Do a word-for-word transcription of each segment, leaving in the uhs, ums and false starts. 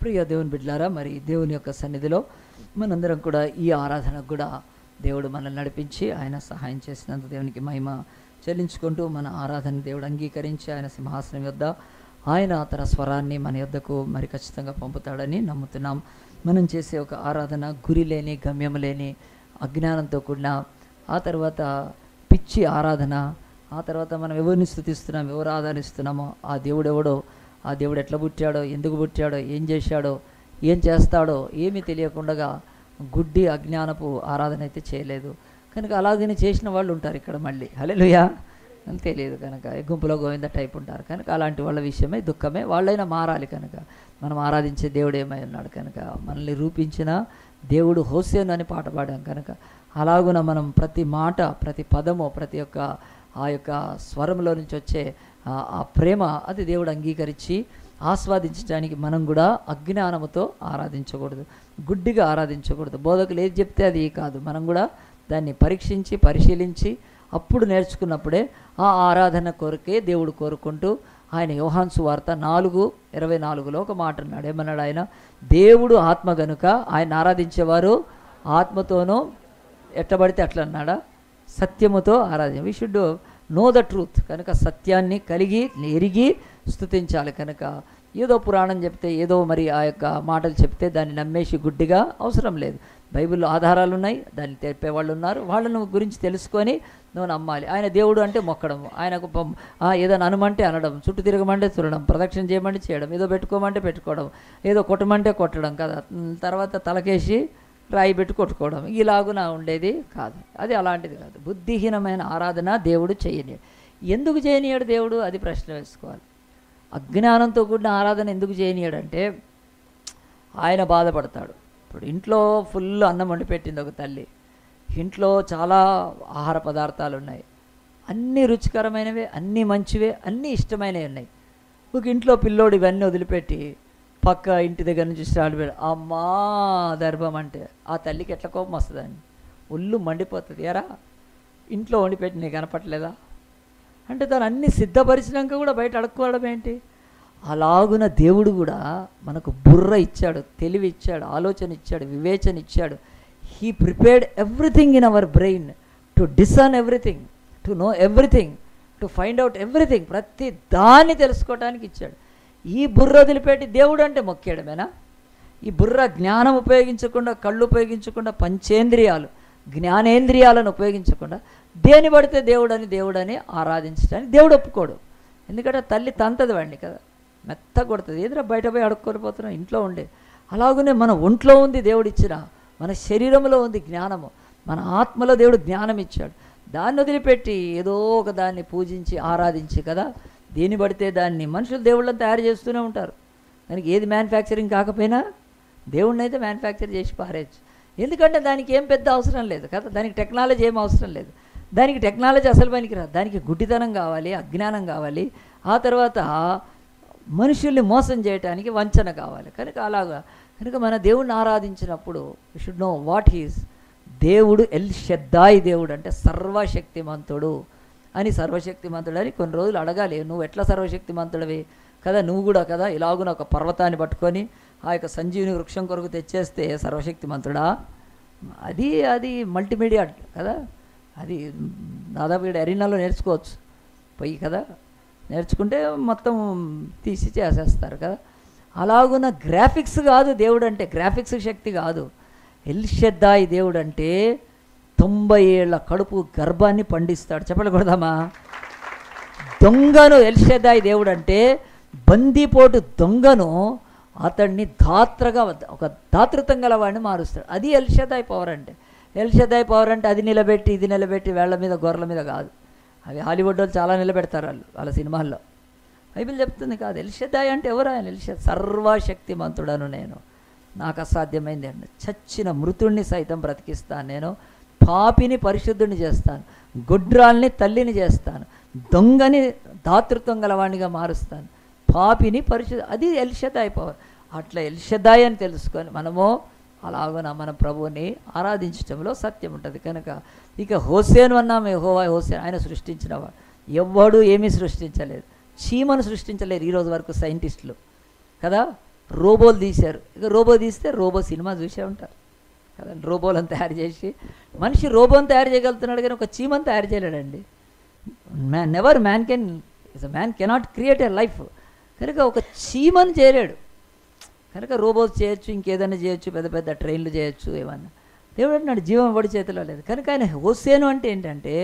ప్రియ దేవుని బిడ్డలారా, మరి దేవుని యొక్క సన్నిధిలో మనందరం కూడా ఈ ఆరాధనకు కూడా దేవుడు మనల్ని నడిపించి ఆయన సహాయం చేసినంత దేవునికి మహిమ చెల్లించుకుంటూ మన ఆరాధన దేవుడు అంగీకరించి ఆయన సింహాసనం యొద్ద ఆయన తన స్వరాన్ని మన యొద్దకు మరి ఖచ్చితంగా పంపుతాడని నమ్ముతున్నాం. మనం చేసే ఒక ఆరాధన గురి లేని, గమ్యం లేని, అజ్ఞానంతో కూడిన, ఆ తర్వాత పిచ్చి ఆరాధన, ఆ తర్వాత మనం ఎవరిని స్తుతిస్తున్నాం, ఎవరు ఆరాధిస్తున్నామో ఆ దేవుడు ఎవడో, ఆ దేవుడు ఎట్లా పుట్టాడో, ఎందుకు పుట్టాడో, ఏం చేశాడో, ఏం చేస్తాడో ఏమీ తెలియకుండా గుడ్డి అజ్ఞానపు ఆరాధన అయితే చేయలేదు. కనుక అలాగనే చేసిన వాళ్ళు ఉంటారు ఇక్కడ మళ్ళీ. హల్లెలూయా. అని తెలియదు కనుక గుంపులో గోవింద టైప్ ఉంటారు. కనుక అలాంటి వాళ్ళ విషయమే దుఃఖమే. వాళ్ళైనా మారాలి. కనుక మనం ఆరాధించే దేవుడు ఏమై ఉన్నాడు కనుక మనల్ని రూపించిన దేవుడు హోసేను అని పాట పాడాం. కనుక అలాగున మనం ప్రతి మాట, ప్రతి పదము, ప్రతి ఒక్క ఆ యొక్క స్వరంలో నుంచి వచ్చే ఆ ప్రేమ అది దేవుడు అంగీకరించి ఆస్వాదించడానికి మనం కూడా అజ్ఞానముతో ఆరాధించకూడదు, గుడ్డిగా ఆరాధించకూడదు. బోధకులు ఏది చెప్తే అది కాదు, మనం కూడా దాన్ని పరీక్షించి పరిశీలించి అప్పుడు నేర్చుకున్నప్పుడే ఆ ఆరాధన కొరకే దేవుడు కోరుకుంటూ ఆయన యోహాను సువార్త నాలుగు ఇరవై నాలుగులో ఒక మాట అన్నాడు. ఏమన్నాడు ఆయన? దేవుడు ఆత్మ గనుక ఆయన ఆరాధించేవారు ఆత్మతోనూ ఎట్టబడితే అట్లా అన్నాడా, సత్యముతో ఆరాధన. We should know the truth. కనుక సత్యాన్ని కలిగి ఎరిగి స్తుతించాలి. కనుక ఏదో పురాణం చెప్తే, ఏదో మరి ఆ యొక్క మాటలు చెప్తే దాన్ని నమ్మేసి గుడ్డిగా అవసరం లేదు. బైబిల్లో ఆధారాలు ఉన్నాయి, దాన్ని తెలిపేవాళ్ళు ఉన్నారు. వాళ్ళను గురించి తెలుసుకొని నువ్వు నమ్మాలి. ఆయన దేవుడు అంటే మొక్కడం, ఆయనకు ఏదైనా అనుమంటే అనడం, చుట్టూ తిరగమంటే తిరగడం, ప్రదక్షిణ చేయమంటే చేయడం, ఏదో పెట్టుకోమంటే పెట్టుకోవడం, ఏదో కొట్టమంటే కొట్టడం కదా, తర్వాత తలకేసి రాయి పెట్టి కొట్టుకోవడం, ఇలాగున ఉండేది కాదు. అది అలాంటిది కాదు. బుద్ధిహీనమైన ఆరాధన దేవుడు చేయనీయడు. ఎందుకు చేయనీయడు దేవుడు? అది ప్రశ్న వేసుకోవాలి. అజ్ఞానంతో కూడిన ఆరాధన ఎందుకు చేయనీయడంటే ఆయన బాధపడతాడు. ఇప్పుడు ఇంట్లో ఫుల్ అన్నం వండి పెట్టింది ఒక తల్లి, ఇంట్లో చాలా ఆహార పదార్థాలు ఉన్నాయి, అన్నీ రుచికరమైనవే, అన్నీ మంచివే, అన్నీ ఇష్టమైనవి ఉన్నాయి. ఒక ఇంట్లో పిల్లోడు ఇవన్నీ వదిలిపెట్టి పక్క ఇంటి దగ్గర నుంచి స్టార్ట్ పెట్టి అమ్మా దర్భం అంటే ఆ తల్లికి ఎట్లా కోపం వస్తుందండి, ఒళ్ళు మండిపోతుంది. ఎరా ఇంట్లో వండి పెట్టి నీకు కనపట్లేదా అంటే తను అన్నీ సిద్ధపరిచినాక కూడా బయట అడుక్కోవడం ఏంటి? అలాగున దేవుడు కూడా మనకు బుర్ర ఇచ్చాడు, తెలివి ఇచ్చాడు, ఆలోచన ఇచ్చాడు, వివేచన ఇచ్చాడు. He prepared everything in our brain to discern everything, to know everything, to find out everything. ప్రతి దాన్ని తెలుసుకోవడానికి ఇచ్చాడు. ఈ బుర్ర వదిలిపెట్టి దేవుడు అంటే మొక్కేయడమేనా? ఈ బుర్ర జ్ఞానం ఉపయోగించకుండా, కళ్ళు ఉపయోగించకుండా, పంచేంద్రియాలు జ్ఞానేంద్రియాలను ఉపయోగించకుండా దేని పడితే దేవుడని దేవుడని ఆరాధించడానికి దేవుడు ఒప్పుకోడు. ఎందుకంటే తల్లి తంతది వాడిని కదా, మెత్త కొడుతుంది. ఏదైనా బయట పోయి అడుక్కొని పోతున్నాం, ఇంట్లో ఉండే. అలాగనే మన ఒంట్లో ఉంది దేవుడు ఇచ్చిన, మన శరీరంలో ఉంది జ్ఞానము, మన ఆత్మలో దేవుడు జ్ఞానం ఇచ్చాడు. దాన్ని వదిలిపెట్టి ఏదో ఒక దాన్ని పూజించి ఆరాధించి కదా దేని పడితే దాన్ని మనుషులు దేవుళ్ళని తయారు చేస్తూనే ఉంటారు. దానికి ఏది మ్యానుఫ్యాక్చరింగ్ కాకపోయినా దేవుడిని అయితే మ్యానుఫ్యాక్చర్ చేసి పారేయచ్చు. ఎందుకంటే దానికి ఏం పెద్ద అవసరం లేదు కదా, దానికి టెక్నాలజీ ఏం అవసరం లేదు. దానికి టెక్నాలజీ అసలు పనికిరాదు. దానికి గుడ్డితనం కావాలి, అజ్ఞానం కావాలి, ఆ తర్వాత మనుషుల్ని మోసం చేయడానికి వంచన కావాలి. కనుక అలాగా కనుక మన దేవుడిని ఆరాధించినప్పుడు we should know what he's. దేవుడు ఎల్ షద్దాయి, దేవుడు అంటే సర్వశక్తిమంతుడు అని. సర్వశక్తిమంతుడు అని కొన్ని రోజులు అడగాలి, నువ్వు ఎట్లా సర్వశక్తిమంతుడివి కదా, నువ్వు కూడా కదా ఇలాగున ఒక పర్వతాన్ని పట్టుకొని ఆ యొక్క సంజీవిని వృక్షం కొరకు తెచ్చేస్తే సర్వశక్తిమంతుడా? అది అది మల్టీమీడియా కదా, అది దాదాపు ఇక్కడ అరీనాలో నేర్చుకోవచ్చు పోయి కదా, నేర్చుకుంటే మొత్తం తీసి చేసేస్తారు కదా. అలాగున్న గ్రాఫిక్స్ కాదు దేవుడు అంటే, గ్రాఫిక్స్ శక్తి కాదు. ఎల్ షద్దాయి దేవుడు అంటే తొంభై ఏళ్ల కడుపు గర్భాన్ని పండిస్తాడు. చెప్పలు కొడదామా? దొంగను ఎల్ షద్దాయి దేవుడు అంటే బందీపోటు దొంగను అతన్ని ధాత్రగా ఒక దాతృత్వం గల వాడిని మారుస్తాడు. అది ఎల్ షద్దాయి పవర్ అంటే. ఎల్ షద్దాయి పవర్ అంటే అది నిలబెట్టి ఇది నిలబెట్టి వేళ్ల మీద గొర్రెల మీద కాదు. అవి హాలీవుడ్ వాళ్ళు చాలా నిలబెడతారు వాళ్ళు వాళ్ళ సినిమాల్లో. బైబిల్ చెప్తుంది కాదు. ఎల్ షద్దాయి అంటే ఎవరు? ఆయన ఎల్ షద్దాయి సర్వశక్తిమంతుడను నేను, నాకు అసాధ్యమైంది అండి. చచ్చిన మృతుడిని సైతం బ్రతికిస్తాను నేను, పాపిని పరిశుద్ధుని చేస్తాను, గుడ్రాల్ని తల్లిని చేస్తాను, దొంగని దాతృత్వం గలవాణిగా మారుస్తాను, పాపిని పరిశుద్ధ. అది ఎల్ షద్దాయి పవర్. అట్లా ఎల్ షద్దాయి అని తెలుసుకొని మనము అలాగన మన ప్రభువుని ఆరాధించడంలో సత్యం ఉంటుంది. కనుక ఇక హోసేను అన్నాము, యెహోవా హోసేను, ఆయన సృష్టించినవాడు. ఎవ్వడు ఏమీ సృష్టించలేదు, చీమను సృష్టించలేరు ఈరోజు వరకు సైంటిస్టులు కదా. రోబోలు తీశారు. ఇక రోబో తీస్తే రోబో సినిమా చూసే ఉంటారు కదండి. రోబోలను తయారు చేసి మనిషి రోబోని తయారు చేయగలుగుతున్నాడు కానీ ఒక చీమని తయారు చేయలేడండి. Man never man can is a man cannot create a life. కనుక ఒక చీమని చేయలేడు. కనుక రోబోస్ చేయొచ్చు, ఇంకేదైనా చేయొచ్చు, పెద్ద పెద్ద ట్రైన్లు చేయొచ్చు, ఏమన్నా. దేవుడు అంటున్నాడు జీవం ఎవడి చేతిలో లేదు. కనుక ఆయన హోసేను అంటే ఏంటంటే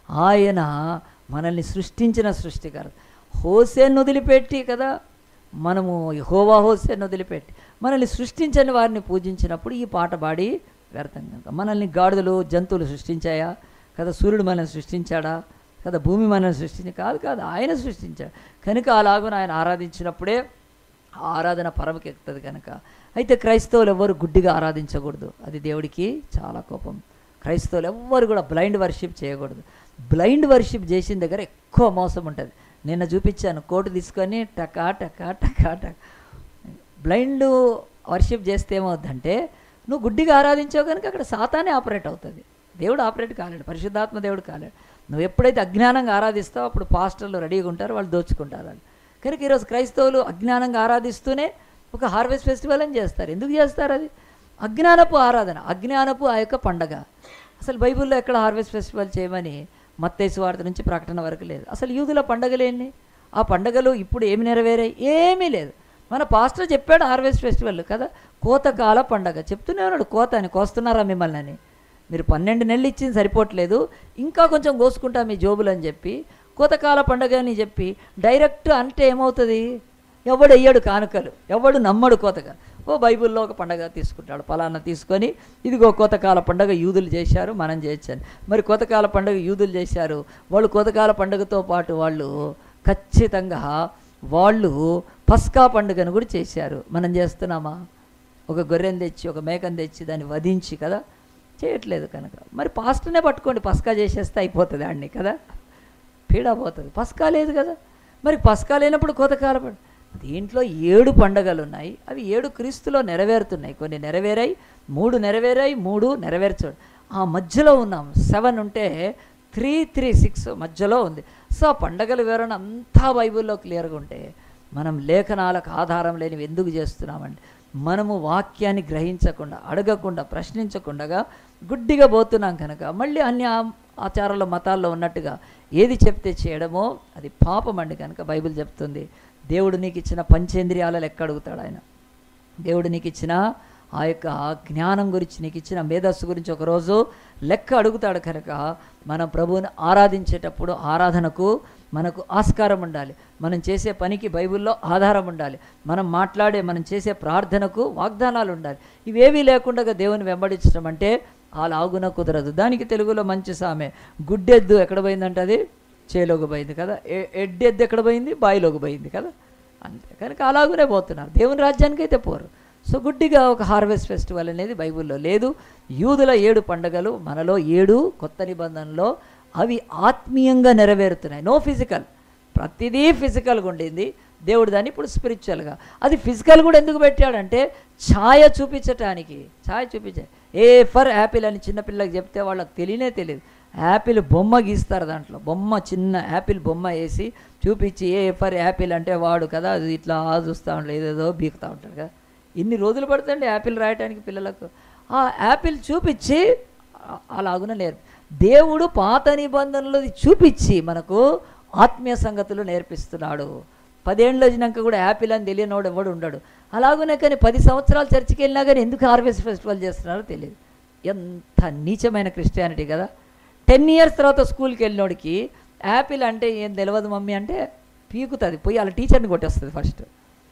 ఆయన మనల్ని సృష్టించిన సృష్టికర్త. హోసేను వదిలిపెట్టి కదా మనము యెహోవా హోసేను వదిలిపెట్టి మనల్ని సృష్టించని వారిని పూజించినప్పుడు ఈ పాట పాడి వ్యర్థం కనుక. మనల్ని గాడిదలు జంతువులు సృష్టించాయా కదా, సూర్యుడు మనల్ని సృష్టించాడా కదా, భూమి మనల్ని సృష్టించి కాదు కాదు ఆయన సృష్టించాడు. కనుక అలాగూ ఆయన ఆరాధించినప్పుడే ఆరాధన పరమకెక్కుతుంది కనుక. అయితే క్రైస్తవులు ఎవ్వరు గుడ్డిగా ఆరాధించకూడదు, అది దేవుడికి చాలా కోపం. క్రైస్తవులు ఎవ్వరు కూడా బ్లైండ్ వర్షిప్ చేయకూడదు. బ్లైండ్ వర్షిప్ చేసిన దగ్గర ఎక్కువ మోసం ఉంటుంది. నిన్న చూపించాను, కోటు తీసుకొని టకా టకా టకా టక్. బ్లైండ్ వర్షిప్ చేస్తే ఏమవుతుందంటే నువ్వు గుడ్డిగా ఆరాధించావు కనుక అక్కడ సాతానే ఆపరేట్ అవుతుంది, దేవుడు ఆపరేట్ కాలేడు, పరిశుద్ధాత్మ దేవుడు కాలేడు. నువ్వు ఎప్పుడైతే అజ్ఞానంగా ఆరాధిస్తావో అప్పుడు పాస్టర్లు రెడీగా ఉంటారు, వాళ్ళు దోచుకుంటారు వాళ్ళు. కనుక ఈరోజు క్రైస్తవులు అజ్ఞానంగా ఆరాధిస్తూనే ఒక హార్వెస్ట్ ఫెస్టివల్ అని చేస్తారు. ఎందుకు చేస్తారు? అది అజ్ఞానపు ఆరాధన, అజ్ఞానపు ఆ యొక్క పండగ. అసలు బైబిల్లో ఎక్కడ హార్వెస్ట్ ఫెస్టివల్ చేయమని మత్తయి సువార్త నుంచి ప్రకటన వరకు లేదు. అసలు యూదుల పండగలు ఏంటి? ఆ పండగలు ఇప్పుడు ఏమి నెరవేరాయి? ఏమీ లేదు. మన పాస్టర్ చెప్పాడు హార్వెస్ట్ ఫెస్టివల్ కదా, కోతకాల పండగ చెప్తూనే ఉన్నాడు. కోత అని కోస్తున్నారా మిమ్మల్ని అని, మీరు పన్నెండు నెలలు ఇచ్చింది సరిపోవట్లేదు, ఇంకా కొంచెం కోసుకుంటా మీ జోబులు అని చెప్పి కోతకాల పండగ అని చెప్పి డైరెక్ట్ అంటే ఏమవుతుంది? ఎవడు వెయ్యడు కానుకలు, ఎవడు నమ్మడు కోతగా. ఓ బైబిల్లో ఒక పండగ తీసుకుంటాడు, పలానా తీసుకొని ఇదిగో కోతకాల పండగ యూదులు చేశారు మనం చేయొచ్చని. మరి కోతకాల పండగ యూదులు చేశారు, వాళ్ళు కోతకాల పండుగతో పాటు వాళ్ళు ఖచ్చితంగా వాళ్ళు పస్కా పండుగను కూడా చేశారు. మనం చేస్తున్నామా? ఒక గొర్రెను తెచ్చి ఒక మేకను తెచ్చి దాన్ని వధించి కదా చేయట్లేదు. కనుక మరి పాస్టర్నే పట్టుకోండి, పస్కా చేసేస్తే అయిపోతుంది ఆడిని కదా, పీడా పోతుంది. పస్కా లేదు కదా, మరి పస్కా లేనప్పుడు కోతకాల పండుగ. దీంట్లో ఏడు పండగలు ఉన్నాయి, అవి ఏడు క్రీస్తులో నెరవేరుతున్నాయి. కొన్ని నెరవేరాయి, మూడు నెరవేరాయి, మూడు నెరవేర్చాడు. ఆ మధ్యలో ఉన్నాం, సెవెన్ ఉంటే త్రీ త్రీ సిక్స్ మధ్యలో ఉంది. సో ఆ పండగల వివరణ అంతా బైబిల్లో క్లియర్గా ఉంటే మనం లేఖనాలకు ఆధారం లేనివి ఎందుకు చేస్తున్నామండి? మనము వాక్యాన్ని గ్రహించకుండా, అడగకుండా, ప్రశ్నించకుండా గుడ్డిగా పోతున్నాం కనుక మళ్ళీ అన్ని ఆచారాల మతాల్లో ఉన్నట్టుగా ఏది చెప్తే చేయడమో అది పాపం అండి. కనుక బైబిల్ చెప్తుంది దేవుడు నీకు ఇచ్చిన పంచేంద్రియాల లెక్క అడుగుతాడు ఆయన. దేవుడు నీకు ఇచ్చిన ఆ యొక్క జ్ఞానం గురించి, నీకు ఇచ్చిన మేధస్సు గురించి ఒకరోజు లెక్క అడుగుతాడు. కనుక మనం ప్రభువుని ఆరాధించేటప్పుడు ఆరాధనకు మనకు ఆస్కారం ఉండాలి, మనం చేసే పనికి బైబిల్లో ఆధారం ఉండాలి, మనం మాట్లాడే మనం చేసే ప్రార్థనకు వాగ్దానాలు ఉండాలి. ఇవేవీ లేకుండా దేవుని వెంబడించడం అంటే అలాగున కుదరదు. దానికి తెలుగులో మంచి సామె, గుడ్డెద్దు ఎక్కడ పోయిందంటే అది చేలోకి పోయింది కదా, ఎడ్డెద్దు ఎక్కడ పోయింది? బాయిలోకి పోయింది కదా, అంతే. కనుక అలాగునే పోతున్నారు, దేవుని రాజ్యానికి అయితే పోరు. సో గుడ్డిగా ఒక హార్వెస్ట్ ఫెస్టివల్ అనేది బైబిల్లో లేదు. యూదుల ఏడు పండుగలు మనలో ఏడు కొత్త నిబంధనలో అవి ఆత్మీయంగా నెరవేరుతున్నాయి, నో ఫిజికల్. ప్రతిదీ ఫిజికల్గా ఉండింది, దేవుడు దాన్ని ఇప్పుడు స్పిరిచువల్గా. అది ఫిజికల్ కూడా ఎందుకు పెట్టాడంటే ఛాయ చూపించటానికి. ఛాయ చూపించే ఏ ఫర్ యాపిల్ అని చిన్నపిల్లకి చెప్తే వాళ్ళకి తెలియనే తెలియదు. యాపిల్ బొమ్మ గీస్తారు, దాంట్లో బొమ్మ చిన్న యాపిల్ బొమ్మ వేసి చూపించి ఏ ఫర్ యాపిల్ అంటే వాడు కదా అది ఇట్లా చూస్తూ ఉంటాడు, ఏదేదో బీకుతూ ఉంటాడు కదా. ఇన్ని రోజులు పడుతుంది యాపిల్ రాయటానికి పిల్లలకు. ఆ యాపిల్ చూపించి అలాగున నేర్పి దేవుడు పాత నిబంధనలు చూపించి మనకు ఆత్మీయ సంగతులు నేర్పిస్తున్నాడు. పదేళ్ళు వచ్చినాక కూడా యాపిల్ అని తెలియనివాడు ఎవడు ఉండడు. అలాగునే కానీ పది సంవత్సరాలు చర్చికి వెళ్ళినా కానీ ఎందుకు హార్వెస్ట్ ఫెస్టివల్ చేస్తున్నారో తెలియదు. ఎంత నీచమైన క్రిస్టియానిటీ కదా. టెన్ ఇయర్స్ తర్వాత స్కూల్కి వెళ్ళినోడికి యాపిల్ అంటే ఏం తెలియదు మమ్మీ అంటే పీకుతుంది, పోయి వాళ్ళ టీచర్ని కొట్టేస్తుంది ఫస్ట్.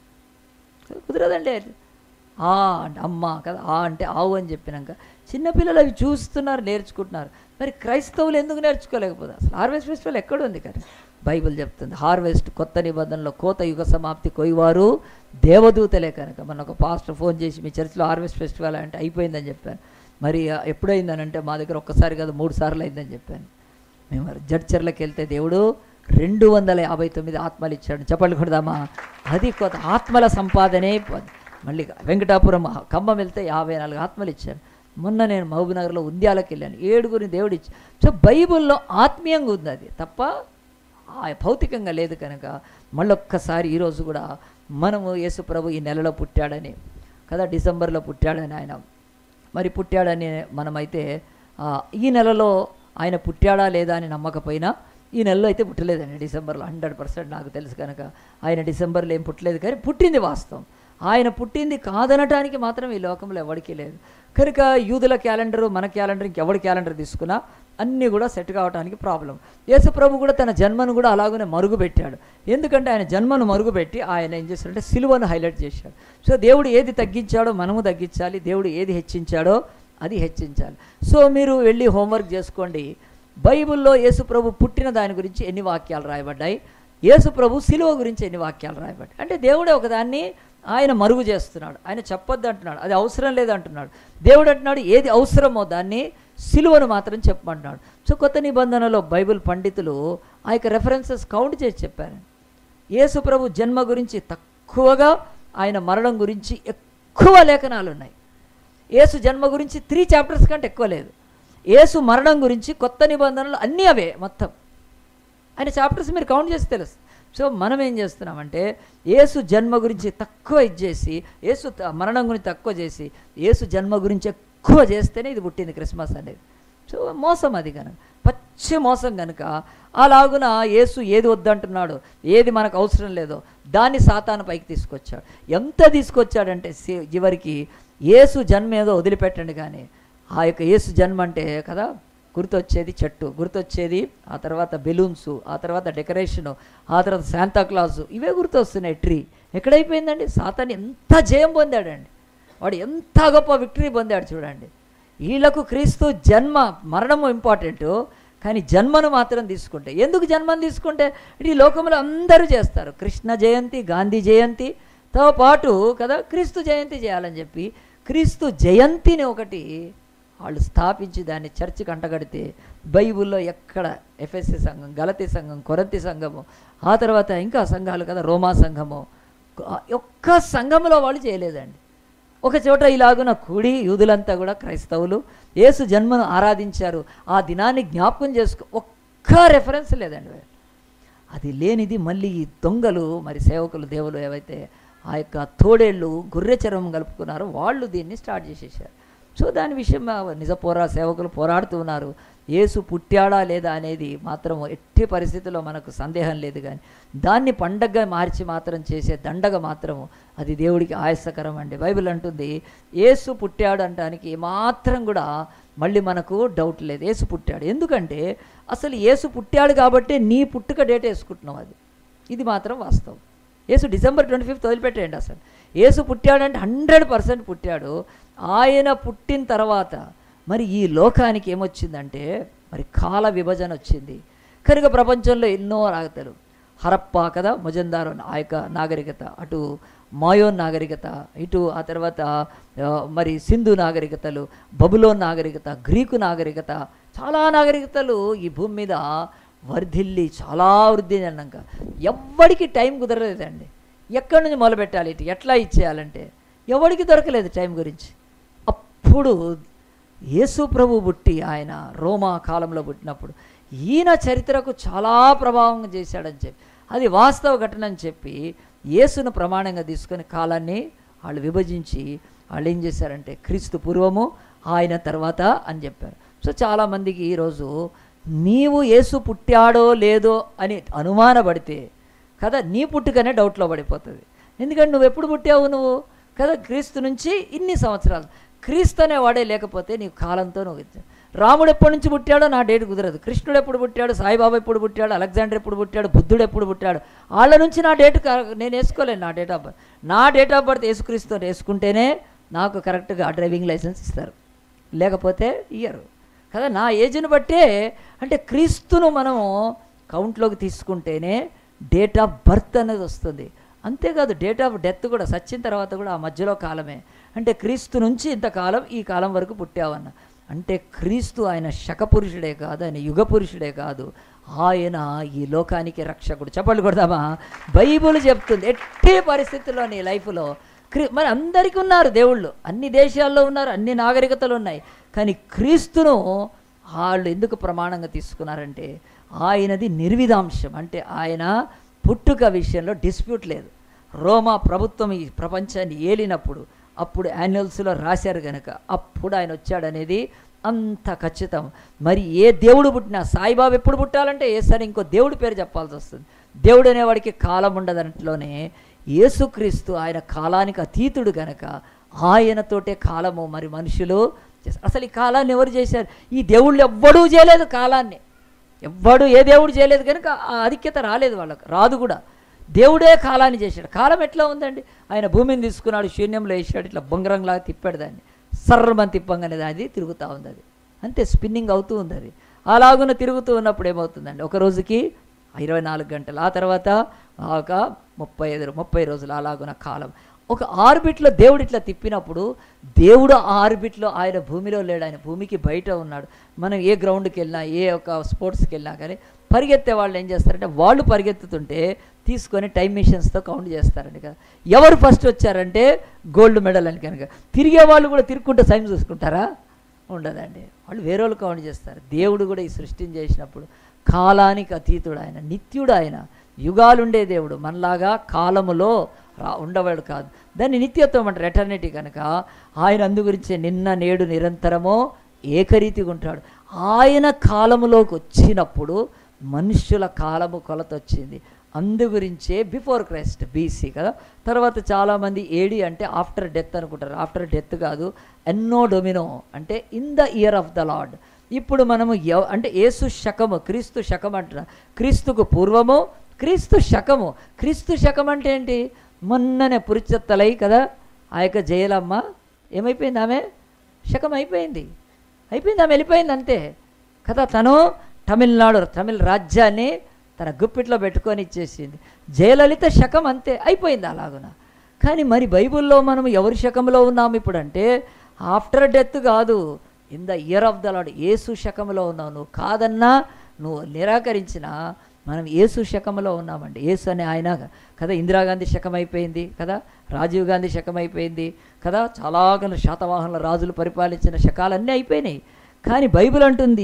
కుదరదండి. ఆ అంటే అమ్మ కదా, ఆ అంటే ఆవు అని చెప్పినాక చిన్నపిల్లలు అవి చూస్తున్నారు, నేర్చుకుంటున్నారు. మరి క్రైస్తవులు ఎందుకు నేర్చుకోలేకపోతే? అసలు హార్వెస్ట్ ఫెస్టివల్ ఎక్కడుంది? కానీ బైబిల్ చెప్తుంది హార్వెస్ట్ కొత్త నిబంధనలో కోత యుగ సమాప్తి కొయ్యవారు దేవదూతలే. కనుక మన ఒక పాస్టర్ ఫోన్ చేసి మీ చర్చిలో హార్వెస్ట్ ఫెస్టివల్ అంటే అయిపోయిందని చెప్పాను. మరి ఎప్పుడైందనంటే మా దగ్గర ఒక్కసారి కాదు మూడు సార్లు అయిందని చెప్పాను. మేము మరి జడ్చర్లకు వెళ్తే దేవుడు రెండు వందల యాభై తొమ్మిది ఆత్మలు ఇచ్చాడు. చెప్పండి కొడదామా? అది కొత్త ఆత్మల సంపాదనే. మళ్ళీ వెంకటాపురం ఖమ్మం వెళ్తే యాభై నాలుగు ఆత్మలు ఇచ్చాడు. మొన్న నేను మహబూబ్నగర్లో ఉంద్యాలకు వెళ్ళాను, ఏడుగురిని దేవుడు ఇచ్చి. సో బైబిల్లో ఆత్మీయంగా ఉంది అది తప్ప భౌతికంగా లేదు. కనుక మళ్ళొక్కసారి ఈరోజు కూడా మనము యేసు ప్రభు ఈ నెలలో పుట్టాడని కదా, డిసెంబర్లో పుట్టాడని ఆయన మరి పుట్టాడని మనమైతే ఈ నెలలో ఆయన పుట్టాడా లేదా అని నమ్మకపోయినా ఈ నెలలో అయితే పుట్టలేదండి. డిసెంబర్లో హండ్రెడ్ పర్సెంట్ నాకు తెలుసు కనుక ఆయన డిసెంబర్లో ఏం పుట్టలేదు, కానీ పుట్టింది వాస్తవం. ఆయన పుట్టింది కాదనటానికి మాత్రం ఈ లోకంలో ఎవరికీ లేదు కనుక యూదుల క్యాలెండరు మన క్యాలెండర్ ఇంకెవడి క్యాలెండర్ తీసుకున్నా అన్నీ కూడా సెట్ కావడానికి ప్రాబ్లం. యేసు ప్రభు కూడా తన జన్మను కూడా అలాగనే మరుగుపెట్టాడు. ఎందుకంటే ఆయన జన్మను మరుగుపెట్టి ఆయన ఏం చేశాడంటే సిలువను హైలైట్ చేశాడు. సో దేవుడు ఏది తగ్గించాడో మనము తగ్గించాలి, దేవుడు ఏది హెచ్చించాడో అది హెచ్చించాలి. సో మీరు వెళ్ళి హోంవర్క్ చేసుకోండి. బైబిల్లో యేసు ప్రభు పుట్టిన దాని గురించి ఎన్ని వాక్యాలు రాయబడ్డాయి, యేసు ప్రభు సిలువ గురించి ఎన్ని వాక్యాలు రాయబడ్డాయి. అంటే దేవుడే ఒకదాన్ని ఆయన మరుగు చేస్తున్నాడు, ఆయన చెప్పొద్దు అంటున్నాడు, అది అవసరం లేదంటున్నాడు. దేవుడు అంటున్నాడు ఏది అవసరమో దాన్ని సిలువను మాత్రం చెప్పమంటున్నాడు. సో కొత్త నిబంధనలో బైబిల్ పండితులు ఆ యొక్క రెఫరెన్సెస్ కౌంట్ చేసి చెప్పారు. యేసు ప్రభు జన్మ గురించి తక్కువగా, ఆయన మరణం గురించి ఎక్కువ లేఖనాలు ఉన్నాయి. యేసు జన్మ గురించి త్రీ చాప్టర్స్ కంటే ఎక్కువ లేదు. యేసు మరణం గురించి కొత్త నిబంధనలు అన్నీ అవే మొత్తం. ఆయన చాప్టర్స్ మీరు కౌంట్ చేసి తెలుసు. సో మనం ఏం చేస్తున్నామంటే యేసు జన్మ గురించి తక్కువ ఇచ్చేసి, యేసు మరణం గురించి తక్కువ చేసి, యేసు జన్మ గురించి ఎక్కువ చేస్తేనే ఇది పుట్టింది క్రిస్మస్ అనేది. సో మోసం అది కనుక, పచ్చి మోసం కనుక. అలాగున యేసు ఏది వద్దంటున్నాడో, ఏది మనకు అవసరం లేదో దాన్ని సాతాను పైకి తీసుకొచ్చాడు. ఎంత తీసుకొచ్చాడంటే చివరికి యేసు జన్మ ఏదో వదిలిపెట్టండి, కానీ ఆ యొక్క యేసు జన్మ అంటే కదా గుర్తొచ్చేది చెట్టు, గుర్తొచ్చేది ఆ తర్వాత బెలూన్స్, ఆ తర్వాత డెకరేషను, ఆ తర్వాత శాంతాక్లాజు, ఇవే గుర్తొస్తున్నాయి. ట్రీ ఎక్కడైపోయిందండి? సాతాను ఎంత జయం పొందాడండి, వాడు ఎంత గొప్ప విక్టరీ పొందాడు చూడండి. వీళ్ళకు క్రీస్తు జన్మ మరణము ఇంపార్టెంటు, కానీ జన్మను మాత్రం తీసుకుంటే, ఎందుకు జన్మను తీసుకుంటే ఈ లోకంలో అందరూ చేస్తారు. కృష్ణ జయంతి, గాంధీ జయంతితో పాటు కదా క్రీస్తు జయంతి చేయాలని చెప్పి క్రీస్తు జయంతిని ఒకటి వాళ్ళు స్థాపించి దాన్ని చర్చికి అంటగడితే బైబిల్లో ఎక్కడ ఎఫ్ఎస్సి సంఘం, గలతీ సంఘం, కొరంతి సంఘము, ఆ తర్వాత ఇంకా సంఘాలు కదా రోమా సంఘము, ఒక్క సంఘంలో వాళ్ళు చేయలేదండి. ఒక చోట ఇలాగున కూడి యూదులంతా కూడా క్రైస్తవులు యేసు జన్మను ఆరాధించారు, ఆ దినాన్ని జ్ఞాపకం చేసుకో, ఒక్క రెఫరెన్స్ లేదండి. అది లేనిది మళ్ళీ ఈ దొంగలు మరి సేవకులు దేవులు ఏవైతే ఆ యొక్క తోడేళ్ళు గొర్రె చర్మం కలుపుకున్నారో వాళ్ళు దీన్ని స్టార్ట్ చేసేసారు. సో దాని విషయం నిజ పోరా సేవకులు పోరాడుతూ ఉన్నారు. యేసు పుట్టాడా లేదా అనేది మాత్రం ఎట్టి పరిస్థితుల్లో మనకు సందేహం లేదు, కానీ దాన్ని పండగగా మార్చి మాత్రం చేసే దండగ మాత్రము అది దేవుడికి ఆయాసకరం అండి. బైబిల్ అంటుంది యేసు పుట్టాడు అనడానికి మాత్రం కూడా మళ్ళీ మనకు డౌట్ లేదు. యేసు పుట్టాడు, ఎందుకంటే అసలు యేసు పుట్టాడు కాబట్టి నీ పుట్టుక డేట్ వేసుకుంటున్నావు, అది ఇది మాత్రం వాస్తవం. యేసు డిసెంబర్ ట్వంటీ ఫిఫ్త్ వదిలిపెట్టేయండి. అసలు యేసు పుట్టాడంటే హండ్రెడ్ పర్సెంట్ పుట్టాడు. ఆయన పుట్టిన తర్వాత మరి ఈ లోకానికి ఏమొచ్చిందంటే మరి కాల విభజన వచ్చింది కనుక ప్రపంచంలో ఎన్నో నాగరికతలు, హరప్పా కదా మొజందారో ఆ యొక్క నాగరికత, అటు మాయోన్ నాగరికత, ఇటు ఆ తర్వాత మరి సింధు నాగరికతలు, బబులోన్ నాగరికత, గ్రీకు నాగరికత, చాలా నాగరికతలు ఈ భూమి మీద వర్ధిల్లి చాలా వృద్ధి అన్నాక ఎవ్వడికి టైం కుదరలేదండి. ఎక్కడి నుంచి మొదలుపెట్టాలి, ఇటు ఎట్లా ఇచ్చేయాలంటే ఎవడికి దొరకలేదు టైం గురించి. అప్పుడు యేసు ప్రభు పుట్టి ఆయన రోమా కాలంలో పుట్టినప్పుడు ఈయన చరిత్రకు చాలా ప్రభావం చేశాడని చెప్పి, అది వాస్తవ ఘటన అని చెప్పి యేసును ప్రమాణంగా తీసుకొని కాలాన్ని వాళ్ళు విభజించి వాళ్ళు ఏం చేశారంటే క్రీస్తు పూర్వము ఆయన తర్వాత అని చెప్పారు. సో చాలామందికి ఈరోజు నీవు యేసు పుట్టాడో లేదో అని అనుమానపడితే కదా నీ పుట్టుకనే డౌట్లో పడిపోతుంది. ఎందుకంటే నువ్వు ఎప్పుడు పుట్టావు నువ్వు కదా క్రీస్తు నుంచి ఇన్ని సంవత్సరాలు, క్రీస్తు అనే వాడే లేకపోతే నీవు కాలంతో నువ్వు. రాముడు ఎప్పటి నుంచి పుట్టాడో నా డేట్ కుదరదు, కృష్ణుడు ఎప్పుడు పుట్టాడు, సాయిబాబా ఎప్పుడు పుట్టాడు, అలెగ్జాండర్ ఎప్పుడు పుట్టాడు, బుద్ధుడు ఎప్పుడు పుట్టాడు, వాళ్ళ నుంచి నా డేట్ నేను వేసుకోలేను. నా డేట్ ఆఫ్ బర్త్ నా డేట్ ఆఫ్ బర్త్ యేసుక్రీస్తు వేసుకుంటేనే నాకు కరెక్ట్గా డ్రైవింగ్ లైసెన్స్ ఇస్తారు, లేకపోతే ఇయ్యరు కదా. నా ఏజ్ని బట్టే అంటే క్రీస్తును మనము కౌంట్లోకి తీసుకుంటేనే డేట్ ఆఫ్ బర్త్ అనేది వస్తుంది. అంతేకాదు డేట్ ఆఫ్ డెత్ కూడా సచ్చిన తర్వాత కూడా ఆ మధ్యలో కాలమే. అంటే క్రీస్తు నుంచి ఇంతకాలం ఈ కాలం వరకు పుట్టావన్న అంటే క్రీస్తు ఆయన శకపురుషుడే కాదు, ఆయన యుగ పురుషుడే కాదు, ఆయన ఈ లోకానికి రక్షకుడు. చెప్పండి కొడదామా? బైబుల్ చెప్తుంది ఎట్టి పరిస్థితుల్లో నీ లైఫ్లో క్రీ మరి అందరికీ ఉన్నారు దేవుళ్ళు, అన్ని దేశాల్లో ఉన్నారు, అన్ని నాగరికతలు ఉన్నాయి, కానీ క్రీస్తును వాళ్ళు ఎందుకు ప్రమాణంగా తీసుకున్నారంటే ఆయనది నిర్విధాంశం. అంటే ఆయన పుట్టుక విషయంలో డిస్ప్యూట్ లేదు, రోమా ప్రభుత్వం ఈ ప్రపంచాన్ని ఏలినప్పుడు అప్పుడు యాన్యువల్స్లో రాశారు కనుక అప్పుడు ఆయన వచ్చాడనేది అంత ఖచ్చితం. మరి ఏ దేవుడు పుట్టినా, సాయిబాబా ఎప్పుడు పుట్టాలంటే ఏసని ఇంకో దేవుడి పేరు చెప్పాల్సి వస్తుంది. దేవుడు అనేవాడికి కాలం ఉండదంట్లోనే యేసుక్రీస్తు ఆయన కాలానికి అతీతుడు కనుక ఆయనతోటే కాలము మరి మనుషులు చేశారు. అసలు ఈ కాలాన్ని ఎవరు చేశారు? ఈ దేవుళ్ళు ఎవ్వడూ చేయలేదు కాలాన్ని, ఎవ్వడు ఏ దేవుడు చేయలేదు కనుక ఆ ఆధిక్యత రాలేదు వాళ్ళకు, రాదు కూడా. దేవుడే కాలాన్ని చేశాడు. కాలం ఎట్లా ఉందండి? ఆయన భూమిని తీసుకున్నాడు, శూన్యంలో వేసాడు, ఇట్లా బొంగరంలాగా తిప్పాడు దాన్ని, సర్రమని తిప్పంగానే అది తిరుగుతూ ఉంది. అది అంతే, స్పిన్నింగ్ అవుతూ ఉంది. అది అలాగున తిరుగుతూ ఉన్నప్పుడు ఏమవుతుందండి, ఒక రోజుకి ఇరవై నాలుగు గంటలు, ఆ తర్వాత ఒక ముప్పై ఐదు ముప్పై రోజులు అలాగున కాలం. ఒక ఆర్బిట్లో దేవుడు ఇట్లా తిప్పినప్పుడు దేవుడు ఆ ఆర్బిట్లో ఆయన భూమిలో లేడు, ఆయన భూమికి బయట ఉన్నాడు. మనం ఏ గ్రౌండ్కి వెళ్ళినా, ఏ ఒక స్పోర్ట్స్కి వెళ్ళినా కానీ పరిగెత్తే వాళ్ళు ఏం చేస్తారంటే వాళ్ళు పరిగెత్తుతుంటే తీసుకొని టైం మిషన్స్తో కౌంట్ చేస్తారండి కదా. ఎవరు ఫస్ట్ వచ్చారంటే గోల్డ్ మెడల్ అని కనుక తిరిగే వాళ్ళు కూడా తిరుగుకుంటూ టైం చూసుకుంటారా? ఉండదండి, వాళ్ళు వేరే వాళ్ళు కౌంట్ చేస్తారు. దేవుడు కూడా ఈ సృష్టిని చేసినప్పుడు కాలానికి అతీతుడు ఆయన, నిత్యుడు ఆయన, యుగాలుండే దేవుడు, మనలాగా కాలములో రా ఉండవాడు కాదు. దాన్ని నిత్యత్వం అంటారు, ఎటర్నిటీ కనుక. ఆయన అందు గురించి నిన్న నేడు నిరంతరమో ఏకరీతిగా ఉంటాడు. ఆయన కాలములోకి వచ్చినప్పుడు మనుష్యుల కాలము కొలత వచ్చింది. అందు గురించే బిఫోర్ క్రైస్ట్ బీసీ కదా. తర్వాత చాలామంది ఏడి అంటే ఆఫ్టర్ డెత్ అనుకుంటారు. ఆఫ్టర్ డెత్ కాదు, ఎన్నో డొమినో అంటే in the year of the lord. ఇప్పుడు మనము ఎవ అంటే యేసు శకము, క్రీస్తు శకం అంటున్నారు. క్రీస్తుకు పూర్వము, క్రీస్తు శకము. క్రీస్తు శకం అంటే ఏంటి? మొన్ననే పురిచెత్తలై కదా ఆ యొక్క జయలమ్మ ఏమైపోయింది, ఆమె శకం అయిపోయింది, అయిపోయింది, ఆమె వెళ్ళిపోయింది అంతే కదా. తను తమిళనాడు తమిళ రాజ్యాన్ని తన గుప్పిట్లో పెట్టుకొని ఇచ్చేసింది. జయలలిత శకం అంతే, అయిపోయింది అలాగున. కానీ మరి బైబిల్లో మనం ఎవరి శకంలో ఉన్నాము ఇప్పుడు అంటే ఆఫ్టర్ డెత్ కాదు, in the year of the lord. Yesu శకంలో ఉన్నావు. నువ్వు కాదన్నా, నువ్వు నిరాకరించినా మనం యేసు శకంలో ఉన్నామండి. యేసు అనే ఆయన కదా. ఇందిరాగాంధీ శకం అయిపోయింది కదా, రాజీవ్ గాంధీ శకం అయిపోయింది కదా, చాలా శాతవాహనుల రాజులు పరిపాలించిన శకాలన్నీ అయిపోయినాయి. కానీ బైబిల్ అంటుంది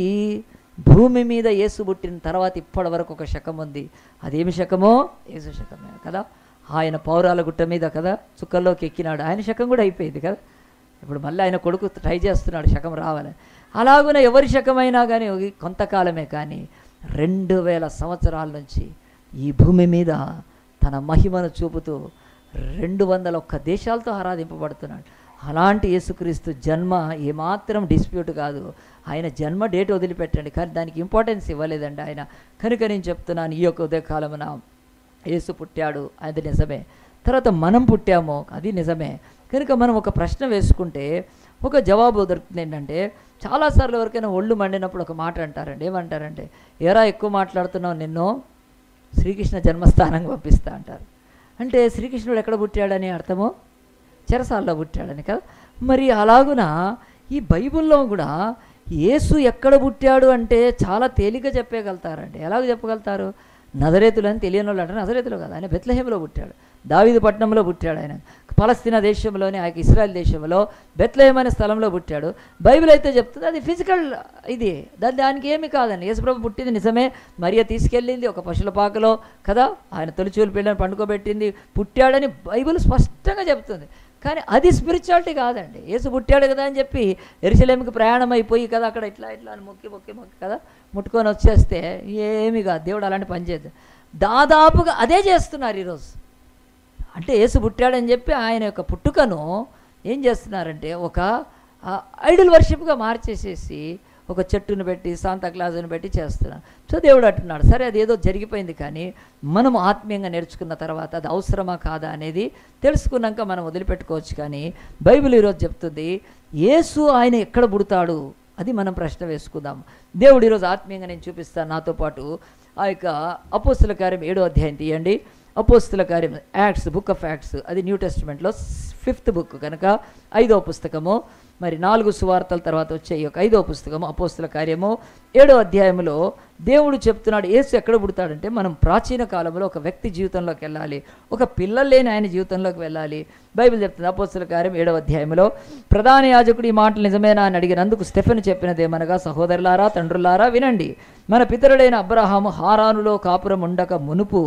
భూమి మీద యేసు పుట్టిన తర్వాత ఇప్పటి వరకు ఒక శకం ఉంది. అదేమి శకమో? యేసు శకమే కదా. ఆయన పౌరాల గుట్ట మీద కదా చుక్కల్లోకి ఎక్కినాడు, ఆయన శకం కూడా అయిపోయింది కదా. ఇప్పుడు మళ్ళీ ఆయన కొడుకు ట్రై చేస్తున్నాడు శకం రావాలని. అలాగున ఎవరి శకమైనా కానీ కొంతకాలమే, కానీ రెండు వేల సంవత్సరాల నుంచి ఈ భూమి మీద తన మహిమను చూపుతూ రెండు వందల ఒక్క దేశాలతో ఆరాధింపబడుతున్నాడు. అలాంటి యేసుక్రీస్తు జన్మ ఏమాత్రం డిస్ప్యూట్ కాదు. ఆయన జన్మ డేట్ వదిలిపెట్టండి, కానీ దానికి ఇంపార్టెన్స్ ఇవ్వలేదండి ఆయన. కనుక నేను చెప్తున్నాను, ఈ యొక్క ఉదయకాలమున యేసు పుట్టాడు, అది నిజమే. తర్వాత మనం పుట్టాము, అది నిజమే. కనుక మనం ఒక ప్రశ్న వేసుకుంటే ఒక జవాబు దొరుకుతుంది. ఏంటంటే చాలాసార్లు ఎవరికైనా ఒళ్ళు మండినప్పుడు ఒక మాట అంటారండి. ఏమంటారంటే, ఎరా ఎక్కువ మాట్లాడుతున్నావు, నిన్ను శ్రీకృష్ణ జన్మస్థానంగా పంపిస్తా అంటారు. అంటే శ్రీకృష్ణుడు ఎక్కడ పుట్టాడని అర్థమో చెరసాల్లో పుట్టాడని కదా. మరి అలాగున ఈ బైబిల్లో కూడా యేసు ఎక్కడ పుట్టాడు అంటే చాలా తేలిక చెప్పగలుగుతారండి. ఎలాగ చెప్పగలుగుతారు? నజరేతులు అని తెలియని వాళ్ళు అంటారు. నజరేతులు కాదు, ఆయన బెత్లెహేములో పుట్టాడు, దావీదు పట్టణంలో పుట్టాడు. ఆయన పలస్తీనా దేశంలోని ఆ ఇస్రాయల్ దేశంలో బెత్లెహేమ్ అనే స్థలంలో పుట్టాడు. బైబిల్ అయితే చెప్తుంది అది ఫిజికల్ ఇది, దాని దానికి ఏమి కాదండి. యేసుప్రభు పుట్టింది నిజమే, మరియ తీసుకెళ్ళింది ఒక పశువుల పాకలో కదా, ఆయన తొలిచూలు పిల్లని పండుకోబెట్టింది, పుట్టాడని బైబిల్ స్పష్టంగా చెప్తుంది. కానీ అది స్పిరిచువాలిటీ కాదండి. యేసు పుట్టాడు కదా అని చెప్పి యెరూషలేముకి ప్రయాణం అయిపోయి కదా అక్కడ ఇట్లా ఇట్లా అని మొక్కి మొక్కి మొక్కి కదా ముట్టుకొని వచ్చేస్తే ఏమి కాదు. దేవుడు అలాంటి పని చేయదు. దాదాపుగా అదే చేస్తున్నారు ఈరోజు. అంటే యేసు పుట్టాడని చెప్పి ఆయన యొక్క పుట్టుకను ఏం చేస్తున్నారంటే ఒక ఐడల్ వర్షిప్గా మార్చేసేసి ఒక చెట్టును పెట్టి శాంతాక్లాజును పెట్టి చేస్తున్నాం. సో దేవుడు అంటున్నాడు, సరే అది ఏదో జరిగిపోయింది, కానీ మనం ఆత్మీయంగా నేర్చుకున్న తర్వాత అది అవసరమా కాదా అనేది తెలుసుకున్నాక మనం వదిలిపెట్టుకోవచ్చు. కానీ బైబిల్ ఈరోజు చెప్తుంది యేసు ఆయన ఎక్కడ పుడతాడు, అది మనం ప్రశ్న వేసుకుందాం. దేవుడు ఈరోజు ఆత్మీయంగా నేను చూపిస్తాను. నాతో పాటు ఆ యొక్క అపోస్తుల కార్యం ఏడో అధ్యాయం తీయండి. అపోస్తుల కార్యం, యాక్ట్స్, బుక్ ఆఫ్ యాక్ట్స్, అది న్యూ టెస్టిమెంట్లో ఫిఫ్త్ బుక్ కనుక ఐదవ పుస్తకము. మరి నాలుగు సువార్తల తర్వాత వచ్చే ఈ యొక్క ఐదవ పుస్తకము అపోస్తుల కార్యము ఏడో అధ్యాయంలో దేవుడు చెప్తున్నాడు యేసు ఎక్కడ పుడతాడంటే మనం ప్రాచీన కాలంలో ఒక వ్యక్తి జీవితంలోకి వెళ్ళాలి, ఒక పిల్లలు లేని ఆయన జీవితంలోకి వెళ్ళాలి. బైబిల్ చెప్తుంది అపోస్తుల కార్యం ఏడవ అధ్యాయంలో, ప్రధాన యాజకుడు ఈ మాటలు నిజమేనా అని అడిగినందుకు స్టెఫెను చెప్పినదేమనగా, సహోదరులారా తండ్రులారా వినండి, మన పితరుడైన అబ్రహాము హారానులో కాపురం ఉండక మునుపు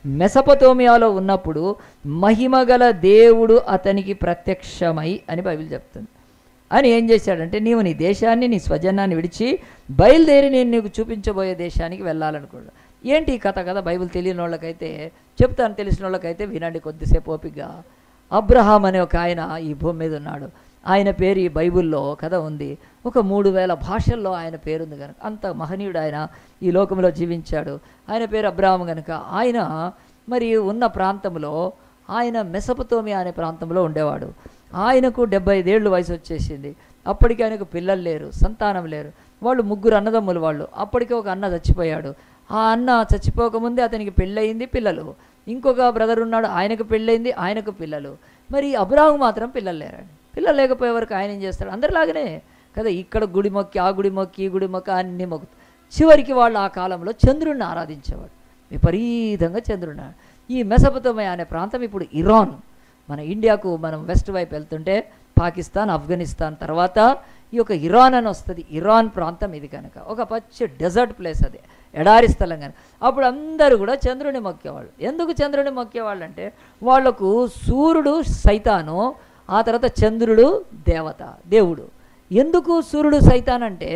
మెసపతోమియాలో ఉన్నప్పుడు మహిమగల దేవుడు అతనికి ప్రత్యక్షమై అని బైబిల్ చెప్తుంది. అని ఏం చేశాడంటే, నీవు నీ దేశాన్ని నీ స్వజనాన్ని విడిచి బయలుదేరి నేను నీకు చూపించబోయే దేశానికి వెళ్ళాలనుకోడు. ఏంటి ఈ కథ కదా, బైబిల్ తెలియని వాళ్ళకైతే చెప్తాను, తెలిసిన వాళ్ళకైతే వినండి కొద్దిసేపు ఓపికగా. అబ్రహాం అనే ఒక ఆయన ఈ భూమి మీద ఉన్నాడు. ఆయన పేరు ఈ బైబిల్లో కథ ఉంది. ఒక మూడు వేల భాషల్లో ఆయన పేరుంది కనుక అంత మహనీయుడు ఆయన ఈ లోకంలో జీవించాడు. ఆయన పేరు అబ్రహాం కనుక ఆయన మరి ఉన్న ప్రాంతంలో ఆయన మెసపతోమియా అనే ప్రాంతంలో ఉండేవాడు. ఆయనకు డెబ్బై ఐదేళ్ళు వయసు వచ్చేసింది. అప్పటికి ఆయనకు పిల్లలు లేరు, సంతానం లేరు. వాళ్ళు ముగ్గురు అన్నదమ్ములు వాళ్ళు. అప్పటికే ఒక అన్న చచ్చిపోయాడు. ఆ అన్న చచ్చిపోకముందే అతనికి పెళ్ళయింది, పిల్లలు. ఇంకొక బ్రదర్ ఉన్నాడు, ఆయనకు పెళ్ళయింది, ఆయనకు పిల్లలు. మరి అబ్రాహం మాత్రం పిల్లలు లేరండి. పిల్లలు లేకపోయే వరకు ఆయన ఏం చేస్తాడు, అందరిలాగానే కదా, ఇక్కడ గుడి మొక్కి ఆ గుడి మొక్కి ఈ గుడి మొక్కి అన్ని మొక్కు. చివరికి వాళ్ళు ఆ కాలంలో చంద్రుడిని ఆరాధించేవాడు, విపరీతంగా చంద్రుడిని. ఈ మెసపతోమియా అనే ప్రాంతం ఇప్పుడు ఇరాన్. మన ఇండియాకు మనం వెస్ట్ వైపు వెళ్తుంటే పాకిస్తాన్, ఆఫ్ఘనిస్తాన్ తర్వాత ఈ యొక్క ఇరాన్ అని వస్తుంది. ఇరాన్ ప్రాంతం ఇది కనుక ఒక పచ్చి డెజర్ట్ ప్లేస్, అది ఎడారి స్థలం కనుక. అప్పుడు అందరూ కూడా చంద్రుని మొక్కేవాళ్ళు. ఎందుకు చంద్రుని మొక్కేవాళ్ళు అంటే, వాళ్లకు సూర్యుడు సైతాను, ఆ తర్వాత చంద్రుడు దేవత దేవుడు. ఎందుకు సూర్యుడు సైతాన్ అంటే,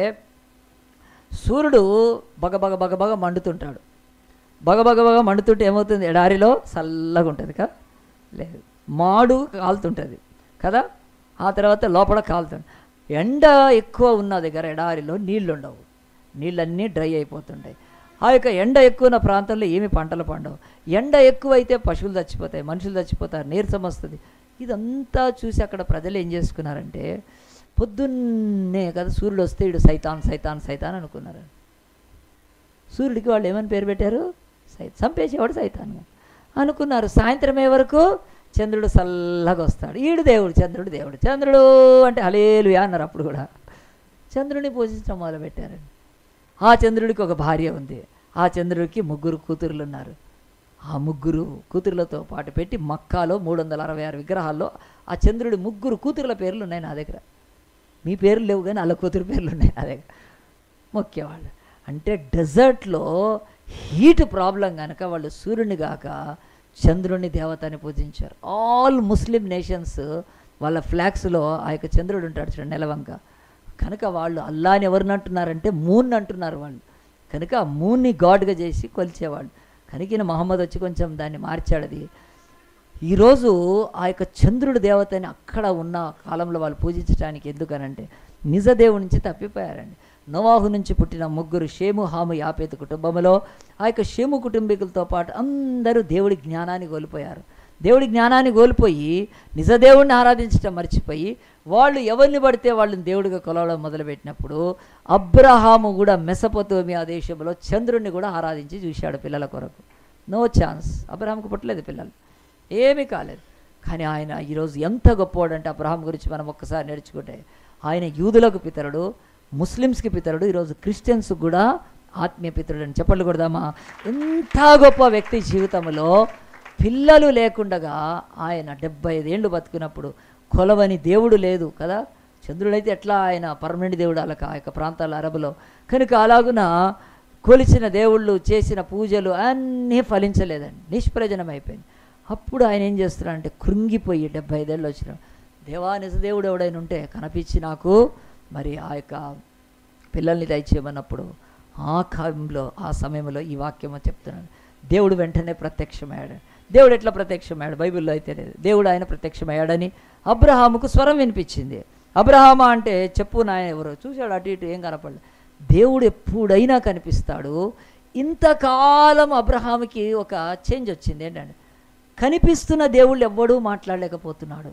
సూర్యుడు బగబగ బగబగ మండుతుంటాడు. బగబగ బగ మండుతుంటే ఏమవుతుంది, ఎడారిలో చల్లగా ఉంటుంది కదా, లేదు మాడు కాలుతుంటుంది కదా, ఆ తర్వాత లోపల కాలుతుంది. ఎండ ఎక్కువ ఉన్న దగ్గర ఎడారిలో నీళ్ళు ఉండవు, నీళ్ళన్నీ డ్రై అయిపోతుంటాయి. ఆ యొక్క ఎండ ఎక్కువ ఉన్న ప్రాంతంలో ఏమి పంటలు పండవు. ఎండ ఎక్కువైతే పశువులు చచ్చిపోతాయి, మనుషులు చచ్చిపోతారు, నీరసం వస్తుంది. ఇదంతా చూసి అక్కడ ప్రజలు ఏం చేసుకున్నారంటే, పొద్దున్నే కదా సూర్యుడు వస్తే ఇడు సైతాన్ సైతాన్ సైతాన్ అనుకున్నారు. సూర్యుడికి వాళ్ళు ఏమని పేరు పెట్టారు, సై చంపేసేవాడు సైతాన్ అనుకున్నారు. సాయంత్రం అయ్యే వరకు చంద్రుడు చల్లగా వస్తాడు, ఈడు దేవుడు, చంద్రుడు దేవుడు. చంద్రుడు అంటే హల్లెలూయా అన్నారు. అప్పుడు కూడా చంద్రుడిని పూజించడం మొదలుపెట్టారండి. ఆ చంద్రుడికి ఒక భార్య ఉంది. ఆ చంద్రుడికి ముగ్గురు కూతురులు ఉన్నారు. ఆ ముగ్గురు కూతురులతో పాటు పెట్టి మక్కాలో మూడు వందల అరవై ఆరు విగ్రహాల్లో ఆ చంద్రుడి ముగ్గురు కూతురుల పేర్లు ఉన్నాయి నా దగ్గర. మీ పేర్లు లేవు కానీ వాళ్ళ కూతురు పేర్లు ఉన్నాయి నా దగ్గర. మొక్కేవాళ్ళు అంటే డెజర్ట్లో హీట్ ప్రాబ్లం కనుక వాళ్ళు సూర్యుని గాక చంద్రుని దేవతని పూజించారు. ఆల్ ముస్లిం నేషన్స్ వాళ్ళ ఫ్లాగ్స్లో ఆ యొక్క చంద్రుడు ఉంటాడు చూడండి, నెలవంక. కనుక వాళ్ళు అల్లాని ఎవరిని అంటున్నారంటే మూన్ అంటున్నారు వాళ్ళు. కనుక ఆ మూన్ని గాడ్గా చేసి కొలిచేవాళ్ళు. కనుక ఈయన మహమ్మద్ వచ్చి కొంచెం దాన్ని మార్చాడు. అది ఈరోజు ఆ యొక్క చంద్రుడి దేవతని అక్కడ ఉన్న కాలంలో వాళ్ళు పూజించడానికి ఎందుకనంటే నిజ దేవుడి నుంచి తప్పిపోయారండి. నోవాహు నుంచి పుట్టిన ముగ్గురు షేము, హాము, యాపేతు కుటుంబంలో ఆ యొక్క షేము కుటుంబీకులతో పాటు అందరూ దేవుడి జ్ఞానాన్ని కోల్పోయారు. దేవుడి జ్ఞానాన్ని కోల్పోయి నిజ దేవుడిని ఆరాధించడం మర్చిపోయి వాళ్ళు ఎవరిని పడితే వాళ్ళని దేవుడిగా కొలవడం మొదలుపెట్టినప్పుడు అబ్రహాము కూడా మెసపొతోమియా దేశంలో చంద్రుడిని కూడా ఆరాధించి చూశాడు పిల్లల కొరకు. నో ఛాన్స్, అబ్రహాంకు పుట్టలేదు పిల్లలు, ఏమీ కాలేదు. కానీ ఆయన ఈరోజు ఎంత గొప్పవాడంటే అబ్రహాం గురించి మనం ఒక్కసారి నేర్చుకుంటే, ఆయన యూదులకు పితరుడు, ముస్లిమ్స్కి పితరుడు, ఈరోజు క్రిస్టియన్స్ కూడా ఆత్మీయ పితరుడు అని చెప్పలు కొడదామా? ఎంత గొప్ప వ్యక్తి జీవితంలో పిల్లలు లేకుండగా ఆయన డెబ్బై ఐదేళ్ళు బతుకున్నప్పుడు కొలవని దేవుడు లేదు కదా. చంద్రుడైతే ఎట్లా ఆయన పర్మనెంట్ దేవుడు అలక ఆ యొక్క ప్రాంతాల అరబులో. కనుక అలాగున కొలిచిన దేవుళ్ళు చేసిన పూజలు అన్నీ ఫలించలేదండి, నిష్ప్రయోజనం అయిపోయింది. అప్పుడు ఆయన ఏం చేస్తున్నాడంటే కృంగిపోయి డెబ్బై ఐదేళ్ళు వచ్చిన దేవా నిజ దేవుడు ఎవడైనా ఉంటే కనిపించి నాకు మరి ఆ యొక్క పిల్లల్ని దయచేయమన్నప్పుడు ఆ కాలంలో ఆ సమయంలో ఈ వాక్యమో చెప్తున్నాడు. దేవుడు వెంటనే ప్రత్యక్షమయ్యాడు. దేవుడు ఎట్లా ప్రత్యక్షమయ్యాడు బైబిల్లో అయితే లేదు. దేవుడు ఆయన ప్రత్యక్షమయ్యాడని అబ్రహాముకు స్వరం వినిపించింది. అబ్రహామా అంటే చెప్పు నాయన ఎవరో చూశాడు, అటు ఇటు ఏం కనపడలేదు. దేవుడు ఎప్పుడైనా కనిపిస్తాడు. ఇంతకాలం అబ్రహాముకి ఒక చేంజ్ వచ్చింది ఏంటంటే, కనిపిస్తున్న దేవుళ్ళు ఎవ్వడూ మాట్లాడలేకపోతున్నాడు.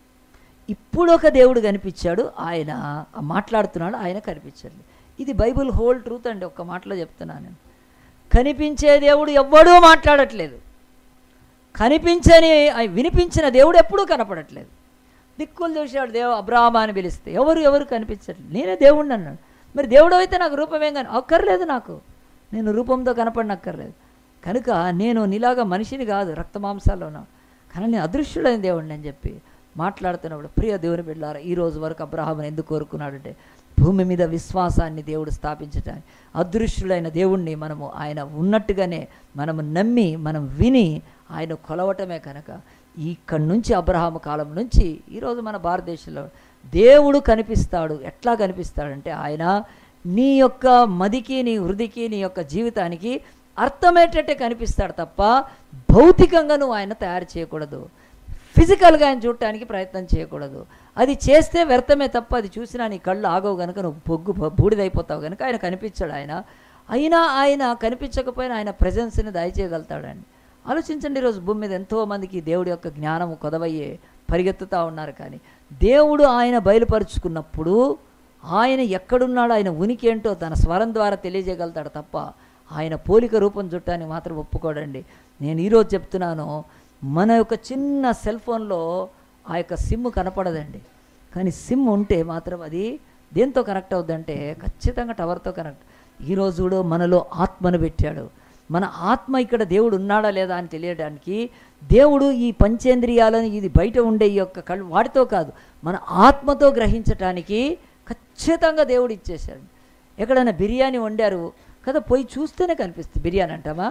ఇప్పుడు ఒక దేవుడు కనిపించాడు, ఆయన మాట్లాడుతున్నాడు, ఆయన కనిపించాడు. ఇది బైబిల్ హోల్ ట్రూత్ అండి. ఒక్క మాటలో చెప్తున్నాను నేను. కనిపించే దేవుడు ఎవ్వడూ మాట్లాడట్లేదు, కనిపించని వినిపించిన దేవుడు ఎప్పుడూ కనపడట్లేదు. దిక్కులు చూశాడు దేవు అబ్రహామా అని పిలిస్తే ఎవరు ఎవరు కనిపించట్లేదు. నేనే దేవుడిని అన్నాడు. మరి దేవుడు అయితే నాకు రూపమేం కానీ అక్కర్లేదు, నాకు నేను రూపంతో కనపడనక్కర్లేదు. కనుక నేను నీలాగా మనిషిని కాదు, రక్తమాంసాల్లో ఉన్నా, కానీ నేను అదృశ్యుడైన దేవుడిని అని చెప్పి మాట్లాడుతున్నప్పుడు ప్రియ దేవుని బిడ్డలారా, ఈ రోజు వరకు అబ్రహాముని ఎందుకు కోరుకున్నాడంటే భూమి మీద విశ్వాసాన్ని దేవుడు స్థాపించటానికి, అదృశ్యులైన దేవుణ్ణి మనము ఆయన ఉన్నట్టుగానే మనము నమ్మి మనం విని ఆయన కొలవటమే కనుక ఇక్కడి నుంచి అబ్రహాము కాలం నుంచి ఈరోజు మన భారతదేశంలో దేవుడు కనిపిస్తాడు. ఎట్లా కనిపిస్తాడంటే ఆయన నీ యొక్క మదికి, నీ హృదికి, నీ యొక్క జీవితానికి అర్థమయ్యేటట్టే కనిపిస్తాడు తప్ప భౌతికంగా నువ్వు ఆయన తయారు చేయకూడదు. ఫిజికల్గా ఆయన చూడటానికి ప్రయత్నం చేయకూడదు. అది చేస్తే వ్యర్థమే తప్ప అది చూసినా నీ కళ్ళు ఆగవు కనుక నువ్వు పొగ్గు బూడిదైపోతావు కనుక ఆయన కనిపించాడు. ఆయన అయినా ఆయన కనిపించకపోయినా ఆయన ప్రెజెన్స్ని దయచేయగలుగుతాడండి. ఆలోచించండి, ఈరోజు భూమి మీద ఎంతోమందికి దేవుడి యొక్క జ్ఞానము కొదవయ్యే పరిగెత్తుతూ ఉన్నారు. కానీ దేవుడు ఆయన బయలుపరుచుకున్నప్పుడు ఆయన ఎక్కడున్నాడో ఆయన ఉనికి ఏంటో తన స్వరం ద్వారా తెలియజేయగలుగుతాడు తప్ప ఆయన పోలిక రూపం చుట్టానికి మాత్రం ఒప్పుకోడండి. నేను ఈరోజు చెప్తున్నాను, మన యొక్క చిన్న సెల్ ఫోన్లో ఆ యొక్క సిమ్ కనపడదండి. కానీ సిమ్ ఉంటే మాత్రం అది దేంతో కనెక్ట్ అవుద్దంటే ఖచ్చితంగా టవర్తో కనెక్ట్. ఈరోజు కూడా మనలో ఆత్మను పెట్టాడు. మన ఆత్మ ఇక్కడ దేవుడు ఉన్నాడా లేదా అని తెలియడానికి దేవుడు ఈ పంచేంద్రియాలను, ఇది బయట ఉండే ఈ యొక్క కళ్ళు వాటితో కాదు, మన ఆత్మతో గ్రహించటానికి ఖచ్చితంగా దేవుడు ఇచ్చేశాడు. ఎక్కడైనా బిర్యానీ వండారు కదా, పోయి చూస్తేనే కనిపిస్తుంది. బిర్యానీ అంటామా,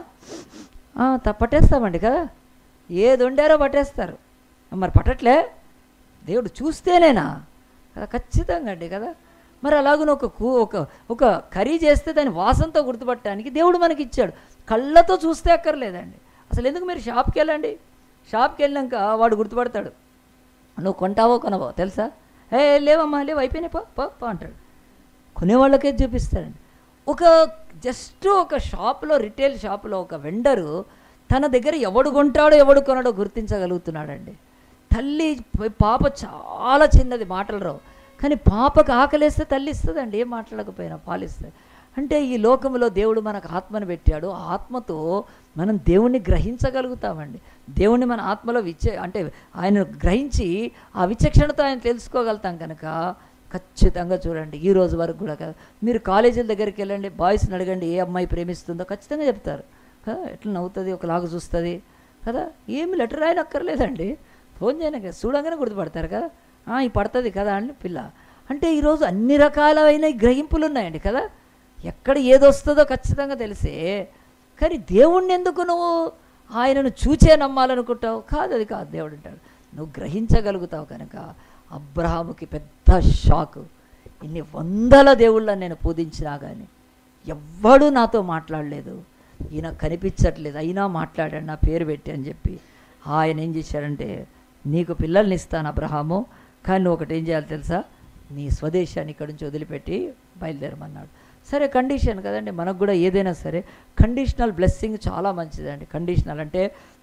పట్టేస్తామండి కదా, ఏది వండారో పట్టేస్తారు. మరి పట్టట్లే, దేవుడు చూస్తేనేనా కదా, ఖచ్చితంగా అండి కదా. మరి అలాగనే ఒక కూ ఒక ఒక కర్రీ చేస్తే దాని వాసనతో గుర్తుపట్టడానికి దేవుడు మనకి ఇచ్చాడు. కళ్ళతో చూస్తే అక్కర్లేదండి. అసలు ఎందుకు మీరు షాప్కి వెళ్ళండి, షాప్కి వెళ్ళాక వాడు గుర్తుపడతాడు. నువ్వు కొంటావో కొనవో తెలుసా, ఏ లేవమ్మా లేవు అయిపోయినాయి పో పో అంటాడు. కొనేవాళ్ళకే చూపిస్తాడండి. ఒక జస్ట్ ఒక షాప్లో, రిటైల్ షాప్లో ఒక వెండరు తన దగ్గర ఎవడు కొంటాడో ఎవడు కొనడో గుర్తించగలుగుతున్నాడండి. తల్లి పాప చాలా చిన్నది, మాటలు రావు, కానీ పాపకు ఆకలిస్తే తల్లి ఇస్తుందండి, ఏం మాట్లాడకపోయినా పాలిస్తుంది. అంటే ఈ లోకంలో దేవుడు మనకు ఆత్మను పెట్టాడు. ఆ ఆత్మతో మనం దేవుణ్ణి గ్రహించగలుగుతామండి. దేవుణ్ణి మన ఆత్మలో విచే అంటే ఆయన గ్రహించి ఆ విచక్షణతో ఆయన తెలుసుకోగలుగుతాం కనుక ఖచ్చితంగా చూడండి. ఈ రోజు వరకు కూడా కదా, మీరు కాలేజీల దగ్గరికి వెళ్ళండి, బాయ్స్ని అడగండి ఏ అమ్మాయి ప్రేమిస్తుందో ఖచ్చితంగా చెప్తారు కదా. ఎట్లా నవ్వుతుంది, ఒకలాగా చూస్తుంది కదా, ఏమి లెటర్ రాయని అక్కర్లేదండి, ఫోన్ చేయను కదా, చూడంగానే గుర్తుపడతారు కదా, ఈ పడుతుంది కదా అని పిల్ల. అంటే ఈరోజు అన్ని రకాలైన గ్రహింపులు ఉన్నాయండి కదా, ఎక్కడ ఏది వస్తుందో ఖచ్చితంగా తెలిసే. కానీ దేవుణ్ణి ఎందుకు నువ్వు ఆయనను చూచే నమ్మాలనుకుంటావు? కాదు, అది కాదు. దేవుడు అంటాడు నువ్వు గ్రహించగలుగుతావు కనుక. అబ్రహాముకి పెద్ద షాకు, ఇన్ని వందల దేవుళ్ళని నేను పూజించినా కానీ ఎవ్వడూ నాతో మాట్లాడలేదు, ఈయన కనిపించట్లేదు, అయినా మాట్లాడాడు నా పేరు పెట్టి అని చెప్పి. ఆయన ఏం చేశాడంటే, నీకు పిల్లల్ని ఇస్తాను అబ్రహాము, కానీ నువ్వు ఒకటి ఏం చేయాలి తెలుసా, నీ స్వదేశాన్ని ఇక్కడి నుంచి వదిలిపెట్టి బయలుదేరమన్నాడు. సరే, కండిషన్ కదండి, మనకు కూడా ఏదైనా సరే కండిషనల్ బ్లెస్సింగ్ చాలా మంచిదండి. కండిషనల్ అంటే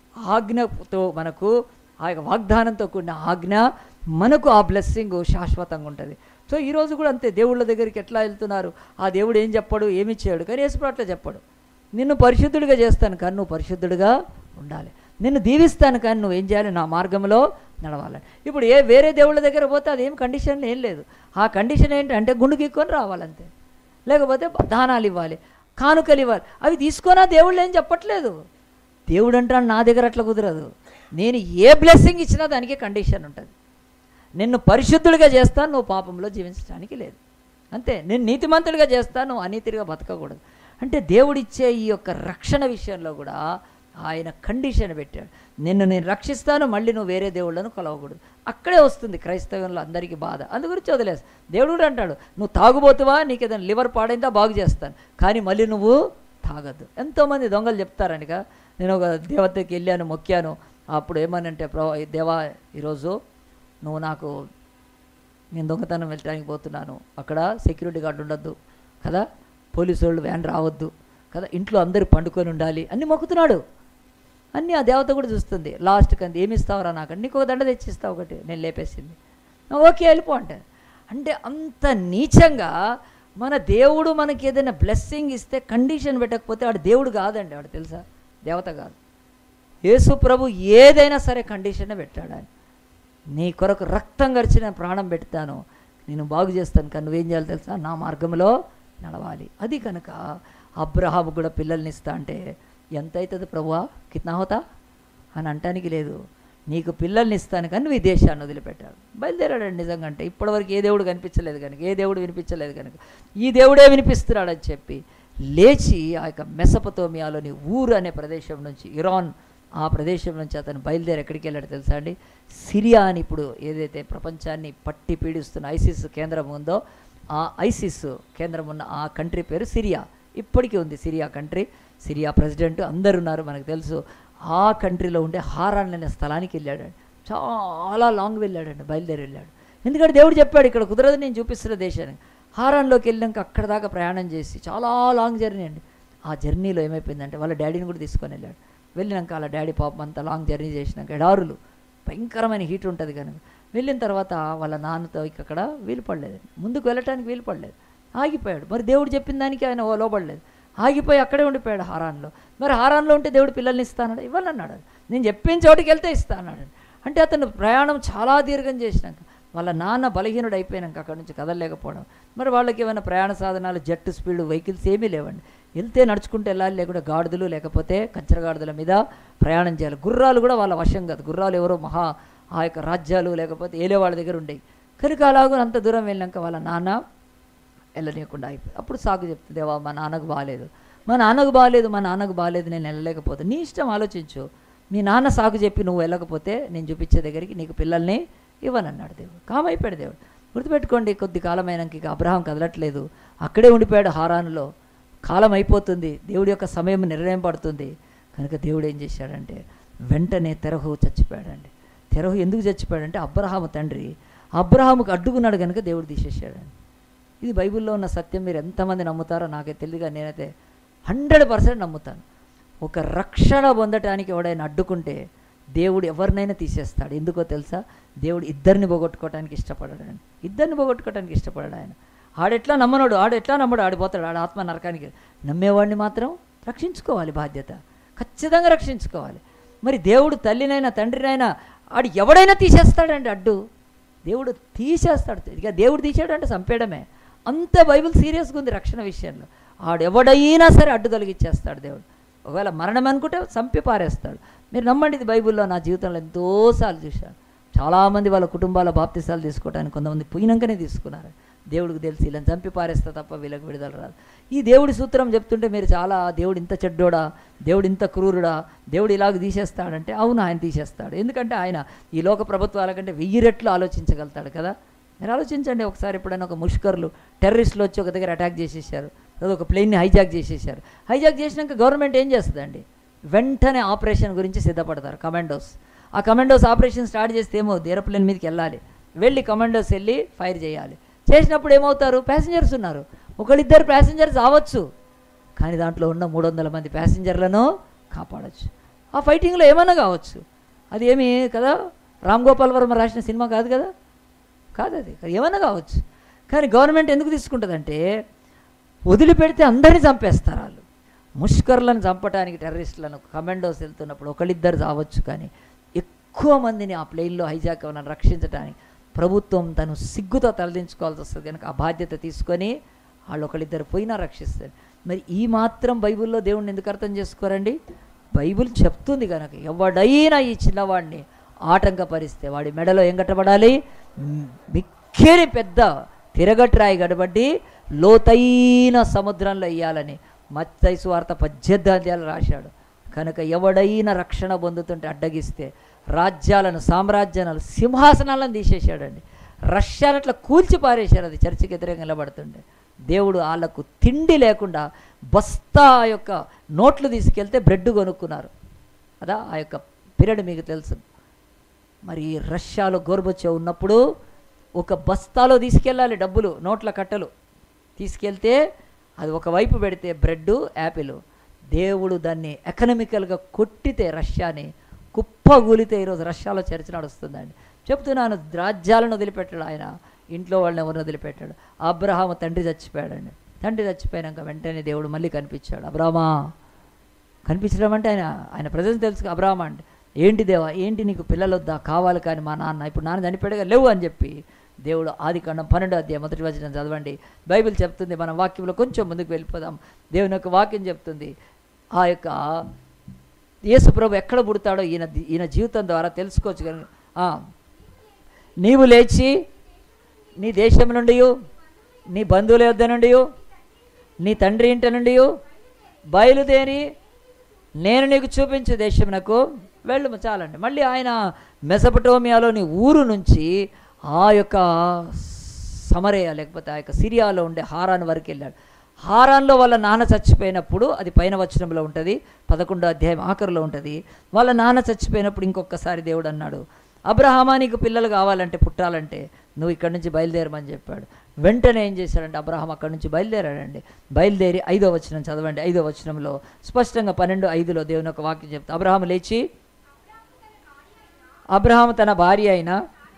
ఆజ్ఞతో, మనకు ఆ యొక్క వాగ్దానంతో కూడిన ఆజ్ఞ, మనకు ఆ బ్లెస్సింగ్ శాశ్వతంగా ఉంటుంది. సో ఈరోజు కూడా అంతే, దేవుళ్ళ దగ్గరికి ఎట్లా వెళ్తున్నారు, ఆ దేవుడు ఏం చెప్పాడు, ఏమి చేయడు, కానీ యేసుప్రభు అట్లా చెప్పాడు. నిన్ను పరిశుద్ధుడిగా చేస్తాను కానీ నువ్వు పరిశుద్ధుడిగా ఉండాలి, నిన్ను దీవిస్తాను కానీ నువ్వు ఏం చేయాలి, నా మార్గంలో నడవాలి. ఇప్పుడు ఏ వేరే దేవుళ్ళ దగ్గర పోతే అదేం కండిషన్ ఏం లేదు. ఆ కండిషన్ ఏంటంటే గుండు గీక్కొని రావాలంతే, లేకపోతే దానాలు ఇవ్వాలి, కానుకలు ఇవ్వాలి. అవి తీసుకొని దేవుళ్ళు ఏం చెప్పట్లేదు. దేవుడు అంటాడు నా దగ్గర అట్లా కుదరదు, నేను ఏ బ్లెస్సింగ్ ఇచ్చినా దానికి కండిషన్ ఉంటుంది. నిన్ను పరిశుద్ధుడిగా చేస్తాను, నువ్వు పాపంలో జీవించడానికి లేదు, అంతే. నేను నీతిమంతుడిగా చేస్తాను, నువ్వు అనీతిగా బతకకూడదు. అంటే దేవుడిచ్చే ఈ యొక్క రక్షణ విషయంలో కూడా ఆయన కండిషన్ పెట్టాడు. నిన్ను నేను రక్షిస్తాను, మళ్ళీ నువ్వు వేరే దేవుళ్ళను కొలవకూడదు. అక్కడే వస్తుంది క్రైస్తవంలో అందరికీ బాధ. అందు గురించి వదిలేస్తా. దేవుడు కూడా అంటాడు, నువ్వు తాగుబోతువా, నీకు ఏదైనా లివర్ పాడైందా బాగు చేస్తాను, కానీ మళ్ళీ నువ్వు తాగద్దు. ఎంతోమంది దొంగలు చెప్తారనిక. నేను ఒక దేవతకి వెళ్ళాను, మొక్కాను, అప్పుడు ఏమనంటే, ప్రభా దేవా ఈరోజు నువ్వు నాకు, నేను దొంగతనం వెళ్ళడానికి పోతున్నాను, అక్కడ సెక్యూరిటీ గార్డు ఉండొద్దు కదా, పోలీసు వాళ్ళు వ్యాన్ రావద్దు కదా, ఇంట్లో అందరూ పండుకొని ఉండాలి అన్నీ మొక్కుతున్నాడు. అన్నీ ఆ దేవత కూడా చూస్తుంది. లాస్ట్కి అంది, ఏమి ఇస్తావురా నాకు, నీకు ఒక దండ తెచ్చిస్తావు ఒకటి, నేను లేపేసింది, ఓకే వెళ్ళిపో అంటే. అంటే అంత నీచంగా మన దేవుడు మనకి ఏదైనా బ్లెస్సింగ్ ఇస్తే కండిషన్ పెట్టకపోతే వాడు దేవుడు కాదండి, వాడు తెలుసా, దేవత కాదు. యేసు ప్రభు ఏదైనా సరే కండిషన్ పెట్టాడు. ఆయన నీ కొరకు రక్తం గడిచి నేను ప్రాణం పెడతాను, నేను బాగు చేస్తాను, కానీ నువ్వేం చేయాలి తెలుసా, నా మార్గంలో నడవాలి. అది కనుక అబ్రహాము కూడా పిల్లల్ని ఇస్తా అంటే ఎంత అవుతుంది ప్రభువా, కిత్నా హోతా అని అంటానికి లేదు. నీకు పిల్లల్ని ఇస్తాను కానీ నువ్వు ఈ దేశాన్ని వదిలిపెట్టాడు. బయలుదేరాడండి. నిజంగా అంటే ఇప్పటివరకు ఏ దేవుడు కనిపించలేదు కనుక, ఏ దేవుడు వినిపించలేదు కనుక ఈ దేవుడే వినిపిస్తున్నాడని చెప్పి లేచి ఆ యొక్క మెసపతోమియాలోని ఊరు అనే ప్రదేశం నుంచి, ఇరాన్ ఆ ప్రదేశం నుంచి అతను బయలుదేరి ఎక్కడికి వెళ్ళాడు తెలుసా అండి? సిరియా అని ఇప్పుడు ఏదైతే ప్రపంచాన్ని పట్టి పీడిస్తున్న ఐసిస్ కేంద్రం ఉందో ఆ ఐసిస్ కేంద్రం ఉన్న ఆ కంట్రీ పేరు సిరియా. ఇప్పటికీ ఉంది సిరియా కంట్రీ. సిరియా ప్రెసిడెంట్ అందరు ఉన్నారు, మనకు తెలుసు. ఆ కంట్రీలో ఉండే హారాన్ అనే స్థలానికి వెళ్ళాడు. చాలా లాంగ్ వెళ్ళాడండి, బయలుదేరి వెళ్ళాడు. ఎందుకంటే దేవుడు చెప్పాడు ఇక్కడ కుదరదు నేను చూపిస్తున్న దేశానికి. హారాన్లోకి వెళ్ళాక అక్కడ దాకా ప్రయాణం చేసి చాలా లాంగ్ జర్నీ అండి. ఆ జర్నీలో ఏమైపోయిందంటే వాళ్ళ డాడీని కూడా తీసుకొని వెళ్ళాడు. వెళ్ళినాక వాళ్ళ డాడీ పాపం అంతా లాంగ్ జర్నీ చేసినాక ఎడారులు భయంకరమైన హీట్ ఉంటుంది కనుక వెళ్ళిన తర్వాత వాళ్ళ నాన్నతో అక్కడ వీలు పడలేదు, ముందుకు వెళ్ళటానికి వీలు పడలేదు, ఆగిపోయాడు. మరి దేవుడు చెప్పిన దానికి ఆయన లోబడలేదు, ఆగిపోయి అక్కడే ఉండిపోయాడు హారాన్లో. మరి హారాన్లో ఉంటే దేవుడు పిల్లల్ని ఇస్తానన్నాడు, ఇవ్వాలన్నాడు. నేను చెప్పిన చోటుకి వెళ్తే ఇస్తా అన్నాడు. అంటే అతను ప్రయాణం చాలా దీర్ఘం చేసినాక వాళ్ళ నాన్న బలహీనుడు అయిపోయినాక అక్కడ నుంచి కదలలేకపోవడం. మరి వాళ్ళకి ఏమైనా ప్రయాణ సాధనాలు, జెట్ స్పీడ్ వెహికల్స్ ఏమీ లేవండి. వెళ్తే నడుచుకుంటూ వెళ్ళాలి, లేకుండా గాడిదలు లేకపోతే కంచరగాడిదల మీద ప్రయాణం చేయాలి. గుర్రాలు కూడా వాళ్ళ వశం కాదు. గుర్రాలు ఎవరో మహా ఆ యొక్క రాజ్యాలు లేకపోతే ఏలే వాళ్ళ దగ్గర ఉండేవి కనుక అలాగూ అంత దూరం వెళ్ళాక వాళ్ళ నాన్న వెళ్ళనీయకుండా అయిపోయింది. అప్పుడు సాగు చెప్తుంది, దేవా మా నాన్నకు బాగాలేదు, మా నాన్నకు బాగాలేదు మా నాన్నకు బాగాలేదు నేను వెళ్ళలేకపోతే నీ ఇష్టం, ఆలోచించు. మీ నాన్న సాగు చెప్పి నువ్వు వెళ్ళకపోతే నేను చూపించే దగ్గరికి నీకు పిల్లల్ని ఇవ్వనన్నాడు దేవుడు. కామైపోయాడు దేవుడు. గుర్తుపెట్టుకోండి, కొద్ది కాలం అయినాక ఇక అబ్రహాం కదలట్లేదు, అక్కడే ఉండిపోయాడు హారానులో. కాలం అయిపోతుంది, దేవుడి యొక్క సమయం నిర్ణయం పడుతుంది కనుక దేవుడు ఏం చేశాడంటే వెంటనే తెరహు చచ్చిపోయాడండి. తెరహు ఎందుకు చచ్చిపోయాడంటే అబ్రహాము తండ్రి అబ్రహాముకు అడ్డుకున్నాడు కనుక దేవుడు తీసేసాడండి. ఇది బైబిల్లో ఉన్న సత్యం. మీరు ఎంతమంది నమ్ముతారో నాకైతే తెలియదుగా, నేనైతే హండ్రెడ్ పర్సెంట్ నమ్ముతాను. ఒక రక్షణ పొందటానికి ఎవడైనా అడ్డుకుంటే దేవుడు ఎవరినైనా తీసేస్తాడు. ఎందుకో తెలుసా? దేవుడు ఇద్దరిని పోగొట్టుకోవడానికి ఇష్టపడాడు. ఇద్దరిని పోగొట్టుకోవడానికి ఇష్టపడాడు ఆయన. ఆడెట్లా నమ్మనోడు, ఆడు ఎట్లా నమ్మడు, ఆడిపోతాడు, ఆడ ఆత్మ నరకానికి. నమ్మేవాడిని మాత్రం రక్షించుకోవాలి, బాధ్యత ఖచ్చితంగా రక్షించుకోవాలి. మరి దేవుడు తల్లినైనా తండ్రినైనా ఆడు ఎవడైనా తీసేస్తాడండి అడ్డు. దేవుడు తీసేస్తాడు. ఇక దేవుడు తీసాడంటే చంపేయడమే. అంత బైబిల్ సీరియస్గా ఉంది రక్షణ విషయంలో. ఆడు ఎవడైనా సరే అడ్డు తొలగిచ్చేస్తాడు దేవుడు. ఒకవేళ మరణం అనుకుంటే చంపి పారేస్తాడు. మీరు నమ్మండి, ఇది బైబిల్లో నా జీవితంలో ఎంతోసార్లు చూశాను. చాలామంది వాళ్ళ కుటుంబాల బాప్తిసాలు తీసుకోవడానికి కొంతమంది పోయినాకనే తీసుకున్నారు. దేవుడికి తెలిసి ఇలా చంపి పారేస్తా తప్ప వీళ్ళకి విడుదల రాదు. ఈ దేవుడి సూత్రం చెప్తుంటే మీరు చాలా దేవుడు ఇంత చెడ్డోడా, దేవుడు ఇంత క్రూరుడా, దేవుడు ఇలాగ తీసేస్తాడంటే అవును, ఆయన తీసేస్తాడు. ఎందుకంటే ఆయన ఈ లోక ప్రభుత్వాల కంటే వెయ్యి రెట్లు ఆలోచించగలుగుతాడు కదా. మీరు ఆలోచించండి ఒకసారి, ఎప్పుడైనా ఒక ముష్కర్లు టెర్రరిస్టులు వచ్చి ఒక దగ్గర అటాక్ చేసేసారు, లేదా ఒక ప్లేన్ని హైజాక్ చేసేసారు. హైజాక్ చేసినాక గవర్నమెంట్ ఏం చేస్తుందండి? వెంటనే ఆపరేషన్ గురించి సిద్ధపడతారు కమాండోస్. ఆ కమాండోస్ ఆపరేషన్ స్టార్ట్ చేస్తే ఏమో ఏరోప్లేన్ మీదకి వెళ్ళాలి, వెళ్ళి కమాండోస్ వెళ్ళి ఫైర్ చేయాలి. చేసినప్పుడు ఏమవుతారు? ప్యాసింజర్స్ ఉన్నారు, ఒకళ్ళిద్దరు ప్యాసింజర్స్ అవ్వచ్చు, కానీ దాంట్లో ఉన్న మూడు వందల మంది ప్యాసింజర్లను కాపాడచ్చు. ఆ ఫైటింగ్లో ఏమన్నా కావచ్చు. అది ఏమి కదా, రామ్ గోపాల్ వర్మ రాసిన సినిమా కాదు కదా, కాదు అది, ఏమన్నా కావచ్చు. కానీ గవర్నమెంట్ ఎందుకు తీసుకుంటుందంటే వదిలిపెడితే అందరినీ చంపేస్తారు వాళ్ళు. ముష్కర్లను చంపడానికి టెర్రరిస్టులను కమాండోస్ వెళ్తున్నప్పుడు ఒకళ్ళిద్దరు చావచ్చు, కానీ ఎక్కువ మందిని ఆ ప్లేన్లో హైజాక్ అవ్వని రక్షించడానికి ప్రభుత్వం తను సిగ్గుతో తలదించుకోవాల్సి వస్తుంది. కనుక ఆ బాధ్యత తీసుకొని వాళ్ళు ఒకళ్ళిద్దరు పోయినా రక్షిస్తారు. మరి ఈ మాత్రం బైబిల్లో దేవుణ్ణి ఎందుకు అర్థం చేసుకోరండి? బైబిల్ చెప్తుంది కనుక ఎవడైనా ఈ చిన్నవాడిని ఆటంకపరిస్తే వాడి మెడలో ఏం కట్టబడాలి? మిక్కిరి పెద్ద తిరగట్రాయి గడబడి లోతైన సముద్రంలో వేయాలని మత్తయి సువార్త పద్దెనిమిది అధ్యాయాలు రాశాడు. కనుక ఎవడైనా రక్షణ పొందుతుంటే అడ్డగిస్తే రాజ్యాలను, సామ్రాజ్యాలను, సింహాసనాలను తీసేశాడండి. రష్యాను అట్లా కూల్చి పారేశారు. అది చర్చికి వ్యతిరేకంగా నిలబడుతుండే. దేవుడు వాళ్ళకు తిండి లేకుండా బస్తా యొక్క నోట్లు తీసుకెళ్తే బ్రెడ్ కొనుక్కున్నారు. అదా ఆ యొక్క పీరియడ్ మీకు తెలుసు. మరి రష్యాలో గోర్బచోవ్ ఉన్నప్పుడు ఒక బస్తాలో తీసుకెళ్ళాలి డబ్బులు, నోట్ల కట్టలు తీసుకెళ్తే అది ఒకవైపు పెడితే బ్రెడ్, యాపిల్. దేవుడు దాన్ని ఎకనామికల్గా కొట్టితే రష్యాని కుప్పగూలితే ఈరోజు రష్యాలో చర్చ నడుస్తుందండి. చెప్తున్నాను, రాజ్యాలను వదిలిపెట్టాడు ఆయన, ఇంట్లో వాళ్ళని ఎవరిని వదిలిపెట్టాడు. అబ్రహాము తండ్రి చచ్చిపోయాడండి. తండ్రి చచ్చిపోయాక వెంటనే దేవుడు మళ్ళీ కనిపించాడు. అబ్రామా కనిపించడం అంటే ఆయన ఆయన ప్రజెన్స్ తెలుసు. అబ్రామా అంటే ఏంటి దేవా, ఏంటి నీకు పిల్లలు వద్దా? కావాలి, కానీ మా నాన్న ఇప్పుడు నాన్న చనిపోయాడుగా, లేవు అని చెప్పి దేవుడు ఆది కాండం పన్నెండో అధ్యాయం మొదటి వచనం చదవండి. బైబిల్ చెప్తుంది. మనం వాక్యంలో కొంచెం ముందుకు వెళ్ళిపోదాం. దేవుని యొక్క వాక్యం చెప్తుంది. ఆ యొక్క యేసు ప్రభు ఎక్కడ పుడతాడో ఈయన ఈయన జీవితం ద్వారా తెలుసుకోవచ్చు. కానీ నీవు లేచి నీ దేశం నుండి, నీ బంధువుల యొద్ద నుండి, నీ తండ్రి ఇంటి నుండి బయలుదేరి నేను నీకు చూపించే దేశమునకు వెళ్ళము. చాలండి. మళ్ళీ ఆయన మెసపటోమియాలోని ఊరు నుంచి ఆ యొక్క సమరయ లేకపోతే ఆ యొక్క సిరియాలో ఉండే హారాన్ వరకు వెళ్ళాడు. హారాన్లో వాళ్ళ నాన్న చచ్చిపోయినప్పుడు, అది పైన వచనంలో ఉంటుంది, పదకొండో అధ్యాయం ఆఖరిలో ఉంటుంది. వాళ్ళ నాన్న చచ్చిపోయినప్పుడు ఇంకొకసారి దేవుడు అన్నాడు, అబ్రహామా నీకు పిల్లలు కావాలంటే, పుట్టాలంటే నువ్వు ఇక్కడి నుంచి బయలుదేరమని చెప్పాడు. వెంటనే ఏం చేశాడంటే అబ్రహాం అక్కడి నుంచి బయలుదేరాడండి. బయలుదేరి ఐదో వచనం చదవండి. ఐదో వచనంలో స్పష్టంగా పన్నెండు ఐదులో దేవుని ఒక వాక్యం చెప్తా. అబ్రహాం లేచి, అబ్రహాం తన భార్య అయిన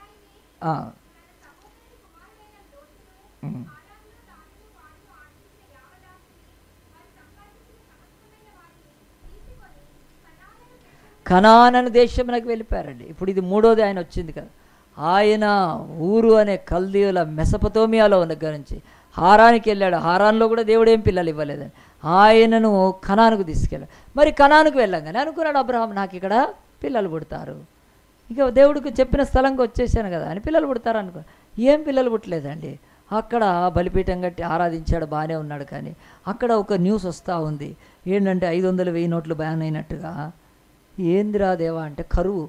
కనాను దేశమునకు వెళ్ళిపోయారండి. ఇప్పుడు ఇది మూడోది ఆయన వచ్చింది కదా. ఆయన ఊరు అనే కల్దీయుల మెసపతోమియాలో ఉన్న దగ్గర నుంచి హారానికి వెళ్ళాడు. హారాన్లో కూడా దేవుడు ఏం పిల్లలు ఇవ్వలేదని ఆయనను కనానుకు తీసుకెళ్ళాడు. మరి కనానుకు వెళ్ళంగానే అనుకున్నాడు అబ్రహాం, నాకు ఇక్కడ పిల్లలు పుడతారు, ఇక దేవుడికి చెప్పిన స్థలంకి వచ్చేసాను కదా అని పిల్లలు పుడతారు అనుకో. ఏం పిల్లలు పుట్టలేదండి. అక్కడ బలిపీఠం కట్టి ఆరాధించాడు, బాగానే ఉన్నాడు. కానీ అక్కడ ఒక న్యూస్ వస్తూ ఉంది ఏంటంటే ఐదు వందలు వెయ్యి నోట్లు బ్యాన్ అయినట్టుగా. ఏందిరా దేవా అంటే కరువు,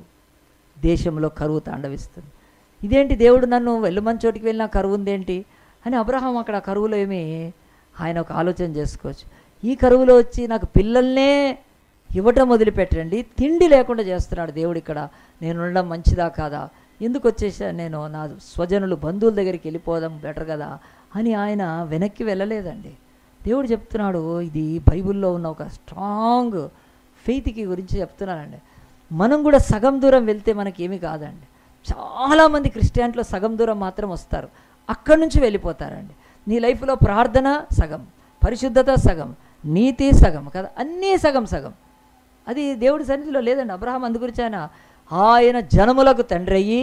దేశంలో కరువు తాండవిస్తుంది. ఇదేంటి దేవుడు నన్ను వెళ్ళమని చోటికి వెళ్ళినా కరువు ఉందేంటి అని అబ్రహాం అక్కడ కరువులో ఏమి ఆయన ఒక ఆలోచన చేసుకోవచ్చు. ఈ కరువులో వచ్చి నాకు పిల్లల్నే ఇవ్వటం వదిలిపెట్టండి, తిండి లేకుండా చేస్తున్నాడు దేవుడు ఇక్కడ, నేను ఉండడం మంచిదా కాదా, ఎందుకు వచ్చేసా నేను, నా స్వజనులు బంధువుల దగ్గరికి వెళ్ళిపోదాం బెటర్ కదా అని ఆయన వెనక్కి వెళ్ళలేదండి. దేవుడు చెప్తున్నాడు, ఇది బైబిల్లో ఉన్న ఒక స్ట్రాంగ్ ఫెయిత్కి గురించి చెప్తున్నానండి. మనం కూడా సగం దూరం వెళ్తే మనకి ఏమీ కాదండి. చాలామంది క్రిస్టియన్లో సగం దూరం మాత్రం వస్తారు, అక్కడి నుంచి వెళ్ళిపోతారండి. నీ లైఫ్లో ప్రార్థన సగం, పరిశుద్ధత సగం, నీతి సగం కదా, అన్నీ సగం సగం. అది దేవుడి సన్నిధిలో లేదండి. అబ్రహాం అందుగురించి ఆయన ఆయన జనములకు తండ్రి అయ్యి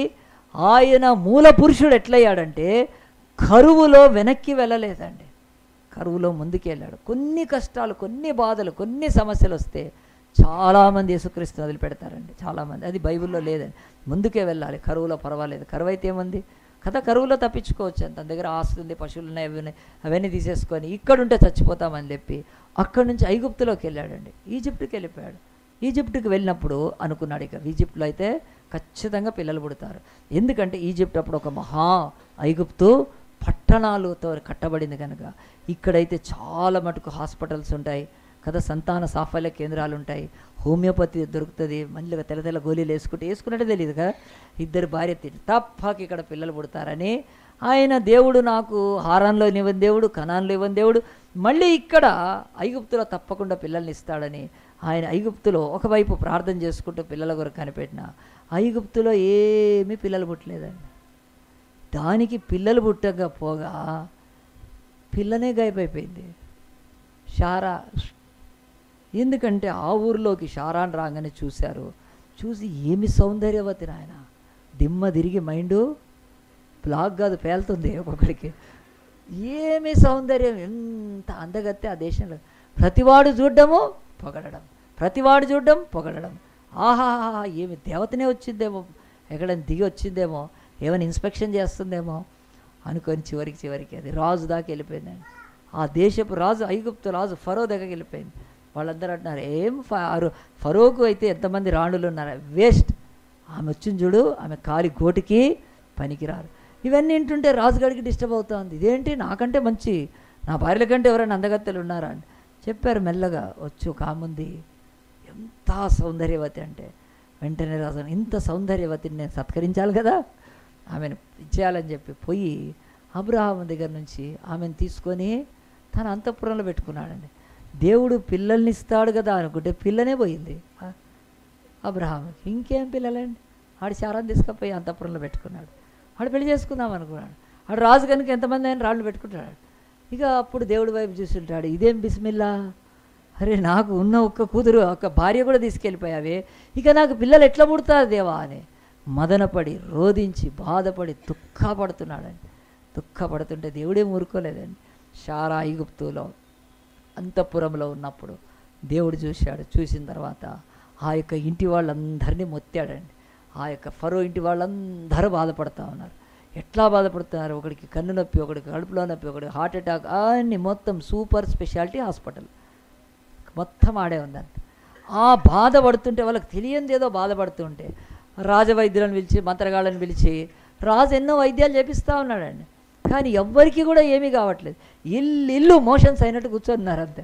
ఆయన మూల పురుషుడు ఎట్లయ్యాడంటే కరువులో వెనక్కి వెళ్ళలేదండి, కరువులో ముందుకు వెళ్ళాడు. కొన్ని కష్టాలు, కొన్ని బాధలు, కొన్ని సమస్యలు వస్తే చాలామంది యేసుక్రీస్తుని వదిలిపెడతారండి, చాలామంది. అది బైబిల్లో లేదండి, ముందుకే వెళ్ళాలి. కరువులో పర్వాలేదు, కరువు అయితే ఏముంది కదా, కరువులో తప్పించుకోవచ్చు. తన దగ్గర ఆస్తి ఉంది, పశువులు ఉన్నాయి, అవి ఉన్నాయి, అవన్నీ తీసేసుకొని ఇక్కడుంటే చచ్చిపోతామని చెప్పి అక్కడి నుంచి ఐగుప్తులోకి వెళ్ళాడండి. ఈజిప్ట్కి వెళ్ళిపోయాడు. ఈజిప్ట్కి వెళ్ళినప్పుడు అనుకున్నాడు, ఇక ఈజిప్ట్లో అయితే ఖచ్చితంగా పిల్లలు పుడతారు. ఎందుకంటే ఈజిప్ట్ అప్పుడు ఒక మహా ఐగుప్తు పట్టణాలతో కట్టబడింది కనుక ఇక్కడైతే చాలా మటుకు హాస్పిటల్స్ ఉంటాయి కదా, సంతాన సాఫల్య కేంద్రాలు ఉంటాయి, హోమియోపతి దొరుకుతుంది. మళ్ళీ తెల్ల తెల్ల గోళీలు వేసుకుంటే వేసుకున్నట్టే తెలియదు కదా, ఇద్దరు భార్య తిండి తప్పకి ఇక్కడ పిల్లలు పుడతారని ఆయన దేవుడు నాకు హారాన్లో ఇవ్వని దేవుడు, కనాన్లో ఇవ్వని దేవుడు, మళ్ళీ ఇక్కడ ఐగుప్తులో తప్పకుండా పిల్లల్ని ఇస్తాడని ఆయన ఐగుప్తులో ఒకవైపు ప్రార్థన చేసుకుంటూ పిల్లల కొరకు కనిపెట్టిన ఐగుప్తులో ఏమీ పిల్లలు పుట్టలేదండి. దానికి పిల్లలు పుట్టగా పోగా పిల్లనే గాయపైపోయింది షారా. ఎందుకంటే ఆ ఊరిలోకి షారాన్ రాగానే చూశారు, చూసి ఏమి సౌందర్యవతి నాయన, దిమ్మ తిరిగి మైండు బ్లాక్ కాదు పేలుతుంది ఒక్కొక్కడికి. ఏమి సౌందర్యం, ఎంత అందగత్తే ఆ దేశంలో. ప్రతివాడు చూడడము పొగడడం, ప్రతివాడు చూడడం పొగడడం. ఆహాహా, ఏమి దేవతనే వచ్చిందేమో, ఎక్కడైనా దిగి వచ్చిందేమో, ఏమైనా ఇన్స్పెక్షన్ చేస్తుందేమో అనుకొని చివరికి చివరికి అది రాజు దాకా వెళ్ళిపోయిందండి. ఆ దేశపు రాజు, ఐగుప్తు రాజు ఫరో దగ్గరికి వెళ్ళిపోయింది. వాళ్ళందరూ అంటున్నారు, ఏం ఫరో ఫరోకు అయితే ఎంతమంది రాణులు ఉన్నారు, వేస్ట్, ఆమె వచ్చింది చూడు, ఆమె కాలి గోటికి పనికిరారు. ఇవన్నీ ఏంటంటే రాజుగాడికి డిస్టర్బ్ అవుతుంది. ఇదేంటి, నాకంటే మంచి నా భార్యల కంటే ఎవరైనా అందగత్తెలు ఉన్నారా అని చెప్పారు. మెల్లగా వచ్చి ఒక ఆముంది, ఎంత సౌందర్యవతి అంటే వెంటనే రాజు, ఇంత సౌందర్యవతిని నేను సత్కరించాలి కదా, ఆమెను ఇచ్చేయాలని చెప్పి పోయి అబ్రహాం దగ్గర నుంచి ఆమెను తీసుకొని తన అంతఃపురంలో పెట్టుకున్నాడండి. దేవుడు పిల్లల్ని ఇస్తాడు కదా అనుకుంటే పిల్లనే పోయింది అబ్రహాంకి. ఇంకేం పిల్లలండి, ఆడు శారాన్ని తీసుకుపోయి అంతఃపురంలో పెట్టుకున్నాడు. ఆడు పెళ్లి చేసుకుందాం అనుకున్నాడు. ఆడు రాజు కనుక ఎంతమంది అయినా రాళ్ళు పెట్టుకుంటాడు. ఇక అప్పుడు దేవుడి వైపు చూస్తుంటాడు, ఇదేం బిస్మిల్లా, అరే నాకు ఉన్న ఒక్క కూతురు ఒక్క భార్య కూడా తీసుకెళ్ళిపోయావే, ఇక నాకు పిల్లలు ఎట్లా పుడతారు దేవా అని మదనపడి రోధించి బాధపడి దుఃఖపడుతున్నాడండి. దుఃఖపడుతుంటే దేవుడేం ఊరుకోలేదండి. షారా ఐగుప్తులో అంతఃపురంలో ఉన్నప్పుడు దేవుడు చూశాడు. చూసిన తర్వాత ఆ యొక్క ఇంటి వాళ్ళందరినీ మొత్తాడండి. ఆ యొక్క ఫరో ఇంటి వాళ్ళందరూ బాధపడుతూ ఉన్నారు. ఎట్లా బాధపడుతున్నారు? ఒకడికి కన్ను నొప్పి, ఒకడికి కడుపులో నొప్పి, ఒకడికి హార్ట్ అటాక్, అన్నీ మొత్తం సూపర్ స్పెషాలిటీ హాస్పిటల్ మొత్తం ఆడే ఉందంట. ఆ బాధపడుతుంటే వాళ్ళకి తెలియంది ఏదో బాధపడుతుంటే రాజవైద్యులను పిలిచి, మంత్రగాళ్ళని పిలిచి రాజు ఎన్నో వైద్యాలు చేపిస్తూ ఉన్నాడండి. కానీ ఎవ్వరికి కూడా ఏమీ కావట్లేదు. ఇల్లు ఇల్లు మోషన్స్ అయినట్టు కూర్చొన్నారు అంతే.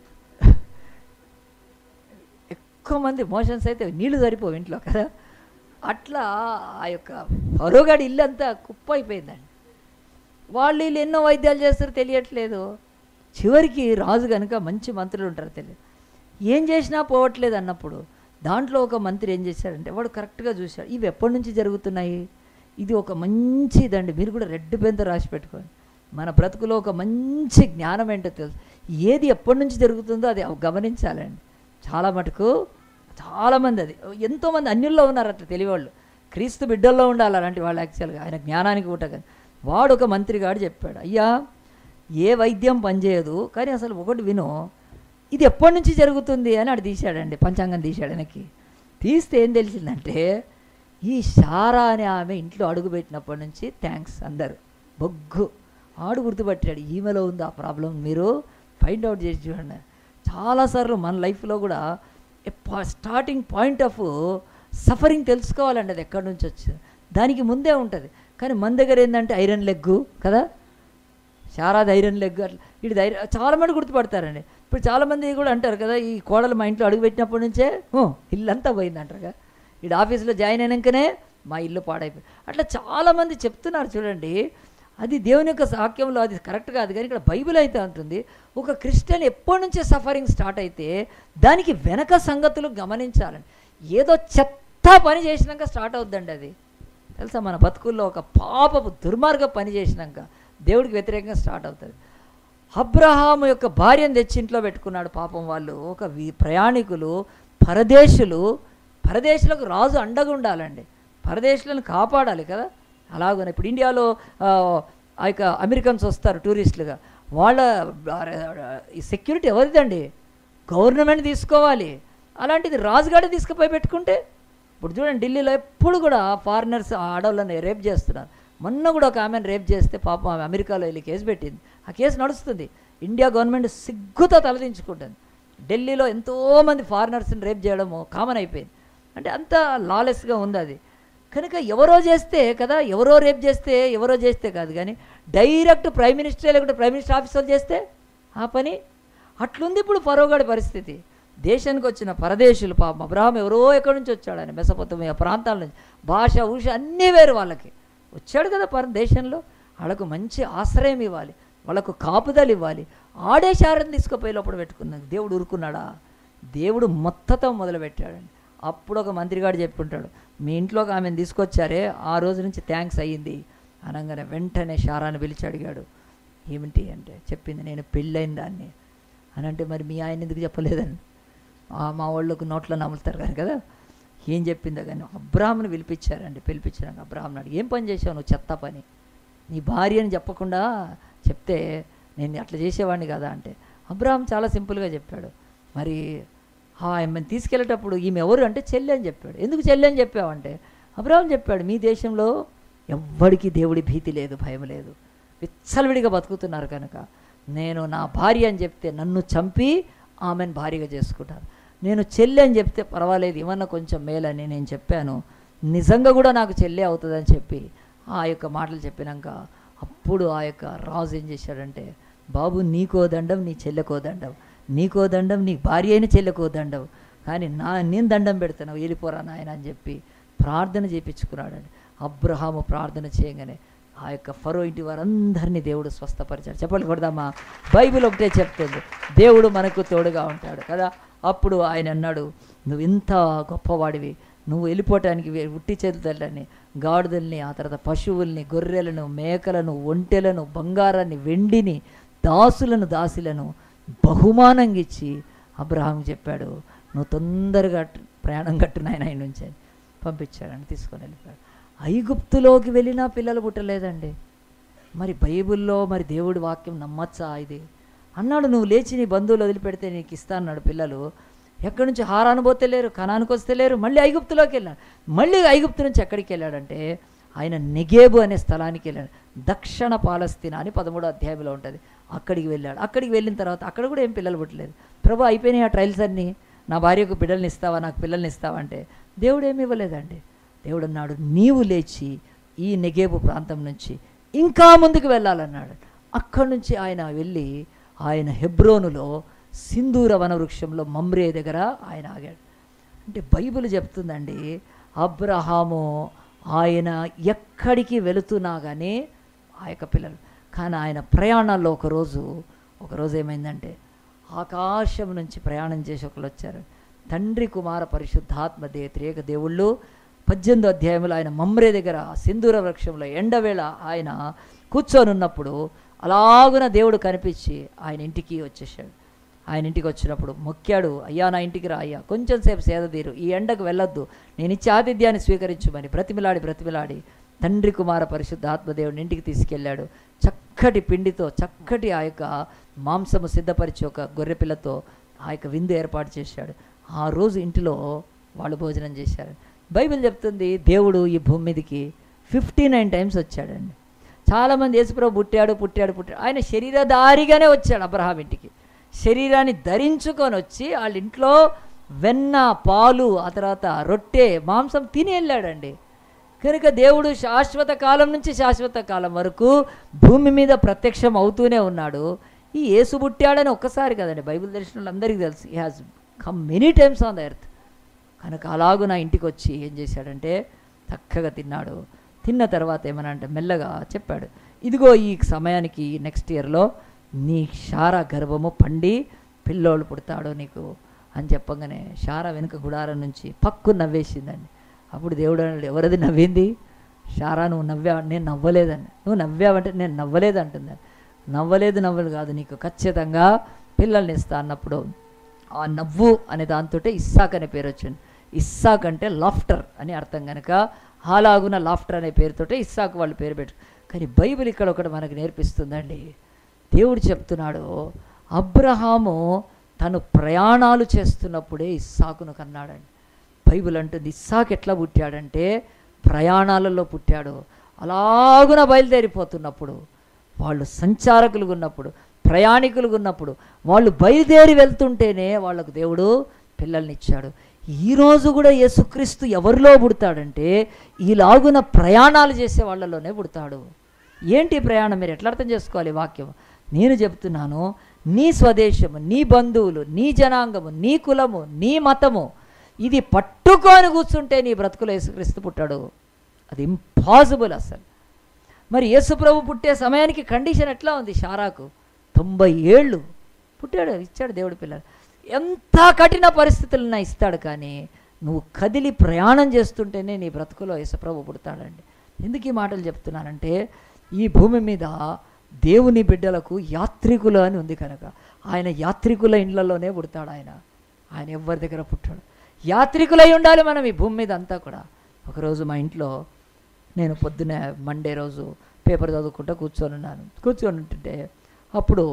ఎక్కువ మంది మోషన్స్ అయితే నీళ్లు సరిపోవు ఇంట్లో కదా. అట్లా ఆ యొక్క ఫరోగాడి ఇల్లు అంతా కుప్ప అయిపోయిందండి. వాళ్ళు వీళ్ళు ఎన్నో వైద్యాలు చేస్తారో తెలియట్లేదు. చివరికి రాజు కనుక మంచి మంత్రులు ఉంటారు తెలియదు, ఏం చేసినా పోవట్లేదు అన్నప్పుడు దాంట్లో ఒక మంత్రి ఏం చేశాడంటే వాడు కరెక్ట్గా చూశాడు, ఇవి ఎప్పటి నుంచి జరుగుతున్నాయి, ఇది ఒక మంచిదండి, మీరు కూడా రెడ్ పెన్తో రాసి పెట్టుకోండి. మన బ్రతుకులో ఒక మంచి జ్ఞానం ఏంటో తెలుసు, ఏది ఎప్పటి నుంచి జరుగుతుందో అది గమనించాలండి. చాలా మటుకు చాలామంది, అది ఎంతోమంది అన్యుల్లో ఉన్నారు అట్లా తెలియవాళ్ళు, క్రీస్తు బిడ్డల్లో ఉండాలి అలాంటి వాళ్ళు. యాక్చువల్గా ఆయన జ్ఞానానికి ఊటగా వాడు ఒక మంత్రి గారు చెప్పాడు, అయ్యా ఏ వైద్యం పనిచేయదు కానీ అసలు ఒకటి విను, ఇది ఎప్పటి నుంచి జరుగుతుంది అని అటు తీశాడండి, పంచాంగం తీశాడు వెనక్కి. తీస్తే ఏం తెలిసిందంటే ఈ శారా అనే ఆమె ఇంట్లో అడుగు పెట్టినప్పటి నుంచి థ్యాంక్స్ అందరు బొగ్గు ఆడు గుర్తుపట్టాడు, ఈమెలో ఉంది ఆ ప్రాబ్లం, మీరు ఫైండ్ అవుట్ చేసి చూడండి. చాలాసార్లు మన లైఫ్లో కూడా స్టార్టింగ్ పాయింట్ ఆఫ్ సఫరింగ్ తెలుసుకోవాలండి, అది ఎక్కడి నుంచి వచ్చింది దానికి ముందే ఉంటుంది. కానీ మన దగ్గర ఏంటంటే ఐరన్ లెగ్గు కదా, శారాది ఐరన్ లెగ్, అట్లా వీడి ధైర్యం చాలామంది గుర్తుపడతారండి. ఇప్పుడు చాలామంది కూడా అంటారు కదా, ఈ కోడలు మా ఇంట్లో అడుగుపెట్టినప్పటి నుంచే ఇల్లంతా పోయింది అంటారు కదా, వీడు ఆఫీస్లో జాయిన్ అయినాకనే మా ఇల్లు పాడైపోయింది, అట్లా చాలామంది చెప్తున్నారు చూడండి. అది దేవుని యొక్క వాక్యంలో అది కరెక్ట్ కాదు, కానీ ఇక్కడ బైబిల్ అయితే అంటుంది ఒక క్రిస్టియన్ ఎప్పటి నుంచే సఫరింగ్ స్టార్ట్ అయితే దానికి వెనక సంగతులు గమనించాలండి. ఏదో చెత్త పని చేసినాక స్టార్ట్ అవుద్దండి అది, తెలుసా? మన బతుకుల్లో ఒక పాపపు దుర్మార్గ పని చేసినాక దేవుడికి వ్యతిరేకంగా స్టార్ట్ అవుతుంది. అబ్రహాము యొక్క భార్యను తెచ్చి ఇంట్లో పెట్టుకున్నాడు పాపం. వాళ్ళు ఒక ప్రయాణికులు, పరదేశులు, పరదేశులకు రాజు అండగా ఉండాలండి, పరదేశులను కాపాడాలి కదా. అలాగనే ఇప్పుడు ఇండియాలో ఆ యొక్క అమెరికన్స్ వస్తారు టూరిస్టులుగా, వాళ్ళ ఈ సెక్యూరిటీ ఎవరిదండి? గవర్నమెంట్ తీసుకోవాలి. అలాంటిది రాజుగాడే తీసుకుపోయి పెట్టుకుంటే, ఇప్పుడు చూడండి ఢిల్లీలో ఎప్పుడు కూడా ఫారినర్స్ ఆడవాళ్ళని రేప్ చేస్తున్నారు. మొన్న కూడా ఒక ఆమెను రేప్ చేస్తే పాపం ఆమె అమెరికాలో వెళ్ళి కేసు పెట్టింది, ఆ కేసు నడుస్తుంది. ఇండియా గవర్నమెంట్ సిగ్గుతో తలదించుకుంటుంది. ఢిల్లీలో ఎంతోమంది ఫారినర్స్ని రేప్ చేయడము కామన్ అయిపోయింది. అంటే అంత లాలెస్గా ఉంది అది. కనుక ఎవరో చేస్తే కదా, ఎవరో రేప్ చేస్తే ఎవరో చేస్తే కాదు, కానీ డైరెక్ట్ ప్రైమ్ మినిస్టర్ లేకుంటే ప్రైమ్ మినిస్టర్ ఆఫీసర్ చేస్తే ఆ పని అట్లుంది ఇప్పుడు ఫరోగాడి పరిస్థితి. దేశానికి వచ్చిన పరదేశులు పాపం, అబ్రహాం ఎవరో ఎక్కడి నుంచి వచ్చాడని, మెసొపొతేమియా ప్రాంతాల నుంచి, భాష ఊష అన్నీ వేరు వాళ్ళకి వచ్చాడు కదా పర దేశంలో. వాళ్ళకు మంచి ఆశ్రయం ఇవ్వాలి, వాళ్ళకు కాపుదలు ఇవ్వాలి. ఆడే శారని తీసుకుపోయి లోపల పెట్టుకున్నాడు. దేవుడు ఊరుకున్నాడా? దేవుడు మొత్తతో మొదలుపెట్టాడండి. అప్పుడు ఒక మంత్రిగాడు చెప్పుకుంటాడు, మీ ఇంట్లోకి ఆమెను తీసుకొచ్చారే ఆ రోజు నుంచి థ్యాంక్స్ అయ్యింది అనగానే వెంటనే శారాన్ని పిలిచి అడిగాడు, ఏమిటి అంటే చెప్పింది నేను పెళ్ళైన దాన్ని అని. అంటే మరి మీ ఆయన ఎందుకు చెప్పలేదని, మా వాళ్ళకు నోట్లో నమ్ముతారు కానీ కదా, ఏం చెప్పిందో కానీ అబ్రాహాముని పిలిపించారండి. పిలిపించాక అబ్రాహాముని అడిగి, ఏం పని చేసావు నువ్వు? చెత్త పని, నీ భార్య అని చెప్పకుండా చెప్తే నేను అట్లా చేసేవాడిని కదా అంటే అబ్రాహాం చాలా సింపుల్గా చెప్పాడు, మరి ఆమెను తీసుకెళ్ళేటప్పుడు ఈమె ఎవరు అంటే చెల్లి అని చెప్పాడు. ఎందుకు చెల్లి అని చెప్పావంటే అబ్రాహాం చెప్పాడు, మీ దేశంలో ఎవ్వడికి దేవుడి భీతి లేదు, భయం లేదు, విచ్చలవిడిగా బతుకుతున్నారు కనుక నేను నా భార్య అని చెప్తే నన్ను చంపి ఆమెను భార్యగా చేసుకుంటారు, నేను చెల్లి అని చెప్తే పర్వాలేదు ఏమన్నా కొంచెం మేలని నేను చెప్పాను, నిజంగా కూడా నాకు చెల్లి అవుతుందని చెప్పి ఆ యొక్క మాటలు చెప్పినాక అప్పుడు ఆ యొక్క రాజు ఏం చేశాడంటే, బాబు నీకో దండం, నీ చెల్లెకో దండం, నీకో దండం, నీ భార్య అయిన చెల్లెకో దండం, కానీ నా నేను దండం పెడతాను వెళ్ళిపోరా నాయన అని చెప్పి ప్రార్థన చేయించుకున్నాడండి. అబ్రహాము ప్రార్థన చేయగానే ఆ యొక్క ఫరో ఇంటి వారందరినీ దేవుడు స్వస్థపరిచాడు. చెప్పండి కొడదామా? బైబిల్ ఒకటే చెప్తుంది, దేవుడు మనకు తోడుగా ఉంటాడు కదా. అప్పుడు ఆయన అన్నాడు, నువ్వు ఇంత గొప్పవాడివి, నువ్వు వెళ్ళిపోవటానికి ఉట్టి చేతులని గాడిదల్ని, ఆ తర్వాత పశువుల్ని, గొర్రెలను, మేకలను, ఒంటెలను, బంగారాన్ని, వెండిని, దాసులను, దాసులను బహుమానంగా ఇచ్చి అబ్రహాం చెప్పాడు, నువ్వు తొందరగా ప్రయాణం కట్టు నాయన ఆయన నుంచి అని పంపించాడని తీసుకొని వెళ్ళిపోయాడు. ఐగుప్తులోకి వెళ్ళినా పిల్లలు పుట్టలేదండి. మరి బైబిల్లో మరి దేవుడి వాక్యం నమ్మచ్చా ఇది అన్నాడు, నువ్వు లేచి నీ బంధువులు వదిలిపెడితే నీకు ఇస్తా అన్నాడు పిల్లలు. ఎక్కడి నుంచి హారాను పోతే లేరు, కనానికి వస్తే లేరు, మళ్ళీ ఐగుప్తులోకి వెళ్ళాడు. మళ్ళీ ఐగుప్తు నుంచి ఎక్కడికి వెళ్ళాడంటే ఆయన నెగేబు అనే స్థలానికి వెళ్ళాడు. దక్షిణ పాలస్తీనా అని పదమూడో అధ్యాయంలో ఉంటుంది. అక్కడికి వెళ్ళాడు. అక్కడికి వెళ్ళిన తర్వాత అక్కడ కూడా ఏం పిల్లలు పుట్టలేదు. ప్రభు అయిపోయినాయి ఆ ట్రయల్స్ అన్నీ, నా భార్యకు బిడ్డల్ని ఇస్తావా, నాకు పిల్లల్ని ఇస్తావా అంటే దేవుడు ఏమి ఇవ్వలేదండి. దేవుడు అన్నాడు, నీవు లేచి ఈ నెగేబు ప్రాంతం నుంచి ఇంకా ముందుకు వెళ్ళాలన్నాడు. అక్కడి నుంచి ఆయన వెళ్ళి ఆయన హెబ్రోనులో సింధూర వనవృక్షంలో మమ్రే దగ్గర ఆయన ఆగాడు. అంటే బైబిల్ చెప్తుందండి, అబ్రహాము ఆయన ఎక్కడికి వెళుతున్నా కానీ ఆ యొక్క పిల్లలు. కానీ ఆయన ప్రయాణాల్లో ఒకరోజు ఒకరోజు ఏమైందంటే ఆకాశం నుంచి ప్రయాణం చేసి ఒకరు వచ్చారు. తండ్రి కుమార పరిశుద్ధాత్మ దే త్రియేక దేవుళ్ళు. పద్దెనిమిదో అధ్యాయంలో ఆయన మమ్రే దగ్గర సింధూర వృక్షంలో ఎండవేళ ఆయన కూర్చొని ఉన్నప్పుడు అలాగున దేవుడు కనిపించి ఆయన ఇంటికి వచ్చేసాడు. ఆయన ఇంటికి వచ్చినప్పుడు మొక్కాడు, అయ్యా నా ఇంటికి రా అయ్యా, కొంచెం సేపు సేదతీరు, ఈ ఎండకు వెళ్ళొద్దు, నేను ఇచ్చే ఆతిథ్యాన్ని స్వీకరించుమని బ్రతిమిలాడి బ్రతిమిలాడి తండ్రి కుమార పరిశుద్ధ ఆత్మదేవుని ఇంటికి తీసుకెళ్ళాడు. చక్కటి పిండితో చక్కటి ఆ యొక్క మాంసము సిద్ధపరిచి ఒక గొర్రెపిల్లతో ఆ యొక్క విందు ఏర్పాటు చేశాడు. ఆ రోజు ఇంటిలో వాళ్ళు భోజనం చేశారు. బైబిల్ చెప్తుంది దేవుడు ఈ భూమి మీదకి ఫిఫ్టీ నైన్ టైమ్స్ వచ్చాడండి. చాలామంది యేసుప్రభు పుట్టాడు పుట్టాడు పుట్టాడు ఆయన శరీరధారిగానే వచ్చాడు అబ్రహాం ఇంటికి. శరీరాన్ని ధరించుకొని వచ్చి వాళ్ళ ఇంట్లో వెన్న పాలు ఆ తర్వాత రొట్టె మాంసం తిని వెళ్ళాడండి. కనుక దేవుడు శాశ్వత కాలం నుంచి శాశ్వత కాలం వరకు భూమి మీద ప్రత్యక్షం అవుతూనే ఉన్నాడు. ఈ యేసు పుట్టాడని ఒక్కసారి కదండి, బైబిల్ తెలిసిన వాళ్ళందరికీ తెలుసు. He has come many times on the earth. కనుక అలాగూ నా ఇంటికి వచ్చి ఏం చేశాడంటే చక్కగా తిన్నాడు. తిన్న తర్వాత ఏమన్నా అంటే మెల్లగా చెప్పాడు, ఇదిగో ఈ సమయానికి నెక్స్ట్ ఇయర్లో నీ శారా గర్భము పండి పిల్లోళ్ళు పుడతాడు నీకు అని చెప్పగానే శారా వెనుక గుడారం నుంచి పక్కు నవ్వేసిందండి. అప్పుడు దేవుడు అన్నాడు, ఎవరది నవ్వింది? శారా నువ్వు నవ్వా? నేను నవ్వలేదండి. నువ్వు నవ్వావంటే నేను నవ్వలేదు అంటుందని. నవ్వలేదు నవ్వలేదు కాదు, నీకు ఖచ్చితంగా పిల్లల్ని ఇస్తా అన్నప్పుడు ఆ నవ్వు అనే దాంతో ఇస్సాక్ అనే పేరు వచ్చింది. ఇస్సాక్ అంటే లాఫ్టర్ అని అర్థం కనుక అలాగున లాఫ్టర్ అనే పేరుతోటే ఇస్సాక్ వాళ్ళు పేరు పెట్టు. కానీ బైబిల్ ఇక్కడ ఒకటి మనకు నేర్పిస్తుందండి. దేవుడు చెప్తున్నాడు, అబ్రహాము తను ప్రయాణాలు చేస్తున్నప్పుడే ఇస్సాకును కన్నాడండి. బైబిల్ అంటుంది ఇస్సాక్ ఎట్లా పుట్టాడంటే ప్రయాణాలలో పుట్టాడు. అలాగున బయలుదేరిపోతున్నప్పుడు, వాళ్ళు సంచారకులుగా ఉన్నప్పుడు, ప్రయాణికులుగా ఉన్నప్పుడు, వాళ్ళు బయలుదేరి వెళ్తుంటేనే వాళ్ళకు దేవుడు పిల్లల్ని ఇచ్చాడు. ఈరోజు కూడా యేసుక్రీస్తు ఎవరిలో పుడతాడంటే ఈలాగున ప్రయాణాలు చేసే వాళ్ళలోనే పుడతాడు. ఏంటి ప్రయాణం? మీరు ఎట్లా అర్థం చేసుకోవాలి వాక్యం? నేను చెప్తున్నాను, నీ స్వదేశము, నీ బంధువులు, నీ జనాంగము, నీ కులము, నీ మతము ఇది పట్టుకొని కూర్చుంటే నీ బ్రతుకులో యేసుక్రీస్తు పుట్టాడు. అది ఇంపాసిబుల్ అసలు. మరి యేసుప్రభు పుట్టే సమయానికి కండిషన్ ఎట్లా ఉంది? శారాకు తొంభై ఏళ్ళు పుట్టాడు, ఇచ్చాడు దేవుడి పిల్లలు. ఎంత కఠిన పరిస్థితులన్నా ఇస్తాడు, కానీ నువ్వు కదిలి ప్రయాణం చేస్తుంటేనే నీ బ్రతుకులో యేసుప్రభు పుడతాడండి. ఎందుకు ఈ మాటలు చెప్తున్నానంటే ఈ భూమి మీద దేవుని బిడ్డలకు యాత్రికులు అని ఉంది కనుక ఆయన యాత్రికుల ఇండ్లలోనే పుడతాడు. ఆయన ఆయన ఎవరి దగ్గర పుట్టాడు? యాత్రికులై ఉండాలి మనం ఈ భూమి మీద అంతా కూడా. ఒకరోజు మా ఇంట్లో నేను పొద్దున్నే మండే రోజు పేపర్ చదువుకుంటూ కూర్చొని ఉన్నాను. కూర్చొని ఉంటుంటే అప్పుడు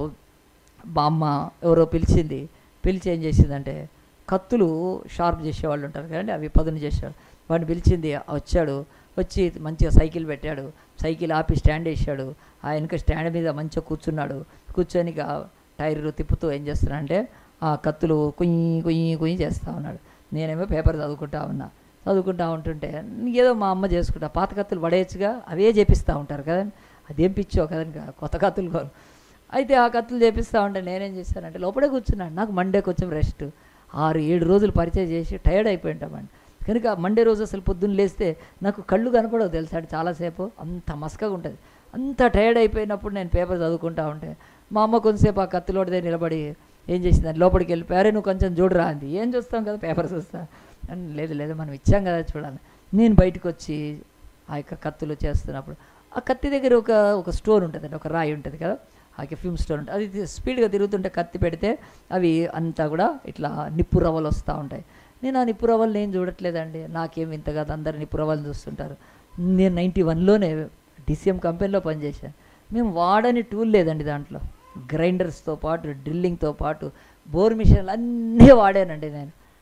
మా అమ్మ ఎవరో పిలిచింది. పిలిచి ఏం చేసిందంటే కత్తులు షార్ప్ చేసేవాళ్ళు ఉంటారు కదండి, అవి పదును చేసేవాడు. వాడిని పిలిచింది, వచ్చాడు. వచ్చి మంచిగా సైకిల్ పెట్టాడు. సైకిల్ ఆపి స్టాండ్ వేసాడు. ఆ వెనుక స్టాండ్ మీద మంచిగా కూర్చున్నాడు. కూర్చొని టైర్ తిప్పుతూ ఏం చేస్తున్నాడంటే ఆ కత్తులు కుయ్యి కుయ్యి కుయ్యి చేస్తూ ఉన్నాడు. నేనేమో పేపర్ చదువుకుంటా ఉన్నా. చదువుకుంటా ఉంటుంటే ఏదో మా అమ్మ చేసుకుంటా, పాత కత్తులు పడేయచ్చుగా, అవే చేపిస్తూ ఉంటారు కదండి. అదేం పిచ్చో కదండి, కొత్త కత్తులు కాదు. అయితే ఆ కత్తులు చేపిస్తూ ఉంటే నేనేం చేశానంటే లోపలే కూర్చున్నాను. నాకు మండే కొంచెం రెస్ట్, ఆరు ఏడు రోజులు పరిచయం చేసి టైర్డ్ అయిపోయి ఉంటామండి. కనుక మండే రోజు అసలు పొద్దున్న లేస్తే నాకు కళ్ళు కనపడవు తెలుసాడు, చాలాసేపు అంత మస్కగా ఉంటుంది. అంత టైర్డ్ అయిపోయినప్పుడు నేను పేపర్ చదువుకుంటా ఉంటే మా అమ్మ కొంతసేపు ఆ కత్తిలోడిదే నిలబడి ఏం చేసిందని లోపలికి వెళ్ళిపోయారే, నువ్వు కొంచెం చూడరా అంది. ఏం చూస్తాం కదా, పేపర్ చూస్తా అని. లేదు లేదు మనం ఇచ్చాం కదా చూడాలి. నేను బయటకు వచ్చి ఆ యొక్క కత్తులు చేస్తున్నప్పుడు ఆ కత్తి దగ్గర ఒక ఒక స్టోన్ ఉంటుందండి, ఒక రాయి ఉంటుంది కదా, ఆ ఫిల్మ్ స్టోన్ ఉంటుంది. అది స్పీడ్గా తిరుగుతుంటే కత్తి పెడితే అవి అంతా కూడా ఇట్లా నిప్పు రవ్వలు వస్తూ ఉంటాయి. నేను ఆ నిప్పు రవ్వలు నేను చూడట్లేదండి, నాకేం ఇంత కాదు, అందరు నిప్పు రవ్వలు చూస్తుంటారు. నేను నైంటీ వన్లోనే డిసిఎం కంపెనీలో పనిచేశాను. మేము వాడని టూల్ లేదండి దాంట్లో. గ్రైండర్స్తో పాటు డ్రిల్లింగ్తో పాటు బోర్ మిషన్లు అన్నీ వాడానండి నేను.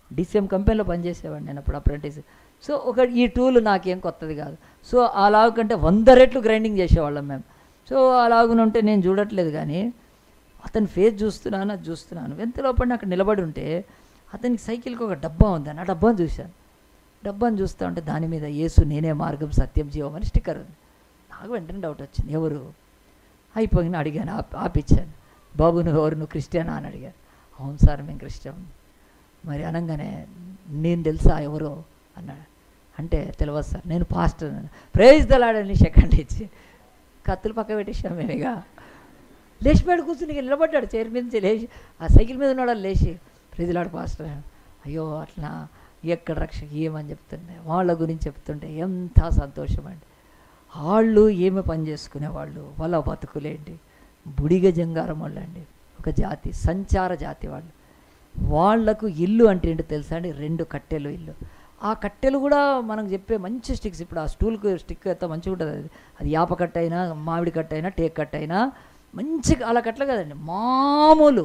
డిసిఎం కంపెనీలో పనిచేసేవాడిని నేను అప్పుడు అప్రెంటిస్. సో ఒక ఈ టూల్ నాకేం కొత్తది కాదు. సో అలాగ కంటే వంద రెట్లు గ్రైండింగ్ చేసేవాళ్ళం మేము. సో అలాగునుంటే నేను చూడట్లేదు, కానీ అతని ఫేస్ చూస్తున్నాను, అది చూస్తున్నాను. ఎంతలోపడిని అక్కడ నిలబడి ఉంటే అతనికి సైకిల్కి ఒక డబ్బా ఉందని, ఆ డబ్బాను చూశాను. డబ్బాను చూస్తూ ఉంటే దాని మీద యేసు నేనే మార్గం సత్యం జీవం అని స్టిక్కర్ ఉంది. నాకు వెంటనే డౌట్ వచ్చింది, ఎవరు అయిపోయిన అడిగాను, ఆపి ఆపిచ్చాను. బాబు నువ్వు ఎవరు, నువ్వు క్రిస్టియనా అని అడిగాను. అవును సార్ మేము క్రిస్టియన్. మరి అనగానే నేను తెలుసా ఎవరో అన్నాడు. అంటే తెలియదు సార్, నేను పాస్టర్. ప్రైజ్ ద లార్డ్ అని సెకండ్ ఇచ్చి కత్తులు పక్క పెట్టేసాం మేము. ఇక లేచిపోయాడు, కూర్చుని ఇక నిలబడ్డాడు చైర్ మీద నుంచి లేచి, ఆ సైకిల్ మీద ఉన్నాడు లేచి, ప్రైజ్ ద లార్డ్ పాస్టర్. అయ్యో అట్లా ఎక్కడ రక్షక ఏమని చెప్తుండే, వాళ్ళ గురించి చెప్తుంటే ఎంత సంతోషం అండి. వాళ్ళు ఏమి పని చేసుకునేవాళ్ళు, వాళ్ళ బతుకులేంటి, బుడిగ జంగారం వాళ్ళు అండి, ఒక జాతి, సంచార జాతి వాళ్ళు. వాళ్లకు ఇల్లు అంటే ఏంటో తెలుసా అండి, రెండు కట్టెలు ఇల్లు. ఆ కట్టెలు కూడా మనకు చెప్పే మంచి స్టిక్స్. ఇప్పుడు ఆ స్టూల్కి స్టిక్ అయితే మంచిగా ఉంటుంది, అది అది యాప కట్ట అయినా మామిడి కట్ట అయినా టేక్ కట్ట అయినా మంచిగా అలా కట్టలు కదండి, మామూలు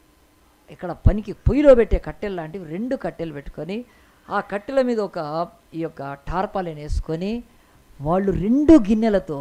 ఇక్కడ పనికి పొయ్యిలో పెట్టే కట్టెలు లాంటివి రెండు కట్టెలు పెట్టుకొని ఆ కట్టెల మీద ఒక ఈ యొక్క టార్పాలిన్ వేసుకొని వాళ్ళు రెండు గిన్నెలతో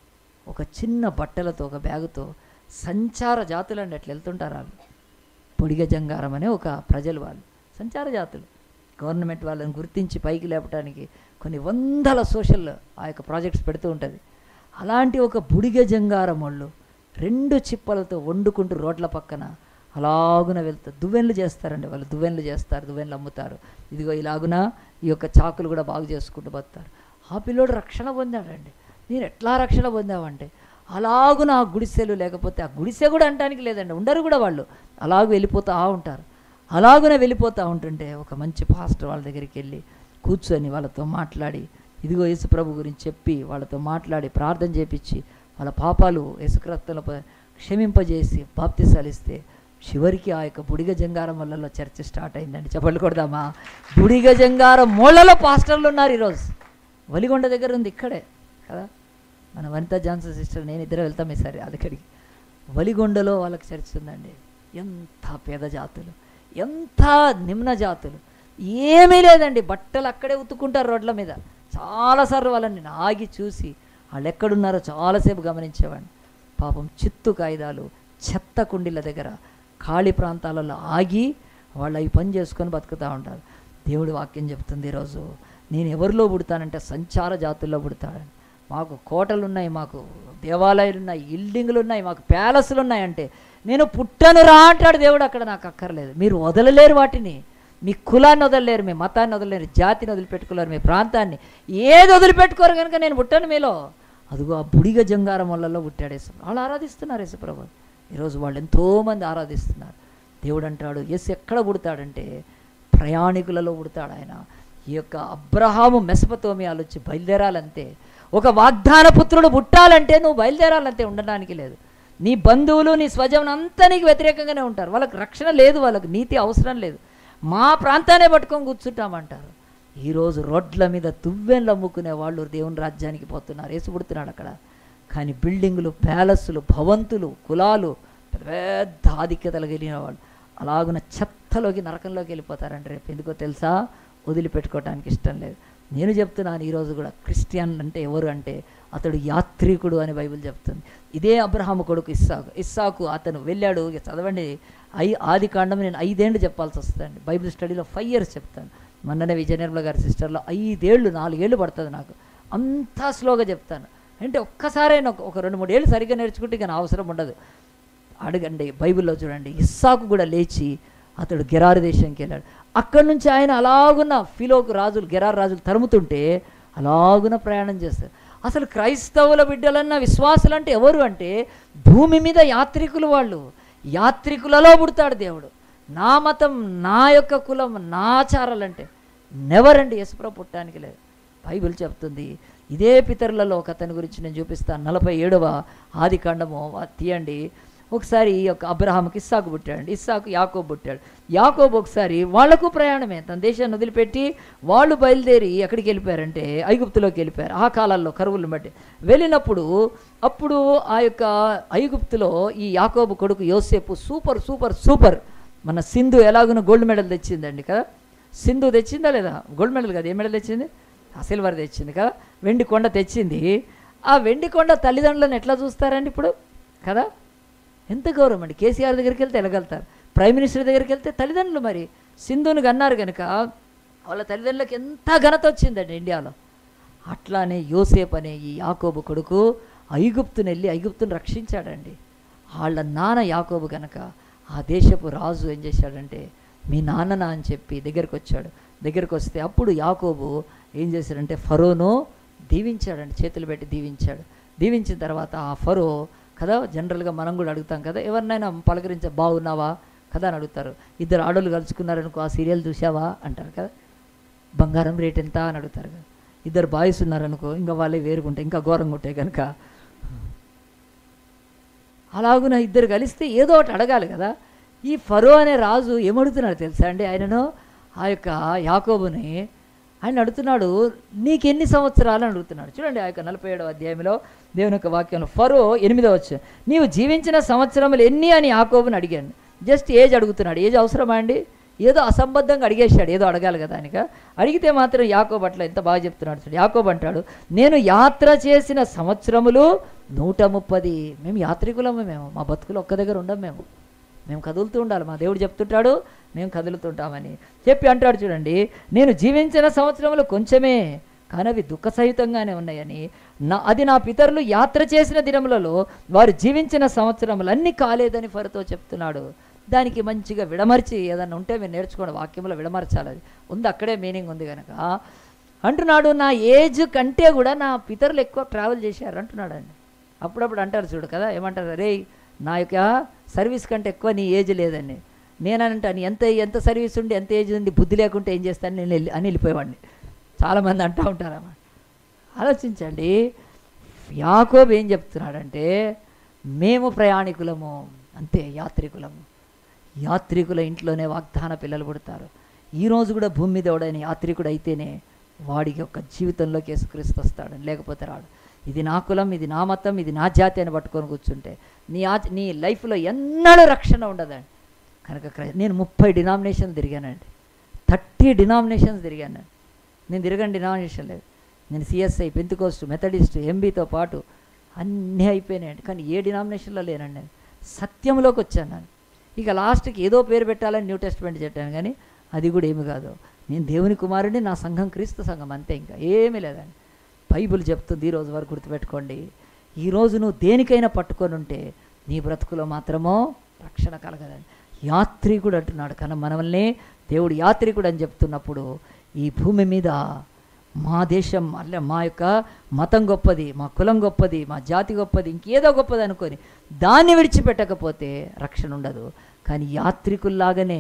ఒక చిన్న బట్టలతో ఒక బ్యాగుతో సంచార జాతులు అండి అట్లా వెళ్తుంటారు వాళ్ళు. పొడిగ జంగారం అనే ఒక ప్రజలు, వాళ్ళు సంచార జాతులు. గవర్నమెంట్ వాళ్ళని గుర్తించి పైకి లేపడానికి కొన్ని వందల సోషల్ ఆ యొక్క ప్రాజెక్ట్స్ పెడుతూ ఉంటుంది. అలాంటి ఒక బుడిగ జంగారం వాళ్ళు రెండు చిప్పలతో వండుకుంటూ రోడ్ల పక్కన అలాగున వెళ్తారు. దువ్వెన్లు చేస్తారండి వాళ్ళు, దువ్వెన్లు చేస్తారు, దువ్వెన్లు అమ్ముతారు. ఇదిగో ఇలాగున ఈ యొక్క చాకులు కూడా బాగు చేసుకుంటూ బతారు. ఆ పిల్లోడు రక్షణ పొందాడండి. నేను ఎట్లా రక్షణ పొందామంటే అలాగున ఆ గుడిసెలు, లేకపోతే ఆ గుడిసె కూడా అంటానికి లేదండి, ఉండరు కూడా వాళ్ళు, అలాగూ వెళ్ళిపోతూ ఉంటారు. అలాగునే వెళ్ళిపోతూ ఉంటుంటే ఒక మంచి పాస్టర్ వాళ్ళ దగ్గరికి వెళ్ళి కూర్చొని వాళ్ళతో మాట్లాడి ఇదిగో యేసు ప్రభు గురించి చెప్పి వాళ్ళతో మాట్లాడి ప్రార్థన చేపించి వాళ్ళ పాపాలు యేసుక్రీస్తులో క్షమింపజేసి బాప్తిసాలు ఇస్తే చివరికి ఆ యొక్క బుడిగ జంగారం వల్ల చర్చ స్టార్ట్ అయిందండి. చెప్పలు కొడదామా? బుడిగ జంగారం మూలలో పాస్టర్లు ఉన్నారు ఈరోజు. వలిగొండ దగ్గర ఉంది, ఇక్కడే కదా, మన వనితా జాన్సన్ సిస్టర్ నేను ఇద్దరు వెళ్తాం ఈసారి అక్కడికి. వలిగొండలో వాళ్ళకి చర్చ ఉందండి. ఎంత పేద జాతులు, ఎంత నిమ్న జాతులు, ఏమీ లేదండి, బట్టలు అక్కడే ఉతుక్కుంటారు రోడ్ల మీద. చాలాసార్లు వాళ్ళని ఆగి చూసి వాళ్ళు ఎక్కడున్నారో చాలాసేపు గమనించేవాడిని. పాపం చిత్తు కాగితాలు చెత్త కుండీల దగ్గర ఖాళీ ప్రాంతాలలో ఆగి వాళ్ళు అవి పని చేసుకొని బతుకుతూ ఉంటారు. దేవుడి వాక్యం చెప్తుంది ఈరోజు, నేను ఎవరిలో పుడతానంటే సంచార జాతుల్లో పుడతాడని. మాకు కోటలు ఉన్నాయి, మాకు దేవాలయాలు ఉన్నాయి, బిల్డింగులు ఉన్నాయి, మాకు ప్యాలెస్లు ఉన్నాయంటే నేను పుట్టను రా అంటాడు దేవుడు. అక్కడ నాకు అక్కర్లేదు, మీరు వదలలేరు వాటిని, మీ కులాన్ని వదలలేరు, మీ మతాన్ని వదలలేరు, జాతిని వదిలిపెట్టుకోలేరు, మీ ప్రాంతాన్ని ఏది వదిలిపెట్టుకోరు కనుక నేను పుట్టాను మీలో. అదిగో ఆ బుడిగ జంగారం వల్లలో పుట్టాడు యేసు. వాళ్ళు ఆరాధిస్తున్నారు యేసు ప్రభు. ఈరోజు వాళ్ళు ఎంతోమంది ఆరాధిస్తున్నారు. దేవుడు అంటాడు యేసు ఎక్కడ పుడతాడంటే ప్రయాణికులలో పుడతాడు ఆయన. ఈ యొక్క అబ్రహాము మెసపతోమియాలు వచ్చి బయలుదేరాలంతే, ఒక వాగ్దాన పుత్రుడు పుట్టాలంటే నువ్వు బయలుదేరాలంతే, ఉండడానికి లేదు. నీ బంధువులు నీ స్వజనం అంతా నీకు వ్యతిరేకంగానే ఉంటారు, వాళ్ళకి రక్షణ లేదు, వాళ్ళకి నీతి అవసరం లేదు, మా ప్రాంతాన్ని పట్టుకొని కూర్చుంటామంటారు. ఈరోజు రోడ్ల మీద దువ్వెన్లు అమ్ముకునే వాళ్ళు దేవుని రాజ్యానికి పోతున్నారు. యేసు పుడుతున్నాడు అక్కడ. కానీ బిల్డింగులు, ప్యాలెస్లు, భవంతులు, కులాలు, పెద్ద ఆధిక్యతలు కలిగిన వాళ్ళు అలాగున చెత్తలోకి నరకంలోకి వెళ్ళిపోతారంటే రేపు ఎందుకో తెలుసా, వదిలిపెట్టుకోవడానికి ఇష్టం లేదు. నేను చెప్తున్నాను ఈరోజు కూడా, క్రిస్టియన్ అంటే ఎవరు అంటే అతడు యాత్రికుడు అని బైబిల్ చెప్తుంది. ఇదే అబ్రహాము కొడుకు ఇస్సాకు. ఇస్సాకు అతను వెళ్ళాడు, చదవండి ఐ ఆది కాండం నేను ఐదేళ్ళు చెప్పాల్సి వస్తుందండి. బైబిల్ స్టడీలో ఫైవ్ ఇయర్స్ చెప్తాను. మొన్ననే విజయ నిర్మల గారి సిస్టర్లో ఐదేళ్ళు నాలుగేళ్ళు పడుతుంది నాకు, అంతా స్లోగా చెప్తాను. అంటే ఒక్కసారే ఒక రెండు మూడు ఏళ్ళు సరిగ్గా నేర్చుకుంటే ఇక నా అవసరం ఉండదు. అడగండి, బైబిల్లో చూడండి, ఇస్సాకు కూడా లేచి అతడు గెరారు దేశానికి వెళ్ళాడు. అక్కడి నుంచి ఆయన అలాగున్న ఫిలోకు రాజులు, గెరారు రాజులు తరుముతుంటే అలాగున ప్రయాణం చేస్తారు. అసలు క్రైస్తవుల బిడ్డలన్న విశ్వాసులు అంటే ఎవరు అంటే భూమి మీద యాత్రికులు. వాళ్ళు యాత్రికులలో పుడతాడు దేవుడు. నా మతం, నా యొక్క కులం, నా ఆచారాలు అంటే నెవర్ అండి యేసుప్రభు పుట్టడానికి లేదు. బైబిల్ చెప్తుంది. ఇదే పితరులలో ఒక అతని గురించి నేను చూపిస్తాను. నలభై ఏడవ ఆది కాండము తీయండి. ఒకసారి ఈ యొక్క అబ్రహాముకి ఇస్సాకు పుట్టాడు, ఇస్సాకు యాకోబు పుట్టాడు. యాకోబు ఒకసారి వాళ్లకు ప్రయాణమే, తన దేశాన్ని వదిలిపెట్టి వాళ్ళు బయలుదేరి ఎక్కడికి వెళ్ళిపోయారంటే ఐగుప్తులోకి వెళ్ళిపోయారు. ఆ కాలాల్లో కరువులను బట్టి వెళ్ళినప్పుడు అప్పుడు ఆ యొక్క ఐగుప్తులో ఈ యాకోబు కొడుకు యోసేపు సూపర్ సూపర్ సూపర్ మన సింధు ఎలాగున గోల్డ్ మెడల్ తెచ్చిందండి కదా. సింధు తెచ్చిందా లేదా? గోల్డ్ మెడల్ కదా, ఏ మెడల్ తెచ్చింది? ఆ సిల్వర్ తెచ్చింది కదా, వెండి కొండ తెచ్చింది. ఆ వెండి కొండ తల్లిదండ్రులను ఎట్లా చూస్తారండి ఇప్పుడు కదా? ఎంత గౌరవం అండి. కేసీఆర్ దగ్గరికి వెళ్తే వెళ్ళగలుగుతారు, ప్రైమ్ మినిస్టర్ దగ్గరికి వెళ్తే తల్లిదండ్రులు మరి సింధుని అన్నారు కనుక వాళ్ళ తల్లిదండ్రులకు ఎంత ఘనత వచ్చిందండి ఇండియాలో. అట్లానే యోసేపు అనే ఈ యాకోబు కొడుకు ఐగుప్తుని వెళ్ళి ఐగుప్తుని రక్షించాడండి. వాళ్ళ నాన్న యాకోబు కనుక ఆ దేశపు రాజు ఏం చేశాడంటే మీ నాన్ననా అని చెప్పి దగ్గరికి వచ్చాడు. దగ్గరికి వస్తే అప్పుడు యాకోబు ఏం చేశాడంటే ఫరోను దీవించాడండి, చేతులు పెట్టి దీవించాడు. దీవించిన తర్వాత ఆ ఫరో కదా, జనరల్గా మనం కూడా అడుగుతాం కదా, ఎవరినైనా పలకరించే బాగున్నావా కదా అని అడుగుతారు. ఇద్దరు ఆడోళ్ళు కలుసుకున్నారనుకో, ఆ సీరియల్ చూసావా అంటారు కదా, బంగారం రేట్ ఎంత అని అడుగుతారు కదా. ఇద్దరు బాయ్స్ ఉన్నారనుకో, ఇంకా వాళ్ళే వేరుగుంటాయి, ఇంకా ఘోరంగా ఉంటాయి కనుక అలాగున ఇద్దరు కలిస్తే ఏదో ఒకటి అడగాలి కదా. ఈ ఫరో అనే రాజు ఏమడుగుతున్నాడు తెలుసా అండి, ఆయనను ఆ యొక్క యాకోబుని ఆయన అడుగుతున్నాడు, నీకెన్ని సంవత్సరాలు అని అడుగుతున్నాడు. చూడండి ఆ యొక్క నలభై ఏడవ అధ్యాయంలో దేవుని యొక్క వాక్యంలో ఫరో ఎనిమిదో వచ్చు, నీవు జీవించిన సంవత్సరములు ఎన్ని అని యాకోబుని అడిగాడు. జస్ట్ ఏజ్ అడుగుతున్నాడు. ఏజ్ అవసరమా అండి? ఏదో అసంబద్ధంగా అడిగేశాడు, ఏదో అడగాలి కదా ఆయనక. అడిగితే మాత్రం యాకోబు అట్లా ఎంత బాగా చెప్తున్నాడు చూడు. యాకోబు అంటాడు, నేను యాత్ర చేసిన సంవత్సరములు నూట ముప్పది. మేము యాత్రికులము, మేము మా బతుకులు ఒక్క దగ్గర ఉండం, మేము మేము కదులుతూ ఉండాలి. మా దేవుడు చెప్తుంటాడు మేము కదులుతుంటామని చెప్పి అంటాడు. చూడండి, నేను జీవించిన సంవత్సరములు కొంచెమే కానీ అవి దుఃఖ సహితంగానే ఉన్నాయని, నా అది నా పితరులు యాత్ర చేసిన దినములలో వారు జీవించిన సంవత్సరములన్నీ కాలేదని ఫరోతో చెప్తున్నాడు. దానికి మంచిగా విడమర్చి ఏదన్నా ఉంటే మీరు నేర్చుకోండి, వాక్యంలో విడమర్చాలి, అది ఉంది, అక్కడే మీనింగ్ ఉంది కనుక అంటున్నాడు. నా ఏజ్ కంటే కూడా నా పితరులు ఎక్కువ ట్రావెల్ చేశారు అంటున్నాడు అండి. అప్పుడప్పుడు అంటారు చూడు కదా, ఏమంటారు, రే నా యొక్క సర్వీస్ కంటే ఎక్కువ నీ ఏజ్ లేదండి. నేనంటాను ఎంత ఎంత సర్వీస్ ఉండి ఎంత ఏజ్ ఉండి బుద్ధి లేకుంటే ఏం చేస్తాను నేను వెళ్ళి అని వెళ్ళిపోయేవాడిని. చాలామంది అంటూ ఉంటారమ్మా. ఆలోచించండి, యాకోబు ఏం చెప్తున్నాడంటే మేము ప్రయాణికులము అంతే, యాత్రికులము. యాత్రికుల ఇంట్లోనే వాగ్దాన పిల్లలు పుడతారు. ఈరోజు కూడా భూమి మీద ఎవడైనా యాత్రికుడు అయితేనే వాడికి యొక్క జీవితంలోకి యేసుక్రీస్తు వస్తాడు, లేకపోతే రాడు. ఇది నా కులం, ఇది నా మతం, ఇది నా జాతి అని పట్టుకొని కూర్చుంటే నీ ఆ నీ లైఫ్లో ఎన్నడూ రక్షణ ఉండదండి. కనుక నేను ముప్పై డినామినేషన్లు తిరిగానండి, థర్టీ డినామినేషన్స్ తిరిగానండి. నేను తిరగని డినామినేషన్ లేదు. నేను సిఎస్ఐ, పెంతెకోస్ట్, మెథడిస్ట్, ఎంబీతో పాటు అన్నీ అయిపోయినాయండి. కానీ ఏ డినామినేషన్లో లేనండి. నేను సత్యంలోకి వచ్చాను. నేను ఇక లాస్ట్కి ఏదో పేరు పెట్టాలని న్యూ టెస్ట్మెంట్ చెప్పాను, కానీ అది కూడా ఏమి కాదు. నేను దేవుని కుమారుడిని, నా సంఘం క్రీస్తు సంఘం, అంతే, ఇంకా ఏమీ లేదండి. బైబిల్ చెప్తుంది, ఈరోజు వరకు గుర్తుపెట్టుకోండి, ఈరోజు నువ్వు దేనికైనా పట్టుకొని ఉంటే నీ బ్రతుకులో మాత్రమో రక్షణ కలగదండి. యాత్రికుడు అంటున్నాడు, కానీ మనల్ని దేవుడు యాత్రికుడు అని చెప్తున్నప్పుడు ఈ భూమి మీద మా దేశం అల్ల మా యొక్క మతం గొప్పది, మా కులం గొప్పది, మా జాతి గొప్పది, ఇంకేదో గొప్పది అనుకొని దాన్ని విడిచిపెట్టకపోతే రక్షణ ఉండదు. కానీ యాత్రికుల్లాగానే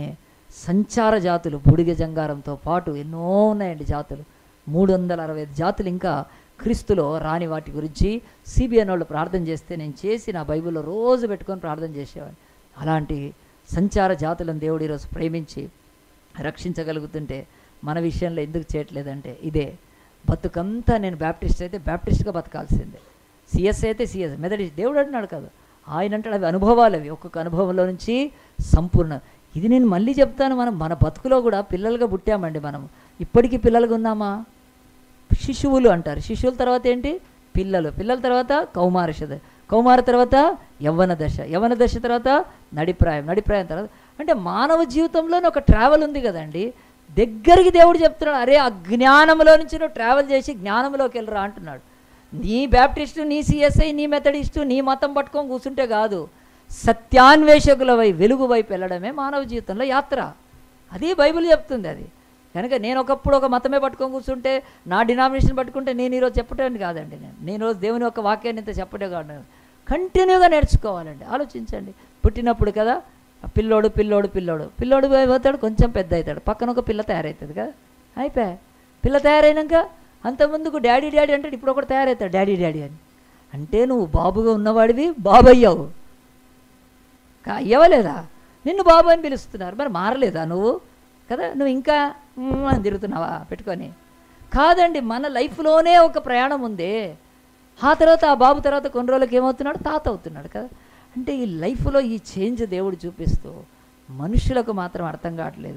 సంచార జాతులు, బూడిగ జంగారంతో పాటు ఎన్నో ఉన్నాయండి జాతులు, మూడు వందల అరవై ఐదు జాతులు ఇంకా క్రీస్తులో రాని వాటి గురించి సిబిఎన్ వాళ్ళు ప్రార్థన చేస్తే నేను చేసి నా బైబిల్లో రోజు పెట్టుకొని ప్రార్థన చేసేవాడిని. అలాంటి సంచార జాతులను దేవుడు ఈరోజు ప్రేమించి రక్షించగలుగుతుంటే మన విషయంలో ఎందుకు చేయట్లేదంటే ఇదే, బతుకంతా నేను బ్యాప్టిస్ట్ అయితే బ్యాప్టిస్ట్గా బతకాల్సిందే, సిఎస్ అయితే సిఎస్, మెథడిస్ట్. దేవుడు అంటున్నాడు కదా, ఆయన అంటాడు అవి అనుభవాలు, అవి ఒక్కొక్క అనుభవంలో నుంచి సంపూర్ణ. ఇది నేను మళ్ళీ చెప్తాను, మనం మన బతుకులో కూడా పిల్లలుగా పుట్టామండి. మనం ఇప్పటికీ పిల్లలుగా ఉన్నామా? శిశువులు అంటారు, శిశువుల తర్వాత ఏంటి? పిల్లలు, పిల్లల తర్వాత కౌమార దశ, కౌమార తర్వాత యవ్వన దశ, యవ్వన దశ తర్వాత నడిప్రాయం, నడిప్రాయం తర్వాత అంటే మానవ జీవితంలోనే ఒక ట్రావెల్ ఉంది కదండి. దగ్గరికి దేవుడు చెప్తున్నాడు, అరే అజ్ఞానంలో నుంచి నువ్వు ట్రావెల్ చేసి జ్ఞానంలోకి వెళ్ళరా అంటున్నాడు. నీ బ్యాప్టిస్టు, నీ సిఎస్ఐ, నీ మెథడిస్టు, నీ మతం పట్టుకొని కూర్చుంటే కాదు, సత్యాన్వేషకుల వై వెలుగు వైపు వెళ్ళడమే మానవ జీవితంలో యాత్ర. అది బైబిల్ చెప్తుంది. అది కనుక నేను ఒకప్పుడు ఒక మతమే పట్టుకొని కూర్చుంటే, నా డినామినేషన్ పట్టుకుంటే నేను ఈరోజు చెప్పటం కాదండి. నేను నేను రోజు దేవుని యొక్క వాక్యాన్ని ఇంత చెప్పటే కాదు, కంటిన్యూగా నేర్చుకోవాలండి. ఆలోచించండి, పుట్టినప్పుడు కదా పిల్లోడు పిల్లోడు పిల్లోడు పిల్లోడు పోతాడు, కొంచెం పెద్ద అవుతాడు, పక్కన ఒక పిల్ల తయారవుతుంది కదా, అయిపోయా. పిల్ల తయారైనాక అంతకుముందుకు డాడీ డాడీ అంటాడు, ఇప్పుడు ఒకటి తయారవుతాడు డాడీ డాడీ అని. అంటే నువ్వు బాబుగా ఉన్నవాడివి బాబు అయ్యావు, అయ్యవలేదా? నిన్ను బాబు అని పిలుస్తున్నారు, మరి మారలేదా నువ్వు కదా? నువ్వు ఇంకా అని తిరుగుతున్నావా పెట్టుకొని? కాదండి, మన లైఫ్లోనే ఒక ప్రయాణం ఉంది. ఆ తర్వాత ఆ బాబు తర్వాత కొన్ని రోజులకి ఏమవుతున్నాడు? తాత అవుతున్నాడు కదా. అంటే ఈ లైఫ్లో ఈ చేంజ్ దేవుడు చూపిస్తూ మనుషులకు మాత్రం అర్థం కావట్లేదు.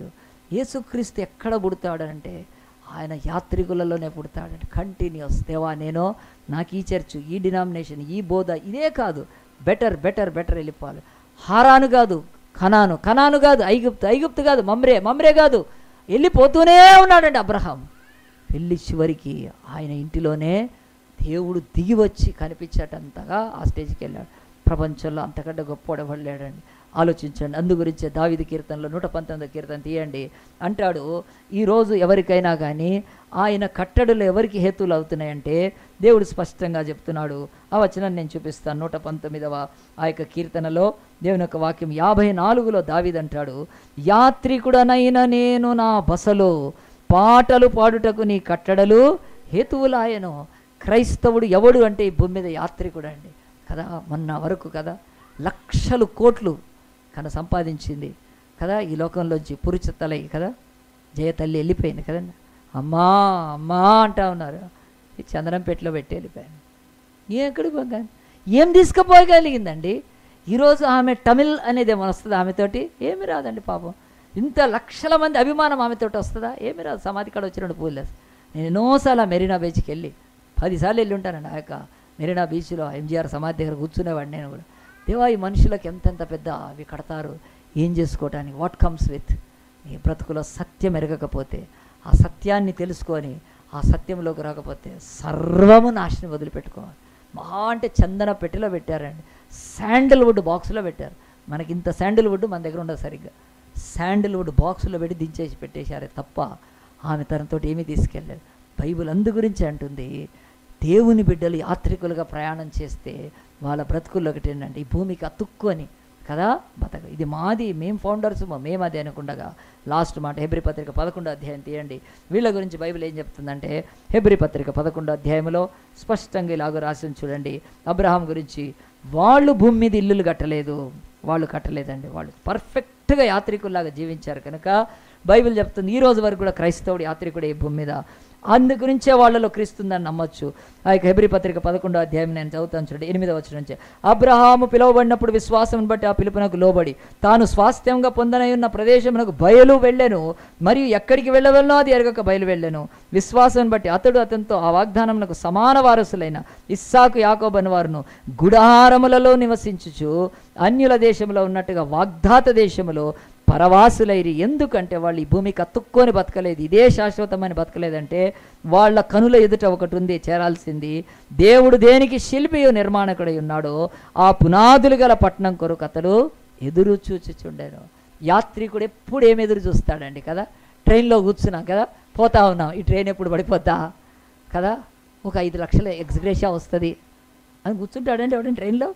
యేసుక్రీస్తు ఎక్కడ పుడతాడంటే ఆయన యాత్రికులలోనే పుడతాడంటే. కంటిన్యూస్. దేవా నేను నాకు ఈ చర్చు, ఈ డినామినేషన్, ఈ బోధ ఇదే కాదు, బెటర్ బెటర్ బెటర్ వెళ్ళిపోవాలి. హారాను కాదు కనాను, కనాను కాదు ఐగుప్తు, ఐగుప్తు కాదు మమ్రే, మమ్రే కాదు, వెళ్ళిపోతూనే ఉన్నాడండి అబ్రహాం. వెళ్ళి చివరికి ఆయన ఇంటిలోనే దేవుడు దిగి వచ్చి కనిపించేటంతగా ఆ స్టేజ్కి వెళ్ళాడు. ప్రపంచంలో అంతకంటే గొప్పవాడు ఎవడు లేడండి. ఆలోచించండి. అందు గురించే దావీదు కీర్తనలో నూట పంతొమ్మిది కీర్తన తీయండి అంటాడు, ఈరోజు ఎవరికైనా కానీ ఆయన కట్టడులు ఎవరికి హేతువులు అవుతున్నాయంటే దేవుడు స్పష్టంగా చెప్తున్నాడు. ఆ వచనం నేను చూపిస్తాను. నూట పంతొమ్మిదవ ఆ యొక్క కీర్తనలో దేవుని యొక్క వాక్యం యాభై నాలుగులో దావీదు అంటాడు, యాత్రికుడనైన నేను నా బసలో పాటలు పాడుటకు నీ కట్టడలు హేతువులాయను. క్రైస్తవుడు ఎవడు అంటే ఈ భూమి మీద యాత్రికుడు అండి కదా. మొన్న వరకు కదా లక్షలు కోట్లు కన సంపాదించింది కదా ఈ లోకంలోంచి పురుచతలై కదా, జయతల్లి వెళ్ళిపోయింది కదండి. అమ్మా అమ్మా అంటా ఉన్నారు. ఈ చందనంపేటలో పెట్టి వెళ్ళిపోయాను. ఏం ఎక్కడికి పోగాను, ఏం తీసుకుపోయగలిగిందండి? ఈరోజు ఆమె తమిళ్ అనేది ఏమైనా వస్తుందా ఆమెతోటి? ఏమి రాదండి పాపం. ఇంత లక్షల మంది అభిమానం ఆమెతోటి వస్తుందా? ఏమి రాదు. సమాధి కాడ వచ్చినట్టు పూలు. నేను ఎన్నోసార్లు మెరీనా బీచ్కి వెళ్ళి పదిసార్లు వెళ్ళి ఉంటానండి. ఆ యొక్క మెరీనా బీచ్లో ఎంజీఆర్ సమాధి దగ్గర కూర్చునేవాడిని నేను కూడా. దేవా ఈ మనుషులకు ఎంతెంత పెద్ద అవి కడతారు, ఏం చేసుకోవటానికి? వాట్ కమ్స్ విత్ నీ బ్రతుకులో సత్యం ఎరగకపోతే, ఆ సత్యాన్ని తెలుసుకొని ఆ సత్యంలోకి రాకపోతే సర్వము నాశనం వదిలిపెట్టుకోవాలి. మహా అంటే చందన పెట్టెలో పెట్టారండి, శాండిల్వుడ్ బాక్స్లో పెట్టారు. మనకి ఇంత శాండిల్వుడ్ మన దగ్గర ఉండదు సరిగ్గా. శాండిల్వుడ్ బాక్సులో పెట్టి దించేసి పెట్టేశారే తప్ప ఆమె తనతో ఏమీ తీసుకెళ్ళలేదు. బైబిల్ అందు గురించి అంటుంది, దేవుని బిడ్డలు యాత్రికులుగా ప్రయాణం చేస్తే వాళ్ళ బ్రతుకుల్లో ఒకటి ఏంటంటే ఈ భూమికి అతుక్కొని కదా బతక. ఇది మాది, మేము ఫౌండర్స్, మేము అది అనుకుండగా. లాస్ట్ మాట హెబ్రీ పత్రిక పదకొండో అధ్యాయం తీయండి. వీళ్ళ గురించి బైబిల్ ఏం చెప్తుందంటే హెబ్రీ పత్రిక పదకొండో అధ్యాయంలో స్పష్టంగా ఇలాగ రాసి చూడండి. అబ్రహాం గురించి, వాళ్ళు భూమి మీద ఇల్లులు కట్టలేదు, వాళ్ళు కట్టలేదండి, వాళ్ళు పర్ఫెక్ట్గా యాత్రికుల్లాగా జీవించారు. కనుక బైబిల్ చెప్తుంది ఈ రోజు వరకు కూడా క్రైస్తవుడు యాత్రికుడే ఈ భూమి మీద. అందు గురించే వాళ్ళలో క్రీస్తుందని నమ్మొచ్చు. ఆ యొక్క హెబ్రీ పత్రిక పదకొండో అధ్యాయం నేను చదువుతాను చూడండి, ఎనిమిదవ వచనం నుంచి. అబ్రహాము పిలువబడినప్పుడు విశ్వాసం బట్టి ఆ పిలుపునకు లోబడి తాను స్వాస్థ్యంగా పొందనై ఉన్న ప్రదేశమునకు బయలు వెళ్ళెను, మరియు ఎక్కడికి వెళ్ళవలనో అది ఎరగక బయలు వెళ్ళెను. విశ్వాసం బట్టి అతడు అతనితో ఆ వాగ్దానమునకు సమాన వారసులైన ఇస్సాకు యాకోబు అను వారును గుడారములలో నివసించుచు అన్యుల దేశంలో ఉన్నట్టుగా వాగ్దాత దేశములో పరవాసులైరి. ఎందుకంటే వాళ్ళు ఈ భూమికి అతుక్కొని బతకలేదు, ఇదే శాశ్వతమైన బతకలేదంటే వాళ్ళ కనుల ఎదుట ఒకటి ఉంది చేరాల్సింది. దేవుడు దేనికి శిల్పియు నిర్మాణకుడై ఉన్నాడో ఆ పునాదులు గల పట్టణం కొరకు అతడు ఎదురు చూచుచుండాను. యాత్రికుడు ఎప్పుడు ఏమి ఎదురు చూస్తాడండి కదా. ట్రైన్లో కూర్చున్నాం కదా, పోతా ఉన్నాం, ఈ ట్రైన్ ఎప్పుడు పడిపోతా కదా, ఒక ఐదు లక్షల ఎక్స్గ్రేషియా వస్తుంది అని కూర్చుంటాడండి ఎవడండి ట్రైన్లో.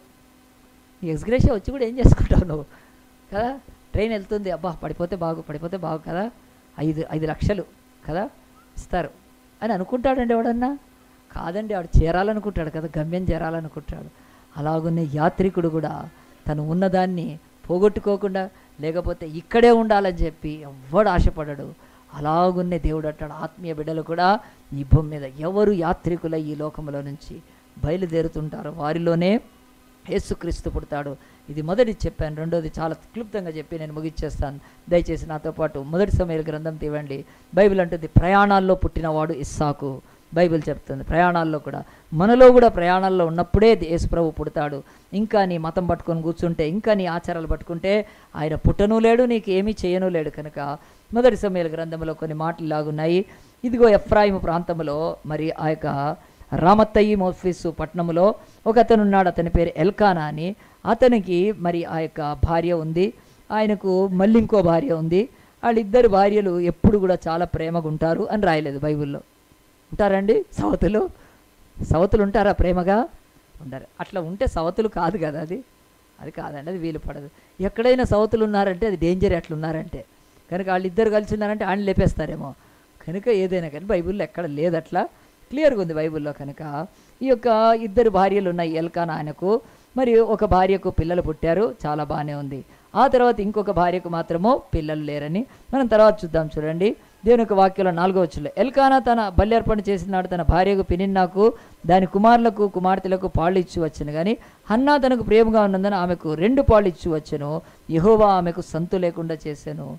ఈ ఎక్స్గ్రేషియా వచ్చి కూడా ఏం చేసుకుంటావు నువ్వు కదా. ట్రైన్ వెళ్తుంది, అబ్బా పడిపోతే బాగు, పడిపోతే బాగు కదా, ఐదు ఐదు లక్షలు కదా ఇస్తారు అని అనుకుంటాడండి ఎవడన్నా. కాదండి, వాడు చేరాలనుకుంటాడు కదా, గమ్యం చేరాలనుకుంటాడు. అలాగునే యాత్రికుడు కూడా తను ఉన్నదాన్ని పోగొట్టుకోకుండా, లేకపోతే ఇక్కడే ఉండాలని చెప్పి ఎవ్వడు ఆశపడడు. అలాగున్నే దేవుడు అంటాడు, ఆత్మీయ బిడ్డలు కూడా ఈ భూమి మీద ఎవరు యాత్రికుల ఈ లోకంలో నుంచి బయలుదేరుతుంటారో వారిలోనే యేసుక్రీస్తు పుడతాడు. ఇది మొదటి చెప్పాను. రెండోది చాలా క్లుప్తంగా చెప్పి నేను ముగిచ్చేస్తాను. దయచేసి నాతో పాటు మొదటి సమయాల గ్రంథం తీవండి. బైబిల్ అంటుంది ప్రయాణాల్లో పుట్టినవాడు ఇస్సాకు. బైబిల్ చెప్తుంది ప్రయాణాల్లో కూడా, మనలో కూడా ప్రయాణాల్లో ఉన్నప్పుడే యేసుప్రభు పుడతాడు. ఇంకా నీ మతం పట్టుకొని కూర్చుంటే, ఇంకా నీ ఆచారాలు పట్టుకుంటే ఆయన పుట్టను లేడు, నీకు ఏమీ చేయను లేడు. కనుక మొదటి సమయాల గ్రంథంలో కొన్ని మాటలు లాగున్నాయి. ఇదిగో ఎఫ్రాయిము ప్రాంతంలో మరి ఆ యొక్క రామత్తయి మోఫీసు పట్టణంలో ఒక అతను ఉన్నాడు, అతని పేరు ఎల్కానా అని. అతనికి మరి ఆ యొక్క భార్య ఉంది, ఆయనకు మళ్ళీ ఇంకో భార్య ఉంది. వాళ్ళిద్దరు భార్యలు ఎప్పుడు కూడా చాలా ప్రేమగా ఉంటారు అని రాయలేదు బైబిల్లో. ఉంటారండి సవతులు? సవతులు ఉంటారా ప్రేమగా? ఉండరు. అట్లా ఉంటే సవతులు కాదు కదా, అది అది కాదండి, అది వీలు పడదు. ఎక్కడైనా సవతులు ఉన్నారంటే అది డేంజర్. ఎట్లా ఉన్నారంటే కనుక వాళ్ళిద్దరు కలిసి ఉన్నారంటే ఆయన లేపేస్తారేమో. కనుక ఏదైనా కానీ బైబిల్లో ఎక్కడ లేదు, అట్లా క్లియర్గా ఉంది బైబిల్లో. కనుక ఈ యొక్క ఇద్దరు భార్యలు ఉన్నాయి ఎల్కానా ఆయనకు. మరి ఒక భార్యకు పిల్లలు పుట్టారు, చాలా బాగానే ఉంది. ఆ తర్వాత ఇంకొక భార్యకు మాత్రమో పిల్లలు లేరని మనం తర్వాత చూద్దాం. చూడండి దేవుని యొక్క వాక్యంలో నాలుగో వచనంలో, ఎల్కానా తన బలి అర్పణ చేసినాడు తన భార్యకు పెనిన్నాకు దాని కుమారులకు కుమార్తెలకు పాళ్ళు ఇచ్చి వచ్చను. కానీ హన్నా తనకు ప్రేమగా ఉన్నందున ఆమెకు రెండు పాళ్ళు ఇచ్చి వచ్చను. యెహోవా ఆమెకు సంతు లేకుండా చేశాను.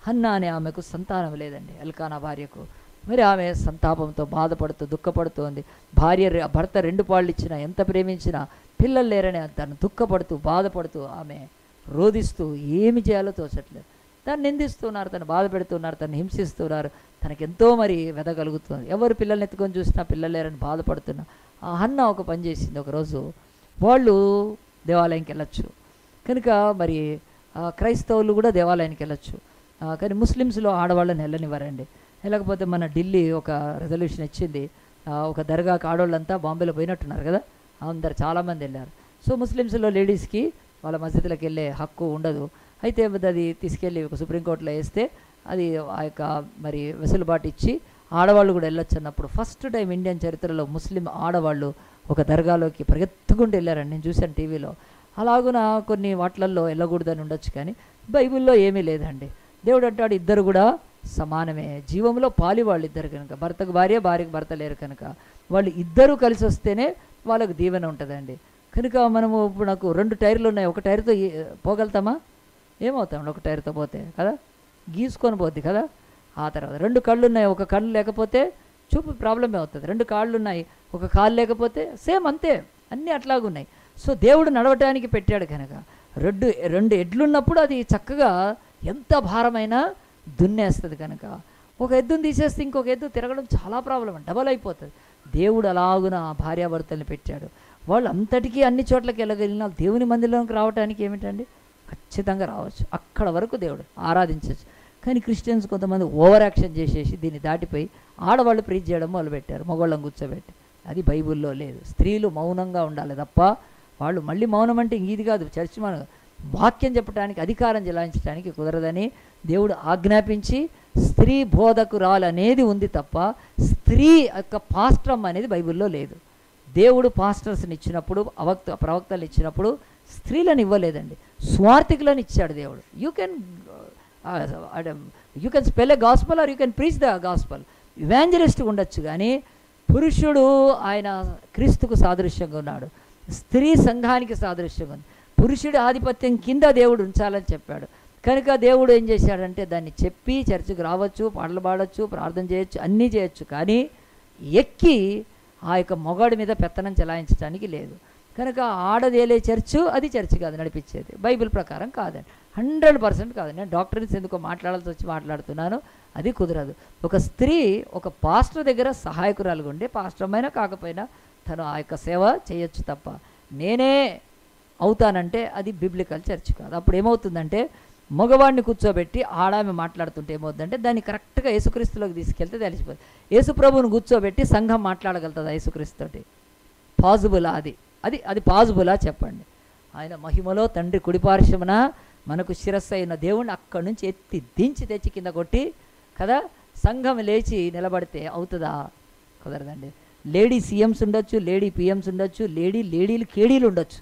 హన్నా అనే ఆమెకు సంతానం లేదండి, ఎల్కానా భార్యకు. మరి ఆమె సంతాపంతో బాధపడుతూ దుఃఖపడుతోంది. భార్య భర్త రెండు పాళ్ళు ఇచ్చినా, ఎంత ప్రేమించినా పిల్లలు లేరని తను దుఃఖపడుతూ బాధపడుతూ ఆమె రోధిస్తూ ఏమి చేయాలో తోచట్లేదు. తను నిందిస్తున్నారు, తను బాధ పెడుతున్నారు, తను హింసిస్తున్నారు, తనకెంతో మరి వెద కలుగుతుంది. ఎవరు పిల్లల్ని ఎత్తుకొని చూసినా పిల్లలు లేరని బాధపడుతున్నా ఆ హన్నా ఒక పని చేసింది. ఒకరోజు వాళ్ళు దేవాలయంకి వెళ్ళచ్చు కనుక మరి క్రైస్తవులు కూడా దేవాలయానికి వెళ్ళచ్చు, కానీ ముస్లిమ్స్లో ఆడవాళ్ళని వెళ్ళనివ్వరండి. వెళ్ళకపోతే మన ఢిల్లీ ఒక రెజల్యూషన్ ఇచ్చింది, ఒక దర్గాకి ఆడవాళ్ళంతా బాంబేలో పోయినట్టున్నారు కదా, అందరు చాలామంది వెళ్ళారు. సో ముస్లిమ్స్లో లేడీస్కి వాళ్ళ మసీదులకు వెళ్ళే హక్కు ఉండదు. అయితే అది తీసుకెళ్ళి ఒక సుప్రీంకోర్టులో వేస్తే అది ఆ యొక్క మరి వెసులుబాటు ఇచ్చి ఆడవాళ్ళు కూడా వెళ్ళొచ్చు అన్నప్పుడు ఫస్ట్ టైం ఇండియన్ చరిత్రలో ముస్లిం ఆడవాళ్ళు ఒక దర్గాలోకి పరిగెత్తుకుంటూ వెళ్ళారండి. నేను చూశాను టీవీలో. అలాగున కొన్ని వాటిలల్లో వెళ్ళకూడదని ఉండొచ్చు, కానీ బైబిల్లో ఏమీ లేదండి. దేవుడు అంటాడు ఇద్దరు కూడా సమానమే, జీవంలో పాలి వాళ్ళు ఇద్దరు కనుక, భర్తకు భార్య భార్యకు భర్త లేరు కనుక వాళ్ళు ఇద్దరూ కలిసి వస్తేనే వాళ్ళకు దీవెన ఉంటుందండి. కనుక మనము ఇప్పుడు నాకు రెండు టైర్లు ఉన్నాయి, ఒక టైర్తో పోగలుగుతామా? ఏమవుతామండి ఒక టైర్తో పోతే కదా, గీసుకొని పోద్ది కదా. ఆ తర్వాత రెండు కళ్ళు ఉన్నాయి, ఒక కళ్ళు లేకపోతే చూపు ప్రాబ్లమే అవుతుంది. రెండు కాళ్ళు ఉన్నాయి, ఒక కాళ్ళు లేకపోతే సేమ్ అంతే, అన్నీ అట్లాగున్నాయి. సో దేవుడు నడవటానికి పెట్టాడు కనుక రెండు రెండు ఎడ్లున్నప్పుడు అది చక్కగా ఎంత భారమైనా దున్నేస్తుంది కనుక. ఒక ఎద్దును తీసేస్తే ఇంకొక ఎద్దు తిరగడం చాలా ప్రాబ్లం, డబల్ అయిపోతుంది. దేవుడు అలాగున భార్యాభర్తల్ని పెట్టాడు. వాళ్ళు అంతటికీ అన్ని చోట్లకి వెళ్ళగలిగిన దేవుని మందిరంలోకి రావడానికి ఏమిటండి ఖచ్చితంగా రావచ్చు, అక్కడ వరకు దేవుడు ఆరాధించవచ్చు. కానీ క్రిస్టియన్స్ కొంతమంది ఓవర్ యాక్షన్ చేసేసి దీన్ని దాటిపోయి ఆడవాళ్ళు ప్రీచ్ చేయడం మొదలుపెట్టారు, మగవాళ్ళని కూర్చోబెట్టి. అది బైబిల్లో లేదు. స్త్రీలు మౌనంగా ఉండాలి తప్ప వాళ్ళు మళ్ళీ మౌనం అంటే ఇది కాదు, చర్చి మన వాక్యం చెప్పడానికి అధికారం చెలాయించడానికి కుదరదని దేవుడు ఆజ్ఞాపించి స్త్రీ బోధకురాలు అనేది ఉంది తప్ప స్త్రీ యొక్క పాస్ట్రమ్ అనేది బైబిల్లో లేదు. దేవుడు పాస్టర్స్ని ఇచ్చినప్పుడు అవక్త ప్రవక్తలు ఇచ్చినప్పుడు స్త్రీలను ఇవ్వలేదండి, స్వార్థికులను ఇచ్చాడు దేవుడు. You can you can spell a gospel or you can preach the gospel, evangelist ఉండొచ్చు, కానీ పురుషుడు ఆయన క్రీస్తుకు సాదృశ్యంగా ఉన్నాడు, స్త్రీ సంఘానికి సాదృశ్యంగా ఉంది. పురుషుడి ఆధిపత్యం కింద దేవుడు ఉంచాలని చెప్పాడు కనుక దేవుడు ఏం చేశాడంటే దాన్ని చెప్పి చర్చికి రావచ్చు, పాటలు పాడవచ్చు, ప్రార్థన చేయొచ్చు, అన్నీ చేయొచ్చు, కానీ ఎక్కి ఆ యొక్క మొగాడి మీద పెత్తనం చెలాయించడానికి లేదు. కనుక ఆడదేలే చర్చు అది చర్చి కాదు నడిపించేది, బైబిల్ ప్రకారం కాదండి, హండ్రెడ్ పర్సెంట్ కాదు. నేను డాక్టర్స్ ఎందుకో మాట్లాడాల్సి వచ్చి మాట్లాడుతున్నాను, అది కుదరదు. ఒక స్త్రీ ఒక పాస్టర్ దగ్గర సహాయకురాలుగా ఉండే, పాస్టర్ అయినా కాకపోయినా తను ఆ యొక్క సేవ చేయొచ్చు తప్ప నేనే అవుతానంటే అది బిబ్లికల్ చర్చ్ కాదు. అప్పుడు ఏమవుతుందంటే మగవాడిని కూర్చోబెట్టి ఆడామె మాట్లాడుతుంటే ఏమవుతుందంటే దాన్ని కరెక్ట్గా యేసుక్రీస్తులోకి తీసుకెళ్తే తెలిసిపోతుంది. యేసుప్రభుని కూర్చోబెట్టి సంఘం మాట్లాడగలుగుతుంది యేసుక్రీస్తుతోటి? పాజిబులా? అది అది అది పాజిబులా చెప్పండి? ఆయన మహిమలో తండ్రి కుడిపార్శ్వమున మనకు శిరస్సు అయిన దేవుణ్ణి అక్కడి నుంచి ఎత్తి దించి తెచ్చి కింద కొట్టి కదా సంఘం లేచి నిలబడితే అవుతుందా? కుదరదండి. లేడీ సీఎంస్ ఉండొచ్చు, లేడీ పిఎంస్ ఉండొచ్చు, లేడీ లేడీలు కేడీలు ఉండొచ్చు,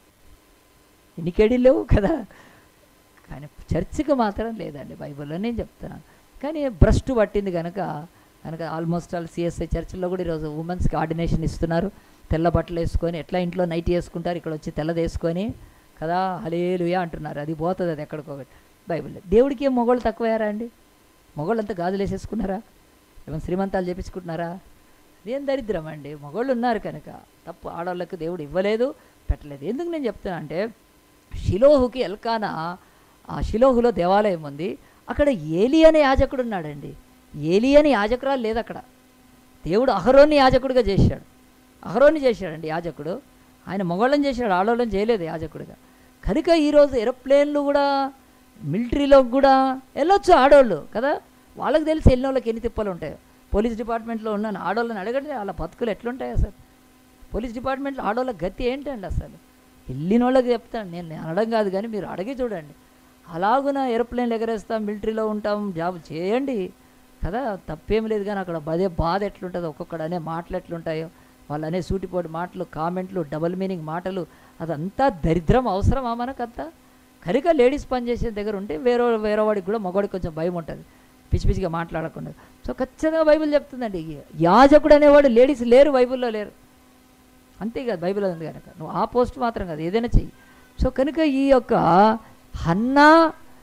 ఎన్ని కేడీలు లేవు కదా, కానీ చర్చికి మాత్రం లేదండి బైబిల్లో నేను చెప్తున్నాను. కానీ భ్రష్టు పట్టింది కనుక కనుక ఆల్మోస్ట్ ఆల్ సిఎస్ఐ చర్చిల్లో కూడా ఈరోజు ఉమెన్స్కి ఆర్డినేషన్ ఇస్తున్నారు. తెల్ల బట్టలు వేసుకొని ఎట్లా ఇంట్లో నైట్ వేసుకుంటారు, ఇక్కడ వచ్చి తెల్లది వేసుకొని కదా హల్లెలూయా అంటున్నారు. అది పోతుంది, అది ఎక్కడికొకటి బైబిల్లో. దేవుడికి ఏం మొగోళ్ళు తక్కువయ్యారా అండి? మొగోళ్ళంతా గాజులు వేసేసుకున్నారా? ఏమైనా శ్రీమంతాలు చేపించుకుంటున్నారా? అదేం దరిద్రం అండి. మగవాళ్ళు ఉన్నారు కనుక తప్పు ఆడవాళ్ళకు దేవుడు ఇవ్వలేదు, పెట్టలేదు. ఎందుకు నేను చెప్తున్నా అంటే షిలోహుకి ఎల్కానా, ఆ షిలోహులో దేవాలయం ఉంది, అక్కడ ఏలి అనే యాజకుడు ఉన్నాడండి. ఏలి అనే యాజకురాలు లేదు అక్కడ. దేవుడు అహరోన్ని యాజకుడిగా చేశాడు, అహరోన్ని చేశాడండి యాజకుడు. ఆయన మగవాళ్ళని చేశాడు, ఆడవాళ్ళని చేయలేదు యాజకుడిగా. కనుక ఈరోజు ఏరోప్లేన్లు కూడా మిలిటరీలో కూడా వెళ్ళొచ్చు ఆడవాళ్ళు కదా. వాళ్ళకి తెలిసి వెళ్ళిన వాళ్ళకి ఎన్ని తిప్పలు ఉంటాయో. పోలీస్ డిపార్ట్మెంట్లో ఉన్నాను, ఆడవాళ్ళని అడగండి వాళ్ళ బతుకులు ఎట్లుంటాయి అసలు. పోలీస్ డిపార్ట్మెంట్లో ఆడవాళ్ళ గతి ఏంటండి అసలు? వెళ్ళిన వాళ్ళకి చెప్తాను నేను, అనడం కాదు కానీ మీరు అడిగి చూడండి. అలాగున ఏరోప్లేన్లు ఎగరేస్తాం, మిలిటరీలో ఉంటాం, జాబ్ చేయండి కదా, తప్పేం లేదు. కానీ అక్కడ అదే బాధ ఎట్లుంటుందో, ఒక్కొక్కడు అనే మాటలు ఎట్లుంటాయో, వాళ్ళు అనే సూటిపోటి మాటలు, కామెంట్లు, డబుల్ మీనింగ్ మాటలు, అదంతా దరిద్రం. అవసరమా మనకంతా? కనుక లేడీస్ పనిచేసే దగ్గర ఉంటే వేరే వేరే వాడికి కూడా మగవాడికి కొంచెం భయం ఉంటుంది, పిచ్చి పిచ్చిగా మాట్లాడకుండా. సో ఖచ్చితంగా బైబిల్ చెప్తుందండి, యాజకుడు అనేవాడు లేడీస్ లేరు, బైబిల్లో లేరు. అంతేకాదు బైబిల్ ఉంది కనుక నువ్వు ఆ పోస్ట్ మాత్రం కాదు ఏదైనా చెయ్యి. సో కనుక ఈ యొక్క హన్నా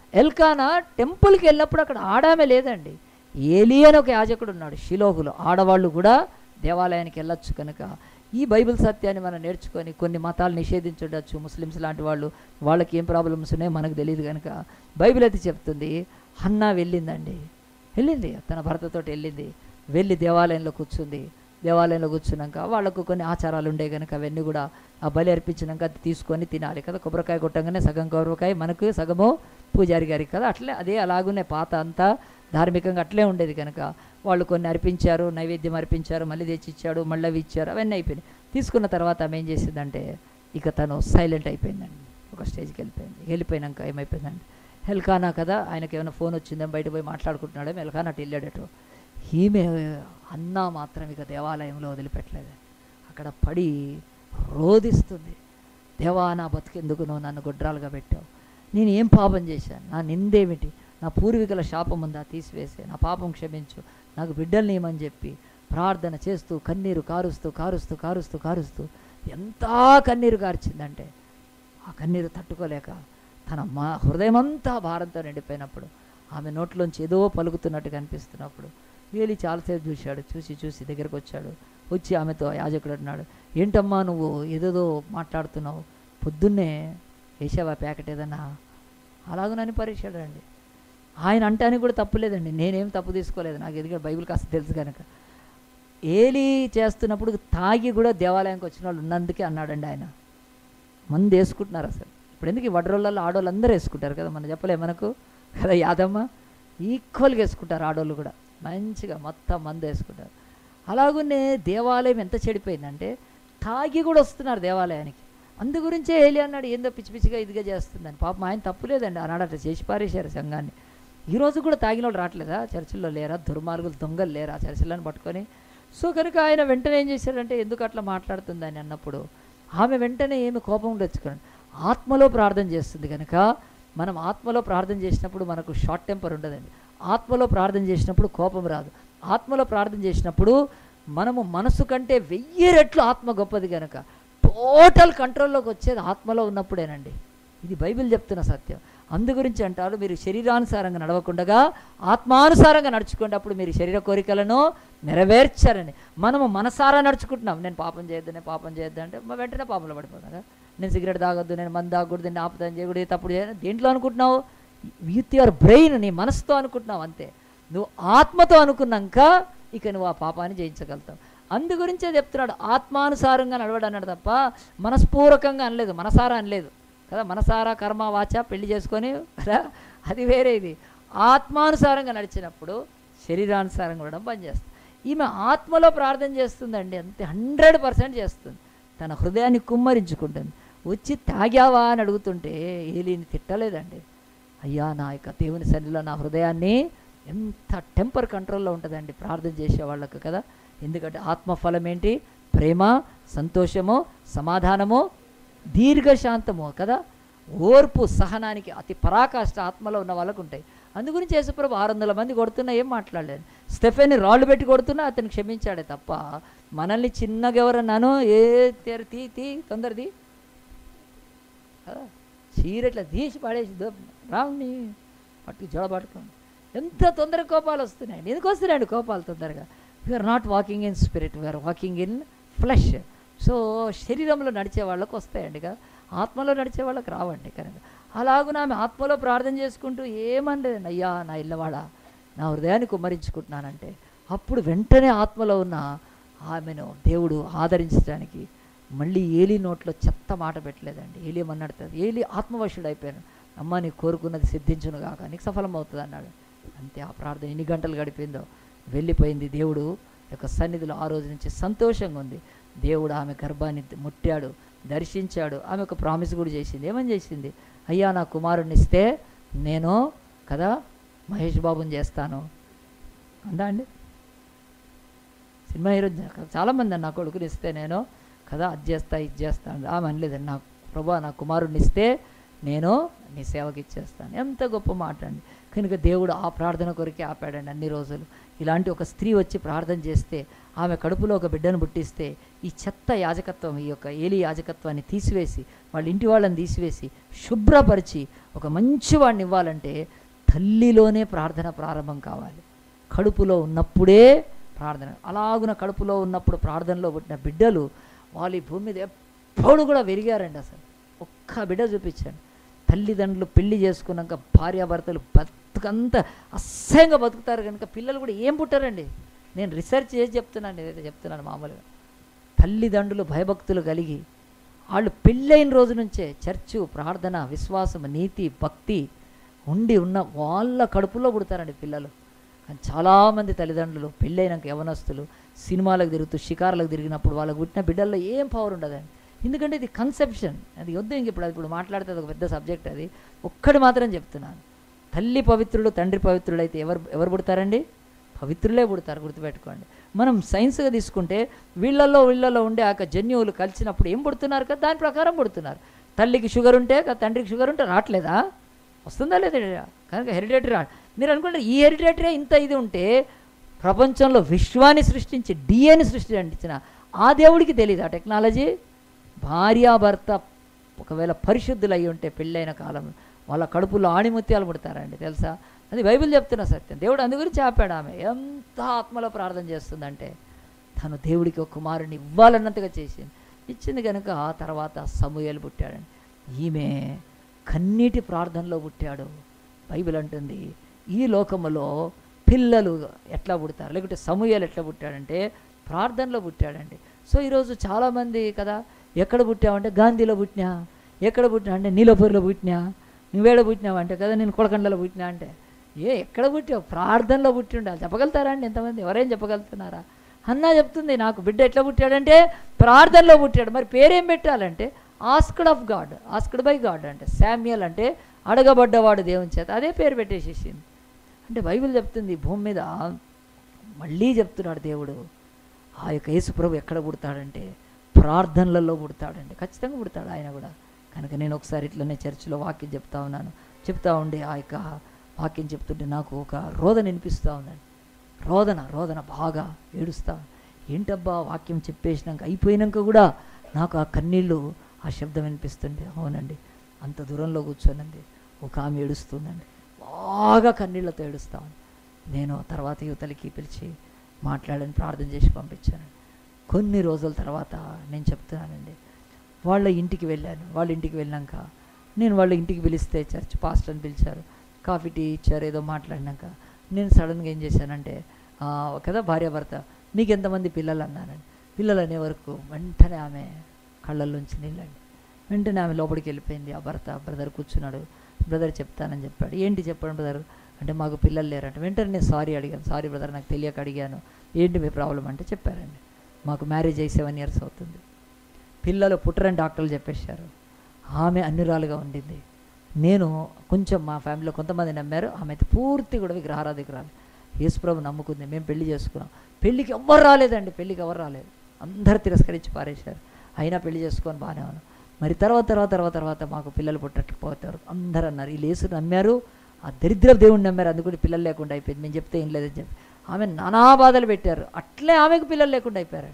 ఎల్కానా టెంపుల్కి వెళ్ళినప్పుడు అక్కడ ఆడామే లేదండి. ఏలీ అని ఒక యాజకుడు ఉన్నాడు షిలోహులో. ఆడవాళ్ళు కూడా దేవాలయానికి వెళ్ళొచ్చు. కనుక ఈ బైబిల్ సత్యాన్ని మనం నేర్చుకొని కొన్ని మతాలు నిషేధించుండొచ్చు, ముస్లిమ్స్ లాంటి వాళ్ళు, వాళ్ళకి ఏం ప్రాబ్లమ్స్ ఉన్నాయో మనకు తెలియదు. కనుక బైబిల్ అయితే చెప్తుంది హన్నా వెళ్ళిందండి, వెళ్ళింది తన భర్తతోటి వెళ్ళింది, వెళ్ళి దేవాలయంలో కూర్చుంది. దేవాలయంలో కూర్చున్నాక వాళ్ళకు కొన్ని ఆచారాలు ఉండే కనుక అవన్నీ కూడా ఆ బలి అర్పించినాక అది తీసుకొని తినాలి కదా. కొబ్బరికాయ కొట్టంగానే సగం కొబ్బరికాయ మనకు, సగము పూజారి గారికి కదా. అట్లే అదే అలాగునే పాత అంతా ధార్మికంగా అట్లే ఉండేది. కనుక వాళ్ళు కొన్ని అర్పించారు, నైవేద్యం అర్పించారు, మళ్ళీ తెచ్చి ఇచ్చాడు, మళ్ళీ అవి ఇచ్చారు, అవన్నీ అయిపోయినాయి. తీసుకున్న తర్వాత ఆమె ఏం చేసిందంటే ఇక తను సైలెంట్ అయిపోయిందండి, ఒక స్టేజ్కి వెళ్ళిపోయింది. వెళ్ళిపోయినాక ఏమైపోయిందండి, ఎల్కానా కదా, ఆయనకి ఏమైనా ఫోన్ వచ్చిందేమో, బయట పోయి మాట్లాడుకుంటున్నాడేమో, ఎల్కానా అటు వెళ్ళాడట. ఈమె అన్నా మాత్రం ఇక దేవాలయంలో వదిలిపెట్టలేదు, అక్కడ పడి రోధిస్తుంది. దేవా, నా బతికెందుకు నువ్వు నన్ను గుడ్రాలుగా పెట్టావు, నేను ఏం పాపం చేశాను, నా నిందేమిటి, నా పూర్వీకుల శాపం ఉందా తీసివేసే, నా పాపం క్షమించు, నాకు బిడ్డల్ని ఏమని చెప్పి ప్రార్థన చేస్తూ కన్నీరు కారుస్తూ కారుస్తూ కారుస్తూ కారుస్తూ ఎంత కన్నీరు కార్చిందంటే ఆ కన్నీరు తట్టుకోలేక తన మా హృదయమంతా భారంతో నిండిపోయినప్పుడు ఆమె నోట్లోంచి ఏదో పలుకుతున్నట్టుగా అనిపిస్తున్నప్పుడు వేలి చాలాసేపు చూశాడు. చూసి చూసి దగ్గరకు వచ్చాడు. వచ్చి ఆమెతో యాజకుడు అన్నాడు, ఏంటమ్మా నువ్వు ఏదేదో మాట్లాడుతున్నావు, పొద్దున్నే వేసావా ప్యాకెట్ ఏదన్నా, అలాగనని పరీక్షాడు అండి. ఆయన అంటానికి కూడా తప్పు లేదండి, నేనేం తప్పు తీసుకోలేదు, నాకు ఎందుకంటే బైబిల్ కాస్త తెలుసు కనుక. ఏలి చేస్తున్నప్పుడు తాగి కూడా దేవాలయానికి వచ్చిన వాళ్ళు ఉన్నందుకే అన్నాడండి ఆయన. మందు వేసుకుంటున్నారు అసలు. ఇప్పుడు ఎందుకు ఈ వడ్రోళ్ళల్లో ఆడవాళ్ళు అందరూ వేసుకుంటారు కదా, మనం చెప్పలే మనకు కదా, యాదమ్మ ఈక్వల్గా వేసుకుంటారు ఆడవాళ్ళు కూడా, మంచిగా మొత్తం మందు వేసుకుంటారు. అలాగనే దేవాలయం ఎంత చెడిపోయిందంటే తాగి కూడా వస్తున్నారు దేవాలయానికి. అందు గురించే ఏలి అన్నాడు, ఏందో పిచ్చి పిచ్చిగా ఇదిగా చేస్తుందని. పాపం ఆయన తప్పు లేదండి, ఆనాడు అట్లా చేసి పారేశారు సంఘాన్ని. ఈరోజు కూడా తాగిన వాళ్ళు రావట్లేదా చర్చిల్లో, లేరా దుర్మార్గులు దొంగలు లేరా చర్చిలను పట్టుకొని. సో కనుక ఆయన వెంటనే ఏం చేశాడంటే ఎందుకు అట్లా మాట్లాడుతుందని అన్నప్పుడు ఆమె వెంటనే ఏమి కోపం తెచ్చుకోండి, ఆత్మలో ప్రార్థన చేస్తుంది కనుక మనం ఆత్మలో ప్రార్థన చేసినప్పుడు మనకు షార్ట్ టెంపర్ ఉండదండి. ఆత్మలో ప్రార్థన చేసినప్పుడు కోపం రాదు. ఆత్మలో ప్రార్థన చేసినప్పుడు మనము మనసు కంటే వెయ్యి రెట్లు ఆత్మ గొప్పది కనుక టోటల్ కంట్రోల్లోకి వచ్చేది ఆత్మలో ఉన్నప్పుడేనండి. ఇది బైబిల్ చెప్తున్న సత్యం. అందు గురించి అంటారు, మీరు శరీరానుసారంగా నడవకుండా ఆత్మానుసారంగా నడుచుకోండి, అప్పుడు మీరు శరీర కోరికలను నెరవేర్చారని. మనము మనసారా నడుచుకుంటున్నాం, నేను పాపం చేయొద్దు, నేను పాపం చేయొద్దు అంటే వెంటనే పాపంలో పడిపోతాగా. నేను సిగరెట్ తాగొద్దు, నేను మందు తాగకూడదు, నేను ఆపుతాను చేయకూడదు, తప్పుడు చేయను, దేంట్లో అనుకుంటున్నావు, విత్ యువర్ బ్రెయిన్, నీ మనసుతో అనుకుంటున్నావు అంతే. నువ్వు ఆత్మతో అనుకున్నాక ఇక నువ్వు ఆ పాపాన్ని జయించగలుగుతావు. అందు గురించే చెప్తున్నాడు ఆత్మానుసారంగా నడవడం అన్నాడు తప్ప మనస్పూర్వకంగా అనలేదు, మనసారా అనలేదు కదా. మనసారా కర్మ వాచ పెళ్లి చేసుకొని కదా, అది వేరే. ఇది ఆత్మానుసారంగా నడిచినప్పుడు శరీరానుసారంగా ఉండడం పనిచేస్తుంది. ఈమె ఆత్మలో ప్రార్థన చేస్తుందండి, అంతే, హండ్రెడ్ పర్సెంట్ చేస్తుంది. తన హృదయాన్ని కుమ్మరించుకుంటుంది. వచ్చి తాగావా అని అడుగుతుంటే ఏలీని తిట్టలేదండి. అయ్యా, నా యొక్క దేవుని సన్నిధిలో నా హృదయాన్ని, ఎంత టెంపర్ కంట్రోల్లో ఉంటుందండి ప్రార్థన చేసే వాళ్ళకు కదా. ఎందుకంటే ఆత్మఫలం ఏంటి, ప్రేమ, సంతోషము, సమాధానము, దీర్ఘశాంతము కదా, ఓర్పు, సహనానికి అతి పరాకాష్ట ఆత్మలో ఉన్న వాళ్ళకు ఉంటాయి. అందుగురించి యేసుప్రభు ఆరు వందల మంది కొడుతున్నా ఏం మాట్లాడలేదు. స్టెఫెన్ని రాళ్ళు పెట్టి కొడుతున్నా అతను క్షమించాడే తప్ప మనల్ని చిన్నగా ఎవరన్నాను ఏ తెర తీ తీ తొందరది చీరట్లా తీసి పడేసి రావుని పట్టుకు జడ పట్టుకోండి. ఎంత తొందర కోపాలు వస్తున్నాయండి. ఎందుకు వస్తున్నాయండి కోపాలు తొందరగా? We are not walking in spirit, we are walking in flesh. So శరీరంలో నడిచే వాళ్ళకు వస్తాయండి కదా, ఆత్మలో నడిచే వాళ్ళకి రావండి. కనుక అలాగున ఆమె ఆత్మలో ప్రార్థన చేసుకుంటూ ఏమనలేదండి, అయ్యా నా ఇల్లవాడ, నా హృదయాన్ని కుమ్మరించుకుంటున్నానంటే అప్పుడు వెంటనే ఆత్మలో ఉన్న ఆమెను దేవుడు ఆదరించడానికి మళ్ళీ ఏలీ నోట్లో చెత్త మాట పెట్టలేదండి. ఏలీ ఏమన్నాడు, ఏలీ ఆత్మవశుడు అయిపోయాను, అమ్మ నీకు కోరుకున్నది సిద్ధించును కాక, నీకు సఫలం అవుతుంది అన్నాడు. అంతే, ఆ ప్రార్థన ఎన్ని గంటలు గడిపోయిందో వెళ్ళిపోయింది. దేవుడు యొక్క సన్నిధిలో ఆ రోజు నుంచి సంతోషంగా ఉంది. దేవుడు ఆమె గర్భాన్ని ముట్టాడు, దర్శించాడు. ఆమె ఒక ప్రామిస్ కూడా చేసింది. ఏమని చేసింది, అయ్యా నా కుమారుడిని ఇస్తే నేను కదా మహేష్ బాబుని చేస్తాను అందా అండి. సినిమా హీరో చాలామంది నా కొడుకుని ఇస్తే నేను కదా అది చేస్తా ఇది చేస్తాను. ఆమె అనలేదండి, నా ప్రభా నా కుమారుడిని ఇస్తే నేను నీ సేవకి ఇచ్చేస్తాను. ఎంత గొప్ప మాట అండి. కనుక దేవుడు ఆ ప్రార్థన కొరకే ఆపాడండి అన్ని రోజులు. ఇలాంటి ఒక స్త్రీ వచ్చి ప్రార్థన చేస్తే, ఆమె కడుపులో ఒక బిడ్డను పుట్టిస్తే, ఈ చెత్త యాజకత్వం, ఈ యొక్క ఏలి యాజకత్వాన్ని తీసివేసి, వాళ్ళ ఇంటి వాళ్ళని తీసివేసి శుభ్రపరిచి ఒక మంచి వాడిని ఇవ్వాలంటే తల్లిలోనే ప్రార్థన ప్రారంభం కావాలి. కడుపులో ఉన్నప్పుడే ప్రార్థన. అలాగున కడుపులో ఉన్నప్పుడు ప్రార్థనలో పుట్టిన బిడ్డలు వాళ్ళు ఈ భూమి మీద ఎప్పుడు కూడా వెలిగారండి. అసలు ఒక్క బిడ్డ చూపించండి. తల్లిదండ్రులు పెళ్లి చేసుకున్నాక భార్యాభర్తలు బతుకంతా అసహ్యంగా బతుకుతారు కనుక పిల్లలు కూడా ఏం పుట్టారండి. నేను రీసెర్చ్ చేసి చెప్తున్నాను, ఏదైతే చెప్తున్నాను మామూలుగా. తల్లిదండ్రులు భయభక్తులు కలిగి వాళ్ళు పెళ్ళైన రోజు నుంచే చర్చు, ప్రార్థన, విశ్వాసం, నీతి, భక్తి ఉండి ఉన్న వాళ్ళ కడుపులో పుడతారండి పిల్లలు. కానీ చాలామంది తల్లిదండ్రులు పెళ్ళైనాక యవనస్తులు సినిమాలకు తిరుగుతూ షికారులకు తిరిగినప్పుడు వాళ్ళకు పుట్టిన బిడ్డల్లో ఏం పవర్ ఉండదండి. ఎందుకంటే ఇది కన్సెప్షన్, అది వద్దు. ఇంక ఇప్పుడు అది ఇప్పుడు మాట్లాడితే అది ఒక పెద్ద సబ్జెక్ట్. అది ఒక్కటి మాత్రం చెప్తున్నాను. తల్లి పవిత్రుడు, తండ్రి పవిత్రుడు అయితే ఎవరు ఎవరు పుడతారండి? పవిత్రులే పుడతారు, గుర్తుపెట్టుకోండి. మనం సైన్స్గా తీసుకుంటే వీళ్ళల్లో వీళ్ళల్లో ఉండే ఆ జన్యువులు కలిసినప్పుడు ఏం పుడుతున్నారు కదా, దాని ప్రకారం పుడుతున్నారు. తల్లికి షుగర్ ఉంటే తండ్రికి షుగర్ ఉంటే రావట్లేదా? వస్తుందా లేదా? కనుక హెరిడేటరీ రా. మీరు అనుకుంటే ఈ హెరిడేటరీ ఇంత ఇది ఉంటే ప్రపంచంలో విశ్వాన్ని సృష్టించి డిఎన్ఏని సృష్టించిన ఆ దేవుడికి తెలియదు ఆ టెక్నాలజీ. భార్యాభర్త ఒకవేళ పరిశుద్ధులు అయ్యి ఉంటే పెళ్ళైన కాలం వాళ్ళ కడుపులో ఆణిముత్యాలు పుడతారండి, తెలుసా? అది బైబిల్ చెప్తున్న సత్యం. దేవుడు అందు గురించి ఆపాడు. ఆమె ఎంత ఆత్మలో ప్రార్థన చేస్తుందంటే తను దేవుడికి ఒక కుమారుని ఇవ్వాలన్నంతగా చేసింది. ఇచ్చింది కనుక ఆ తర్వాత సమూయేలు పుట్టాడండి. ఈమె కన్నీటి ప్రార్థనలో పుట్టాడు. బైబిల్ అంటుంది ఈ లోకములో పిల్లలు ఎట్లా పుడతారు, లేకుంటే సమూయేలు ఎట్లా పుట్టాడంటే ప్రార్థనలో పుట్టాడండి. సో ఈరోజు చాలామంది కదా, ఎక్కడ పుట్టావంటే గాంధీలో పుట్టినా, ఎక్కడ పుట్టినా అంటే నీలపూర్లో పుట్టినా, నువ్వేడ పుట్టినావు అంటే కదా నేను కొడకండలో పుట్టినా అంటే, ఏ ఎక్కడ పుట్టావు? ప్రార్థనలో పుట్టి ఉండాలి. చెప్పగలుగుతారా అండి ఎంతమంది? ఎవరైనా చెప్పగలుగుతున్నారా? అన్నా చెప్తుంది నాకు బిడ్డ ఎట్లా పుట్టాడంటే ప్రార్థనలో పుట్టాడు. మరి పేరేం పెట్టాలంటే asked of God, asked by God అంటే శామ్యుయల్ అంటే అడగబడ్డవాడు దేవుని చేత, అదే పేరు పెట్టేసేసింది. అంటే బైబిల్ చెప్తుంది భూమి మీద మళ్ళీ చెప్తున్నాడు దేవుడు ఆ యొక్క యేసుప్రభు ఎక్కడ పుడతాడంటే ప్రార్థనలలో పుడతాడండి. ఖచ్చితంగా పుడతాడు ఆయన కూడా. కనుక నేను ఒకసారి ఇట్లనే చర్చిలో వాక్యం చెప్తా ఉన్నాను. చెప్తా ఉండి ఆ యొక్క వాక్యం చెప్తుంటే నాకు ఒక రోదన వినిపిస్తూ ఉందండి. రోదన రోదన బాగా ఏడుస్తా. ఏంటబ్బా వాక్యం చెప్పేసినాక అయిపోయినాక కూడా నాకు ఆ కన్నీళ్ళు, ఆ శబ్దం వినిపిస్తుండే. అవునండి, అంత దూరంలో కూర్చోనండి ఒక ఆమె ఏడుస్తుందండి, బాగా కన్నీళ్లతో ఏడుస్తా ఉంది. నేను తర్వాత యువతలకి పిలిచి మాట్లాడని ప్రార్థన చేసి పంపించాను. కొన్ని రోజుల తర్వాత నేను చెప్తున్నానండి, వాళ్ళ ఇంటికి వెళ్ళాను. వాళ్ళ ఇంటికి వెళ్ళాక నేను వాళ్ళ ఇంటికి పిలిస్తే చర్చ్ పాస్టర్ని పిలిచారు, కాఫీ టీ ఇచ్చారు, ఏదో మాట్లాడినాక నేను సడన్గా ఏం చేశానంటే కదా భార్యాభర్త మీకు ఎంతమంది పిల్లలు అన్నానండి. పిల్లలు అనే వరకు వెంటనే ఆమె కళ్ళల్లోంచి నీళ్ళండి. వెంటనే ఆమె లోపలికి వెళ్ళిపోయింది. ఆ భర్త బ్రదర్ కూర్చున్నాడు. బ్రదర్ చెప్తానని చెప్పాడు. ఏంటి చెప్పండి బ్రదర్ అంటే మాకు పిల్లలు లేరంట. వెంటనే నేను సారీ అడిగాను. సారీ బ్రదర్ నాకు తెలియక అడిగాను, ఏంటి మీ ప్రాబ్లం అంటే చెప్పారండి. మాకు మ్యారేజ్ అయ్యి సెవెన్ ఇయర్స్ అవుతుంది, పిల్లలు పుట్టరని డాక్టర్లు చెప్పేశారు. ఆమె అన్నిరాలుగా ఉండింది. నేను కొంచెం మా ఫ్యామిలీలో కొంతమంది నమ్మారు, ఆమె అయితే పూర్తి కూడా విగ్రహారాధికురాలు. యేసుప్రభు నమ్ముకుంది. మేము పెళ్లి చేసుకున్నాం. పెళ్ళికి ఎవ్వరు రాలేదండి, పెళ్ళికి ఎవరు రాలేదు, అందరు తిరస్కరించి పారేశారు. అయినా పెళ్లి చేసుకొని బాగానే ఉన్నాం. మరి తర్వాత తర్వాత తర్వాత తర్వాత మాకు పిల్లలు పుట్టకపోతారు అందరూ అన్నారు. వీళ్ళు యేసు నమ్మారు, ఆ దరిద్ర దేవుడిని నమ్మారు, అందుకని పిల్లలు లేకుండా అయిపోయింది. మేము చెప్తే ఏం లేదని చెప్పి ఆమె నానా బాధలు పెట్టారు. అట్లే ఆమెకు పిల్లలు లేకుండా అయిపోయారు.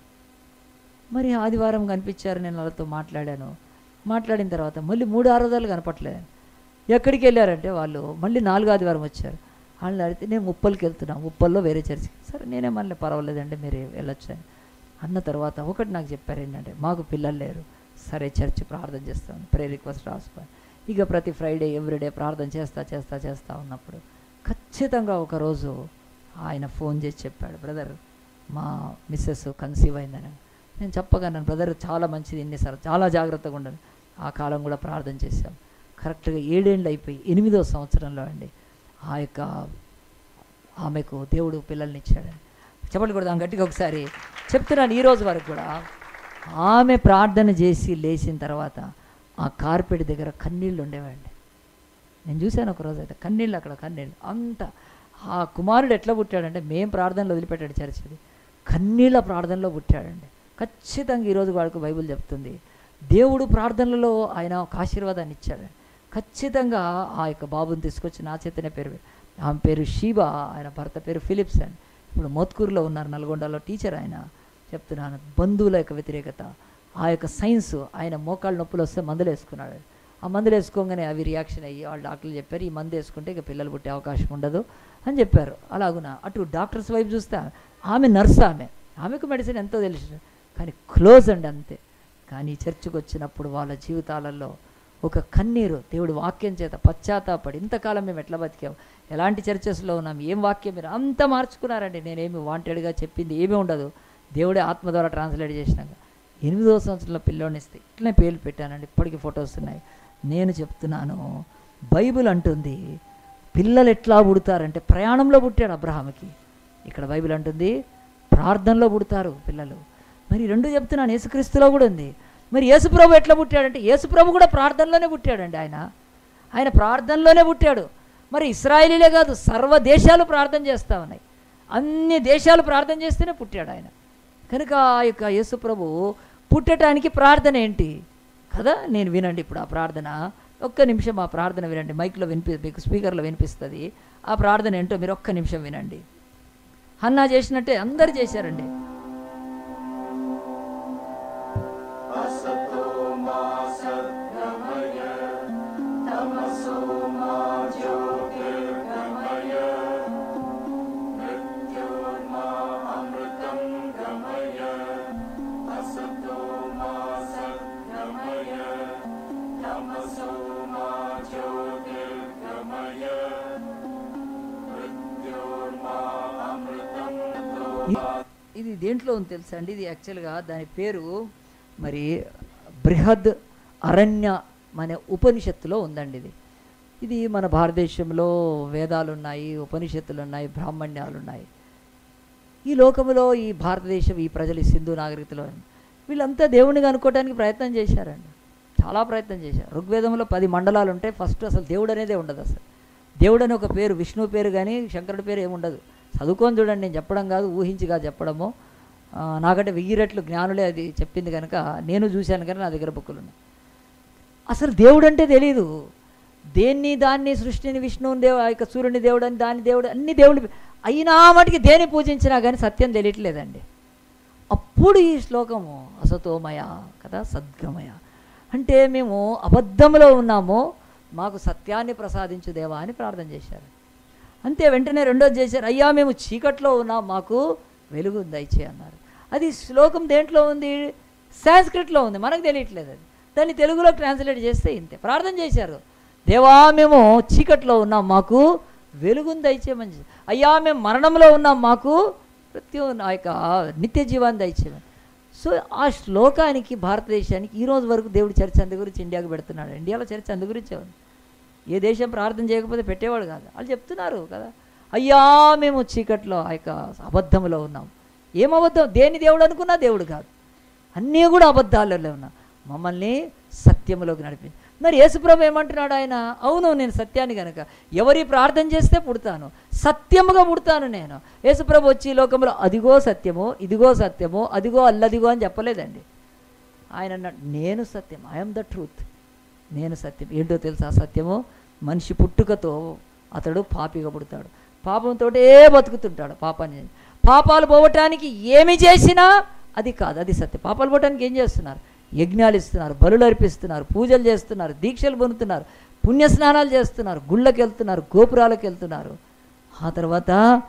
మరి ఆదివారం కనిపించారు, నేను వాళ్ళతో మాట్లాడాను. మాట్లాడిన తర్వాత మళ్ళీ మూడు ఆరాధాలు కనపట్లేదు. ఎక్కడికి వెళ్ళారంటే వాళ్ళు మళ్ళీ నాలుగు ఆదివారం వచ్చారు. వాళ్ళని అడిగితే నేను ఉప్పల్కి వెళ్తున్నాను, ఉప్పల్లో వేరే చర్చికి. సరే నేనే మళ్ళీ పర్వాలేదండి మీరు వెళ్ళొచ్చు అన్న తర్వాత ఒకటి నాకు చెప్పారు ఏంటంటే మాకు పిల్లలు లేరు. సరే చర్చ్ ప్రార్థన చేస్తాను, ప్రే రిక్వెస్ట్ రాసుకోండి. ఇక ప్రతి ఫ్రైడే ఎవ్రీడే ప్రార్థన చేస్తా చేస్తా చేస్తూ ఉన్నప్పుడు ఖచ్చితంగా ఒకరోజు ఆయన ఫోన్ చేసి చెప్పాడు, బ్రదర్ మా మిస్సెస్ కన్సీవ్ అయిందని. నేను చెప్పగలను బ్రదర్ చాలా మంచిది, ఎన్నిసార్లు చాలా జాగ్రత్తగా ఉండాలి. ఆ కాలం కూడా ప్రార్థన చేశాం. కరెక్ట్గా ఏడేళ్ళు అయిపోయి ఎనిమిదో సంవత్సరంలో అండి ఆ యొక్క ఆమెకు దేవుడు పిల్లల్ని ఇచ్చాడండి. చెప్పండి కూడా గట్టిగా ఒకసారి చెప్తున్నాను. ఈరోజు వరకు కూడా ఆమె ప్రార్థన చేసి లేచిన తర్వాత ఆ కార్పెట్ దగ్గర కన్నీళ్ళు ఉండేవండి. నేను చూశాను ఒకరోజు అయితే కన్నీళ్ళు, అక్కడ కన్నీళ్ళు అంత. ఆ కుమారుడు ఎట్లా పుట్టాడంటే మేము ప్రార్థనలో వదిలిపెట్టాడు చర్చిది, కన్నీళ్ళ ప్రార్థనలో పుట్టాడండి. ఖచ్చితంగా ఈరోజు వాడికి బైబిల్ చెప్తుంది దేవుడు ప్రార్థనలలో ఆయన ఒక ఆశీర్వాదాన్ని ఇచ్చాడు. ఖచ్చితంగా ఆ యొక్క బాబుని తీసుకొచ్చి నా చేతనే పేరు, ఆమె పేరు షీబా, ఆయన భర్త పేరు ఫిలిప్స్ అండి. ఇప్పుడు మోత్కూరులో ఉన్నారు, నల్గొండలో టీచర్ ఆయన. చెప్తున్నాను, బంధువుల యొక్క వ్యతిరేకత, ఆ యొక్క సైన్స్, ఆయన మోకాళ్ళ నొప్పులు వస్తే మందులు వేసుకున్నాడు. ఆ మందులు వేసుకోగానే అవి రియాక్షన్ అయ్యి వాళ్ళ డాక్టర్లు చెప్పారు, ఈ మందు వేసుకుంటే ఇక పిల్లలు పుట్టే అవకాశం ఉండదు అని చెప్పారు. అలాగున అటు డాక్టర్స్ వైపు చూస్తే ఆమె నర్స్, ఆమె ఆమెకు మెడిసిన్ ఎంతో తెలుసు, కానీ క్లోజ్ అండి అంతే. కానీ చర్చికి వచ్చినప్పుడు వాళ్ళ జీవితాలలో ఒక కన్నీరు, దేవుడు వాక్యం చేత పశ్చాత్తాపడి, ఇంతకాలం మేము ఎట్లా బతికాం, ఎలాంటి చర్చెస్లో ఉన్నాం, ఏం వాక్యం మీరు అంత మార్చుకున్నారండి. నేనేమి వాంటెడ్గా చెప్పింది ఏమీ ఉండదు, దేవుడే ఆత్మ ద్వారా ట్రాన్స్లేట్ చేసినాక ఎనిమిదవ సంవత్సరంలో పిల్లోని ఇస్తే ఇట్లనే పేర్లు పెట్టానండి, ఇప్పటికీ ఫొటోస్ ఉన్నాయి. నేను చెప్తున్నాను, బైబిల్ అంటుంది పిల్లలు ఎట్లా పుడతారంటే ప్రయాణంలో పుట్టాడు అబ్రహాముకి. ఇక్కడ బైబిల్ అంటుంది ప్రార్థనలో పుడతారు పిల్లలు. మరి రెండు చెప్తున్నాను, యేసుక్రీస్తులో కూడా ఉంది. మరి యేసుప్రభు ఎట్లా పుట్టాడంటే యేసుప్రభు కూడా ప్రార్థనలోనే పుట్టాడండి. ఆయన ఆయన ప్రార్థనలోనే పుట్టాడు. మరి ఇశ్రాయేలీలే కాదు, సర్వ దేశాలు ప్రార్థన చేస్తూ ఉన్నాయి, అన్ని దేశాలు ప్రార్థన చేస్తేనే పుట్టాడు ఆయన. కనుక ఆ యొక్క యేసుప్రభు పుట్టడానికి ప్రార్థన ఏంటి కదా, నేను వినండి ఇప్పుడు ఆ ప్రార్థన, ఒక్క నిమిషం ఆ ప్రార్థన వినండి, మైక్లో వినిపి మీకు స్పీకర్లో వినిపిస్తుంది. ఆ ప్రార్థన ఏంటో మీరు ఒక్క నిమిషం వినండి. హన్నా చేసినట్టే అందరు చేశారండి. ఇది దేంట్లో ఉంది తెలుసా అండి, ఇది యాక్చువల్గా దాని పేరు మరి బృహద్ అరణ్య అనే ఉపనిషత్తులో ఉందండి. ఇది ఇది మన భారతదేశంలో వేదాలు ఉన్నాయి, ఉపనిషత్తులు ఉన్నాయి, బ్రాహ్మణ్యాలు ఉన్నాయి. ఈ లోకంలో ఈ భారతదేశం, ఈ ప్రజలు, ఈ సింధు నాగరికతలో వీళ్ళంతా దేవుడిని అనుకోవడానికి ప్రయత్నం చేశారండి, చాలా ప్రయత్నం చేశారు. ఋగ్వేదంలో పది మండలాలు ఉంటాయి. ఫస్ట్ అసలు దేవుడు అనేదే ఉండదు. అసలు దేవుడు అని ఒక పేరు, విష్ణువు పేరు కానీ శంకరుడి పేరు ఏముండదు. చదువుకొని చూడండి, నేను చెప్పడం కాదు, ఊహించి కాదు చెప్పడము. నాకంటే వెయ్యి రెట్లు జ్ఞానులే అది చెప్పింది కనుక నేను చూశాను, కానీ నా దగ్గర బుక్కులు ఉన్నాయి. అసలు దేవుడు అంటే తెలీదు. దేన్ని దాన్ని సృష్టిని, విష్ణువుని దేవు, ఆ యొక్క సూర్యుని దేవుడు అని, దాని దేవుడు, అన్ని దేవుడు అయినా మటుకి దేని పూజించినా కానీ సత్యం తెలియట్లేదండి. అప్పుడు ఈ శ్లోకము అసతోమయ కదా, సద్గమయ అంటే మేము అబద్ధంలో ఉన్నాము, మాకు సత్యాన్ని ప్రసాదించు దేవా అని ప్రార్థన చేశారు. అంతే, వెంటనే రెండోది చేశారు, అయ్యా మేము చీకట్లో ఉన్నాం, మాకు వెలుగు దయచే అన్నారు. అది శ్లోకం దేంట్లో ఉంది, సాంస్క్రిట్లో ఉంది, మనకు తెలియట్లేదు. అది దాన్ని తెలుగులో ట్రాన్స్లేట్ చేస్తే ఇంతే. ప్రార్థన చేశారు, దేవా మేము చీకట్లో ఉన్నాం, మాకు వెలుగుని దయచేయమని. అయ్యా మేము మరణంలో ఉన్నాం, మాకు ప్రతి ఆ యొక్క నిత్య జీవాన్ని దయచేయమని. సో ఆ శ్లోకానికి భారతదేశానికి ఈరోజు వరకు దేవుడు చర్చ అందు గురించి ఇండియాకు పెడుతున్నాడు. ఇండియాలో చర్చ అందు గురించే ఉంది. ఏ దేశం ప్రార్థన చేయకపోతే పెట్టేవాడు కాదు. వాళ్ళు చెప్తున్నారు కదా, అయ్యా మేము చీకట్లో ఆ యొక్క అబద్ధంలో ఉన్నాం. ఏం అబద్ధం, దేని దేవుడు అనుకున్నా దేవుడు కాదు, అన్నీ కూడా అబద్ధాలలో ఉన్నా, మమ్మల్ని సత్యములోకి నడిపించి. మరి యేసుప్రభు ఏమంటున్నాడు, ఆయన అవును నేను సత్యాన్ని కనుక ఎవరి ప్రార్థన చేస్తే పుడతాను, సత్యముగా పుడతాను నేను. యేసుప్రభు వచ్చి ఈ లోకంలో అదిగో సత్యము, ఇదిగో సత్యము, అదిగో అల్లదిగో అని చెప్పలేదండి. ఆయన అన్నాడు నేను సత్యం, ఐఎమ్ ద ట్రూత్, నేను సత్యం. ఏంటో తెలుసా సత్యము, మనిషి పుట్టుకతో అతడు పాపిగా పుడతాడు, పాపంతో బతుకుతుంటాడు. పాపాన్ని పాపాలు పోవటానికి ఏమి చేసినా అది కాదు, అది సత్యం. పాపాలు పోవటానికి ఏం చేస్తున్నారు, యజ్ఞాలు ఇస్తున్నారు, బలులు అర్పిస్తున్నారు, పూజలు చేస్తున్నారు, దీక్షలు పొందుతున్నారు, పుణ్యస్నానాలు చేస్తున్నారు, గుళ్ళకి వెళ్తున్నారు, గోపురాలకు వెళ్తున్నారు, ఆ తర్వాత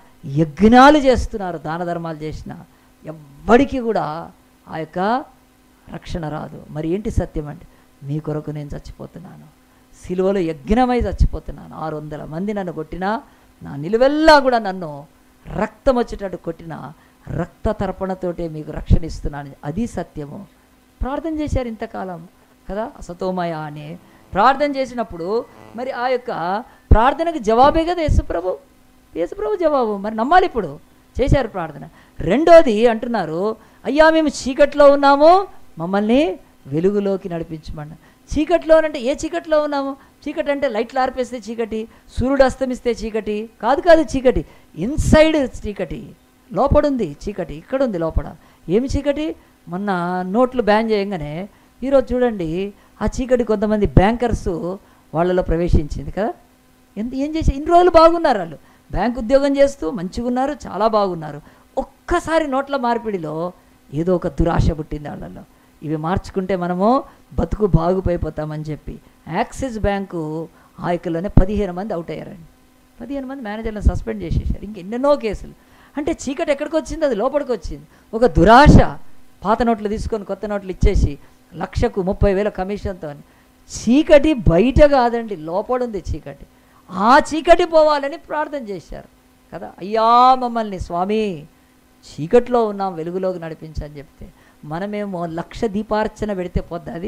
యజ్ఞాలు చేస్తున్నారు. దాన ధర్మాలు చేసిన ఎవ్వడికి కూడా ఆ యొక్క రక్షణ రాదు. మరి ఏంటి సత్యం అంటే, మీ కొరకు నేను చచ్చిపోతున్నాను, సిలువలో యజ్ఞమై చచ్చిపోతున్నాను. ఆరు వందల మంది నన్ను కొట్టినా, నా నిలువెల్లా కూడా నన్ను రక్తం వచ్చేటట్టు కొట్టిన రక్త తర్పణతోటే మీకు రక్షణ ఇస్తున్నాను, అది సత్యము. ప్రార్థన చేశారు ఇంతకాలం కదా, అసతోమయ అని ప్రార్థన చేసినప్పుడు మరి ఆ యొక్క ప్రార్థనకు జవాబే కదా యేసుప్రభు. యేసుప్రభు జవాబు మరి నమ్మాలి. ఇప్పుడు చేశారు ప్రార్థన. రెండోది అంటున్నారు, అయ్యా మేము చీకట్లో ఉన్నాము, మమ్మల్ని వెలుగులోకి నడిపించమన్నా. చీకట్లో అంటే ఏ చీకట్లో ఉన్నాము, చీకటి అంటే లైట్లు ఆర్పేస్తే చీకటి, సూర్యుడు అస్తమిస్తే చీకటి కాదు, కాదు చీకటి ఇన్సైడ్ చీకటి, లోపడుంది చీకటి, ఇక్కడ ఉంది లోపల. ఏమి చీకటి, మొన్న నోట్లు బ్యాన్ చేయగానే ఈరోజు చూడండి ఆ చీకటి కొంతమంది బ్యాంకర్సు వాళ్ళలో ప్రవేశించింది కదా. ఎంత ఏం చేసి ఇన్ని రోజులు బాగున్నారు, వాళ్ళు బ్యాంక్ ఉద్యోగం చేస్తూ మంచిగా ఉన్నారు, చాలా బాగున్నారు. ఒక్కసారి నోట్ల మార్పిడిలో ఏదో ఒక దురాశ పుట్టింది వాళ్ళలో. ఇవి మార్చుకుంటే మనము బతుకు బాగుపోయిపోతామని చెప్పి యాక్సిస్ బ్యాంకు ఆయకుల్లోనే పదిహేను మంది అవుట్ అయ్యారండి. పదిహేను మంది మేనేజర్లను సస్పెండ్ చేసేసారు. ఇంకెన్నెన్నో కేసులు. అంటే చీకటి ఎక్కడికి వచ్చింది? అది లోపలికి వచ్చింది. ఒక దురాశ. పాత నోట్లు తీసుకొని కొత్త నోట్లు ఇచ్చేసి లక్షకు ముప్పై వేల కమిషన్తో. చీకటి బయట కాదండి, లోపడుంది చీకటి. ఆ చీకటి పోవాలని ప్రార్థన చేశారు కదా. అయ్యా మమ్మల్ని స్వామి చీకట్లో ఉన్నాం, వెలుగులోకి నడిపించని చెప్తే మనమేమో లక్ష దీపార్చన పెడితే పోద్ది. అది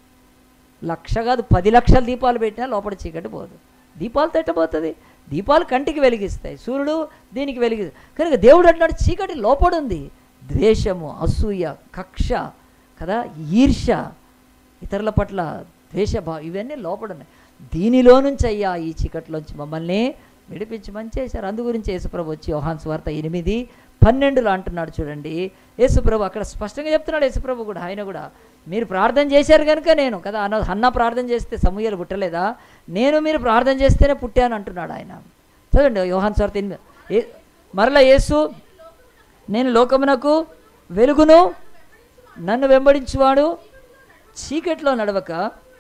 లక్ష కాదు, పది లక్షల దీపాలు పెట్టినా లోపల చీకటి పోదు. దీపాలు తట్టబోతుంది. దీపాలు కంటికి వెలిగిస్తాయి, సూర్యుడు దీనికి వెలిగి. కనుక దేవుడు అంటున్నాడు చీకటి లోపడుంది. ద్వేషము, అసూయ, కక్ష కదా, ఈర్ష, ఇతరుల పట్ల ద్వేషభావం, ఇవన్నీ లోపడున్నాయి. దీనిలో నుంచి అయ్యా ఈ చీకటిలోంచి మమ్మల్ని విడిపించమని చేశారు. అందు గురించి యేసుప్రభు వచ్చి యోహాను సువార్త ఎనిమిది పన్నెండులో అంటున్నాడు చూడండి. యేసుప్రభు అక్కడ స్పష్టంగా చెప్తున్నాడు. యేసుప్రభు కూడా ఆయన కూడా మీరు ప్రార్థన చేశారు కనుక నేను కదా అన్న అన్న ప్రార్థన చేస్తే సమూయేలు పుట్టలేదా, నేను మీరు ప్రార్థన చేస్తేనే పుట్టాను అంటున్నాడు ఆయన. చదవండి యోహాను సువార్త ఎనిమిది. మరలా యేసు నేను లోకమునకు వెలుగును, నన్ను వెంబడించువాడు చీకట్లో నడవక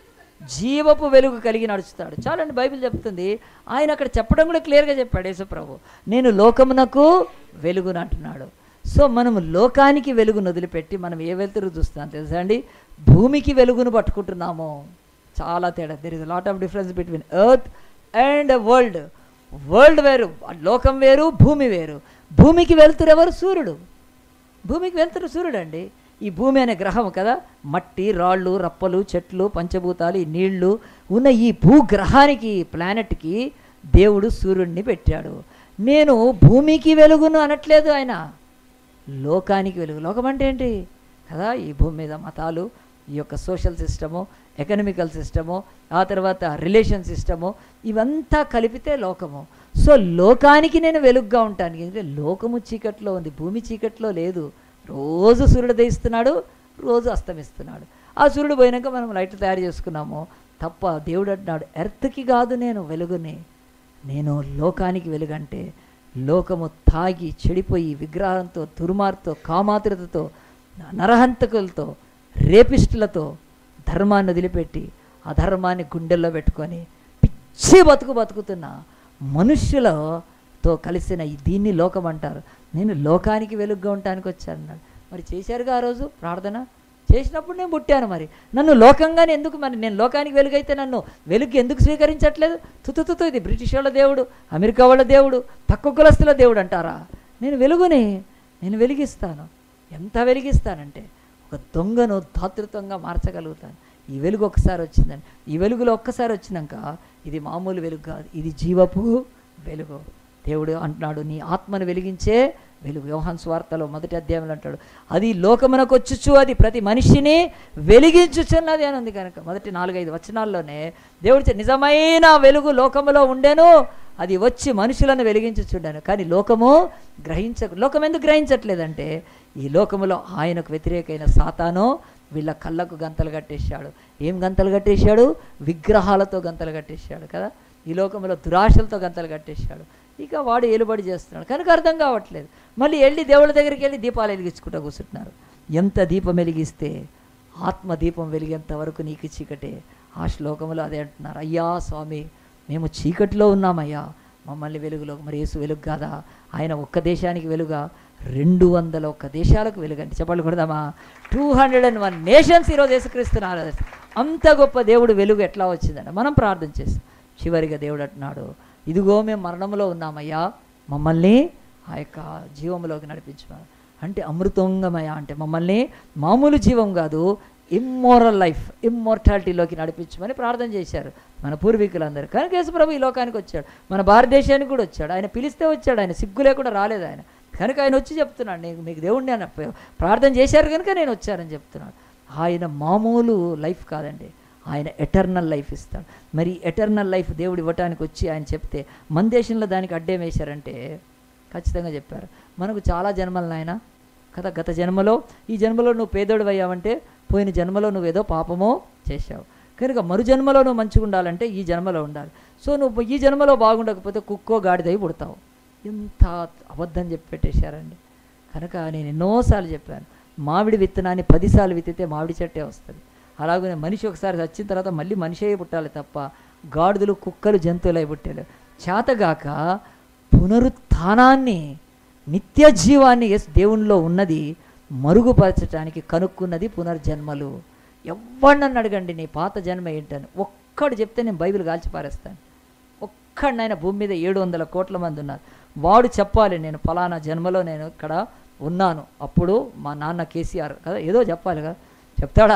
జీవపు వెలుగు కలిగి నడుస్తాడు. చాలండి, బైబిల్ చెప్తుంది. ఆయన అక్కడ చెప్పడం కూడా క్లియర్గా చెప్పాడు యేసుప్రభు, నేను లోకమునకు వెలుగును అంటున్నాడు. సో మనము లోకానికి వెలుగును వదిలిపెట్టి మనం ఏ వెలుతురు చూస్తాం తెలుసా అండి? భూమికి వెలుగును పట్టుకుంటున్నాము. చాలా తేడా. There is lot of difference between earth and world. World వేరు, లోకం వేరు, భూమి వేరు. భూమికి వెలుతురు ఎవరు? సూర్యుడు. భూమికి వెలుతురు సూర్యుడు అండి. ఈ భూమి అనే గ్రహం కదా, మట్టి, రాళ్ళు, రప్పలు, చెట్లు, పంచభూతాలు, ఈ నీళ్లు ఉన్న ఈ భూగ్రహానికి, ప్లానెట్కి దేవుడు సూర్యుడిని పెట్టాడు. నేను భూమికి వెలుగును అనట్లేదు ఆయన, లోకానికి వెలుగు. లోకం అంటే ఏంటి కదా, ఈ భూమి మీద మతాలు, ఈ యొక్క సోషల్ సిస్టము, ఎకనామికల్ సిస్టము, ఆ తర్వాత రిలేషన్ సిస్టము, ఇవంతా కలిపితే లోకము. సో లోకానికి నేను వెలుగుగా ఉంటాను. ఎందుకంటే లోకము చీకట్లో ఉంది, భూమి చీకట్లో లేదు. రోజు సూర్యుడు దయిస్తున్నాడు, రోజు అస్తమిస్తున్నాడు. ఆ సూర్యుడు పోయినాక మనం లైట్లు తయారు చేసుకున్నాము తప్ప, దేవుడు అంటున్నాడు ఎర్త్కి కాదు నేను వెలుగుని, నేను లోకానికి వెలుగంటే లోకము తాగి చెడిపోయి విగ్రహంతో, దుర్మార్గంతో, కామాతురతతో, నరహంతకులతో, రేపిస్టులతో ధర్మాన్ని వదిలిపెట్టి అధర్మాన్ని గుండెల్లో పెట్టుకొని పిచ్చి బతుకు బతుకుతున్న మనుష్యులతో కలిసిన దీన్ని లోకం అంటారు. నేను లోకానికి వెలుగుగా ఉండటానికి వచ్చానన్నాడు. మరి చేశారుగా ఆ రోజు ప్రార్థన చేసినప్పుడు నేను పుట్టాను. మరి నన్ను లోకంగానే ఎందుకు, మరి నేను లోకానికి వెలుగైతే నన్ను వెలుగు ఎందుకు స్వీకరించట్లేదు? తుతుతుతు ఇది బ్రిటిష్ వాళ్ళ దేవుడు, అమెరికా వాళ్ళ దేవుడు, తక్కువ కులస్తుల దేవుడు అంటారా? నేను వెలుగుని నేను వెలిగిస్తాను. ఎంత వెలిగిస్తానంటే ఒక దొంగను దాతృత్వంగా మార్చగలుగుతాను. ఈ వెలుగు ఒక్కసారి వచ్చిందని, ఈ వెలుగులో ఒక్కసారి వచ్చినాక ఇది మామూలు వెలుగు కాదు, ఇది జీవపు వెలుగు. దేవుడు అంటున్నాడు నీ ఆత్మను వెలిగించే వెలుగు. యోహాను సువార్తలో మొదటి అధ్యాయంలో అంటాడు అది లోకమునకు వచ్చుచు అది ప్రతి మనిషిని వెలిగించుచున్నది అని ఉంది. కనుక మొదటి నాలుగైదు వచనాల్లోనే దేవుడు నిజమైన వెలుగు లోకములో ఉండేను, అది వచ్చి మనుషులను వెలిగించుచుండాను. కానీ లోకము గ్రహించ లోకం ఎందుకు గ్రహించట్లేదంటే ఈ లోకములో ఆయనకు వ్యతిరేకమైన సాతాను వీళ్ళ కళ్ళకు గంతలు కట్టేశాడు. ఏం గంతలు కట్టేశాడు? విగ్రహాలతో గంతలు కట్టేశాడు కదా. ఈ లోకంలో దురాశలతో గంతలు కట్టేశాడు. ఇక వాడు ఏలుబడి చేస్తున్నాడు కనుక అర్థం కావట్లేదు. మళ్ళీ వెళ్ళి దేవుళ్ళ దగ్గరికి వెళ్ళి దీపాలు వెలిగించుకుంటూ కూర్చుంటున్నారు. ఎంత దీపం వెలిగిస్తే ఆత్మ దీపం వెలిగేంత వరకు నీకు చీకటే. ఆ శ్లోకంలో అదే అంటున్నారు, అయ్యా స్వామి మేము చీకటిలో ఉన్నామయ్యా, మమ్మల్ని వెలుగులో. మరి యేసు వెలుగు కాదా? ఆయన ఒక్క దేశానికి వెలుగా, రెండు వందల ఒక్క దేశాలకు వెలుగండి. చెప్పాలి కొడదామా? Two hundred and one nations ఈరోజు యేసుక్రీస్తున్నారు. అంత గొప్ప దేవుడు వెలుగు ఎట్లా వచ్చిందంటే మనం ప్రార్థన చేస్తాం. చివరిగా దేవుడు అంటున్నాడు ఇదిగో మేము మరణంలో ఉన్నామయ్యా, మమ్మల్ని ఆ యొక్క జీవంలోకి నడిపించమని. అంటే అమృతంగమయ అంటే మమ్మల్ని మామూలు జీవం కాదు, ఇమ్మోరల్ లైఫ్, ఇమ్మోర్టాలిటీలోకి నడిపించమని ప్రార్థన చేశారు మన పూర్వీకులందరూ. కనుక యేసు ప్రభు ఈ లోకానికి వచ్చాడు, మన భారతదేశానికి కూడా వచ్చాడు. ఆయన పిలిస్తే వచ్చాడు, ఆయన సిగ్గు లేకుండా రాలేదు ఆయన. కనుక ఆయన వచ్చి చెప్తున్నాడు నేను మీకు దేవుడిని అని ప్రార్థన చేశారు కనుక నేను వచ్చానని చెప్తున్నాడు. ఆయన మామూలు లైఫ్ కాదండి, ఆయన ఎటర్నల్ లైఫ్ ఇస్తాడు. మరి ఎటర్నల్ లైఫ్ దేవుడు ఇవ్వటానికి వచ్చి ఆయన చెప్తే మన దేశంలో దానికి అడ్డం వేశారంటే ఖచ్చితంగా చెప్పారు మనకు చాలా జన్మలను ఆయన కదా. గత జన్మలో ఈ జన్మలో నువ్వు పేదోడు అయ్యావంటే పోయిన జన్మలో నువ్వేదో పాపమో చేశావు కనుక మరు జన్మలో నువ్వు మంచిగా ఉండాలంటే ఈ జన్మలో ఉండాలి. సో నువ్వు ఈ జన్మలో బాగుండకపోతే కుక్కో గాడిదై పుడతావు. ఎంత అబద్ధం చెప్పి పెట్టేశారండి. కనుక నేను ఎన్నోసార్లు చెప్పాను, మామిడి విత్తనాన్ని పదిసార్లు విత్తితే మామిడి చెట్టే వస్తుంది. అలాగే మనిషి ఒకసారి వచ్చిన తర్వాత మళ్ళీ మనిషే పుట్టాలి తప్ప గాడిదలు కుక్కలు జంతువులై పుట్టాలి. చేతగాక పునరుత్థానాన్ని నిత్య జీవాన్ని ఎస్ దేవునిలో ఉన్నది మరుగుపరచడానికి కనుక్కున్నది పునర్జన్మలు. ఎవరినన్ను అడగండి నీ పాత జన్మ ఏంటని, ఒక్కడు చెప్తే నేను బైబిల్ కాల్చిపారేస్తాను. ఒక్కడినైనా భూమి మీద ఏడు వందల కోట్ల మంది ఉన్నారు, వాడు చెప్పాలి నేను ఫలానా జన్మలో నేను ఇక్కడ ఉన్నాను, అప్పుడు మా నాన్న కేసీఆర్ కదా, ఏదో చెప్పాలి కదా. చెప్తాడా?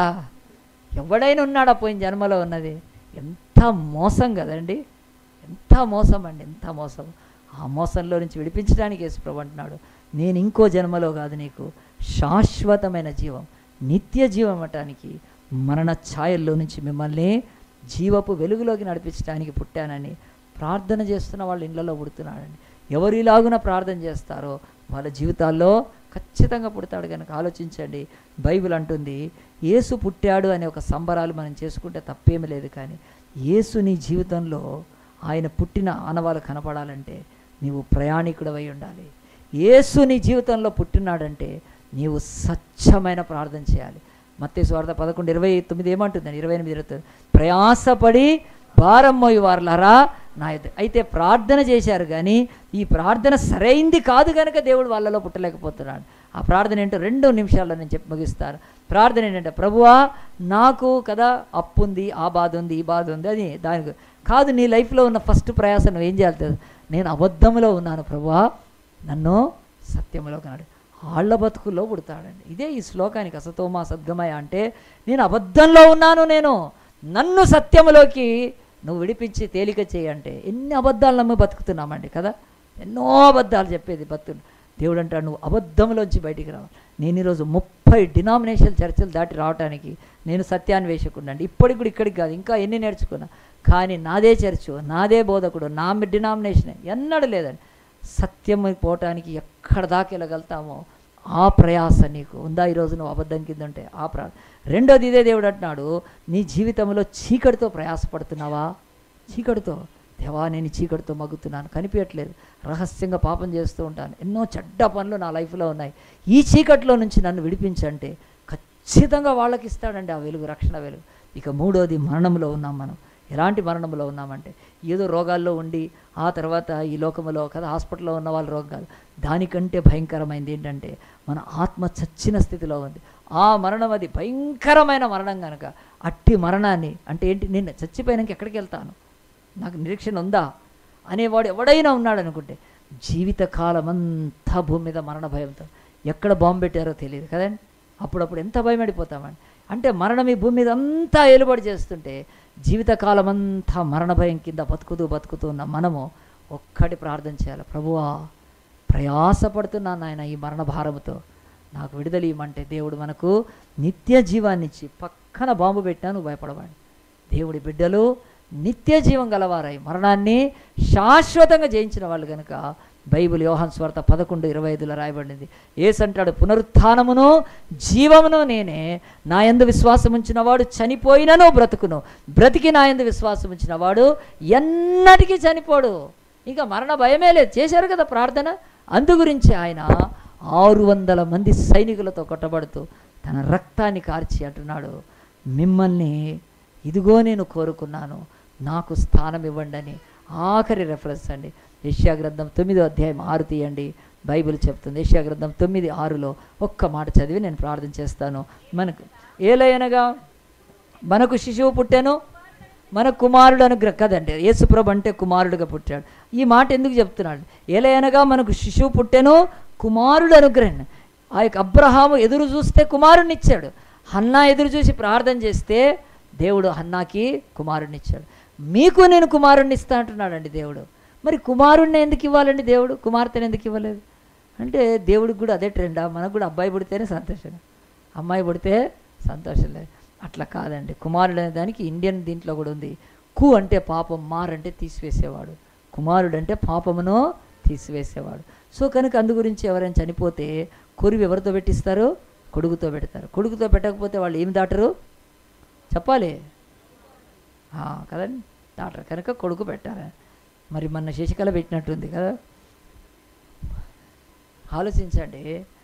ఎవడైనా ఉన్నాడా పోయిన జన్మలో ఉన్నది? ఎంత మోసం కదండి, ఎంత మోసం అండి, ఎంత మోసం. ఆ మోసంలో నుంచి విడిపించడానికి యేసుప్రభు అంటున్నాడు, నేను ఇంకో జన్మలో కాదు నీకు శాశ్వతమైన జీవం నిత్య జీవం అటానికి మరణ ఛాయల్లో నుంచి మిమ్మల్ని జీవపు వెలుగులోకి నడిపించడానికి పుట్టానని ప్రార్థన చేస్తున్న వాళ్ళ ఇళ్లలో పుడుతున్నాడండి. ఎవరు ఇలాగున ప్రార్థన చేస్తారో వాళ్ళ జీవితాల్లో ఖచ్చితంగా పుడతాడు. కనుక ఆలోచించండి, బైబిల్ అంటుంది యేసు పుట్టాడు అనే ఒక సంబరాలు మనం చేసుకుంటే తప్పేమీ లేదు. కానీ యేసు నీ జీవితంలో ఆయన పుట్టిన ఆనవాళ్ళు కనపడాలంటే నీవు ప్రయాణికుడవై ఉండాలి. యేసు నీ జీవితంలో పుట్టినాడంటే నీవు స్వచ్ఛమైన ప్రార్థన చేయాలి. మత్తయి సువార్త పదకొండు ఇరవై తొమ్మిది ఏమంటుందండి, ఇరవై ఎనిమిది ఇరవై ప్రయాసపడి భారం మోయి వారులారా నా యొద్ద. అయితే ప్రార్థన చేశారు కానీ ఈ ప్రార్థన సరైంది కాదు కనుక దేవుడు వాళ్ళలో పుట్టలేకపోతున్నాడు. ఆ ప్రార్థన ఏంటో రెండు నిమిషాల్లో నేను చెప్పి ముగిస్తాను. ప్రార్థన ఏంటంటే, ప్రభువా నాకు కదా అప్పు ఉంది, ఆ బాధ ఉంది, ఈ బాధ ఉంది, అది దానికి కాదు. నీ లైఫ్లో ఉన్న ఫస్ట్ ప్రయాస నువ్వు ఏం చేయాలి తెలుసు? నేను అబద్ధంలో ఉన్నాను ప్రభువా, నన్ను సత్యంలో కన్నాడు. ఆళ్ల బతుకుల్లో పుడతాడండి. ఇదే ఈ శ్లోకానికి అసతోమా సద్గమయ అంటే నేను అబద్ధంలో ఉన్నాను, నేను నన్ను సత్యములోకి నువ్వు విడిపించి తేలిక చేయంటే. ఎన్ని అబద్ధాలు నమ్మి బతుకుతున్నామండి కదా, ఎన్నో అబద్ధాలు చెప్పేది బతుకు. దేవుడు అంటాడు నువ్వు అబద్ధంలోంచి బయటికి రావాలి. నేను ఈరోజు ముప్పై డినామినేషన్ చర్చలు దాటి రావడానికి నేను సత్యాన్వేషకుడు అండి. ఇప్పటికి కూడా ఇక్కడికి కాదు, ఇంకా ఎన్ని నేర్చుకున్నా, కానీ నాదే చర్చు, నాదే బోధకుడు, నా డినామినేషన్ ఎన్నడూ లేదండి. సత్యం పోవటానికి ఎక్కడ దాకా వెళ్ళగలుగుతామో ఆ ప్రయాస నీకు ఉందా? ఈరోజు నువ్వు అబద్ధం కింద ఉంటే ఆ ప్రా రెండోది ఇదే దేవుడు అంటున్నాడు, నీ జీవితంలో చీకటితో ప్రయాసపడుతున్నావా? చీకటితో, దేవా నేను చీకటితో మగ్గుతున్నాను, కనిపించట్లేదు, రహస్యంగా పాపం చేస్తూ ఉంటాను, ఎన్నో చెడ్డ పనులు నా లైఫ్లో ఉన్నాయి, ఈ చీకటిలో నుంచి నన్ను విడిపించంటే ఖచ్చితంగా వాళ్ళకి ఇస్తాడండి ఆ వెలుగు, రక్షణ వెలుగు. ఇక మూడోది మరణంలో ఉన్నాం మనం. ఎలాంటి మరణంలో ఉన్నామంటే ఏదో రోగాల్లో ఉండి ఆ తర్వాత ఈ లోకంలో కదా హాస్పిటల్లో ఉన్న వాళ్ళ రోగాలు, దానికంటే భయంకరమైనది ఏంటంటే మన ఆత్మ చచ్చిన స్థితిలో ఉంది. ఆ మరణం అది భయంకరమైన మరణం కనుక అట్టి మరణాన్ని అంటే ఏంటి, నేను చచ్చిపోయాక ఎక్కడికి వెళ్తాను, నాకు నిరీక్షణ ఉందా అనేవాడు ఎవడైనా ఉన్నాడు అనుకుంటే జీవితకాలం అంతా భూమి మీద మరణ భయంతో ఎక్కడ బాంబు పెట్టారో తెలియదు కదండి. అప్పుడప్పుడు ఎంత భయపడిపోతామండి. అంటే మరణం ఈ భూమి మీద అంతా ఏలుబడి చేస్తుంటే జీవితకాలం అంతా మరణ భయం కింద బతుకుతూ బతుకుతూ ఉన్న మనము ఒక్కటి ప్రార్థన చేయాలి, ప్రభువా ప్రయాసపడుతున్నాను ఆయన ఈ మరణ భారముతో, నాకు విడుదల ఇవ్వమంటే దేవుడు మనకు నిత్య జీవాన్ని ఇచ్చి పక్కన బాంబు పెట్టినా నువ్వు భయపడవాడి. దేవుడి బిడ్డలు నిత్య జీవం గలవారై మరణాన్ని శాశ్వతంగా జయించిన వాళ్ళు కనుక బైబిల్ యోహాను సువార్త పదకొండు ఇరవై ఐదులో రాయబడింది. యేసు అంటాడు పునరుత్థానమును జీవమును నేనే, నా యందు విశ్వాసం ఉంచిన వాడు చనిపోయినను బ్రతుకును, బ్రతికి నా యందు విశ్వాసం ఉంచిన వాడు ఎన్నటికీ చనిపోడు. ఇంకా మరణ భయమే లేదు. చేశారు కదా ప్రార్థన. అందు గురించి ఆయన ఆరు వందల మంది సైనికులతో కొట్టబడుతూ తన రక్తాన్ని కార్చి అంటున్నాడు, మిమ్మల్ని ఇదిగో నేను కోరుకున్నాను, నాకు స్థానం ఇవ్వండి అని. ఆఖరి రెఫరెన్స్ అండి యెషయా గ్రంథం తొమ్మిదో అధ్యాయం ఆరు తీయండి, బైబిల్ చెప్తుంది. యెషయా గ్రంథం తొమ్మిది ఆరులో ఒక్క మాట చదివి నేను ప్రార్థన చేస్తాను. మనకు ఏలయనగా మనకు శిశువు పుట్టాను, మన కుమారుడు అనుగ్రహ కదండి, యేసుప్రభు అంటే కుమారుడుగా పుట్టాడు. ఈ మాట ఎందుకు చెప్తున్నాడు? ఏలయనగా మనకు శిశువు పుట్టాను, కుమారుడు అనుగ్రహం. ఆ యొక్క అబ్రహాము ఎదురు చూస్తే కుమారుడిని ఇచ్చాడు, హన్నా ఎదురు చూసి ప్రార్థన చేస్తే దేవుడు హన్నాకి కుమారుడిని ఇచ్చాడు. మీకు నేను కుమారుడిని ఇస్తా అంటున్నాడండి దేవుడు. మరి కుమారుడిని ఎందుకు ఇవ్వాలండి దేవుడు, కుమార్తెను ఎందుకు ఇవ్వలేదు అంటే దేవుడికి కూడా అదే ట్రెండా? మనకు కూడా అబ్బాయి పుడితేనే సంతోషం, అమ్మాయి పుడితే సంతోషం లేదు. అట్లా కాదండి. కుమారుడు అనే దానికి ఇండియన్ దీంట్లో కూడా ఉంది. కు అంటే పాపం, మార్ అంటే తీసివేసేవాడు, కుమారుడు అంటే పాపమును తీసివేసేవాడు. సో కనుక అందు గురించి ఎవరైనా చనిపోతే కొరివి ఎవరితో పెట్టిస్తారు? కొడుకుతో పెడతారు. కొడుకుతో పెట్టకపోతే వాళ్ళు ఏమి దాటరు చెప్పాలి? కదండి, డాక్టర్ కనుక కొడుకు పెట్టారు. మరి మన శశికళ పెట్టినట్టుంది కదా. ఆలోచించండి,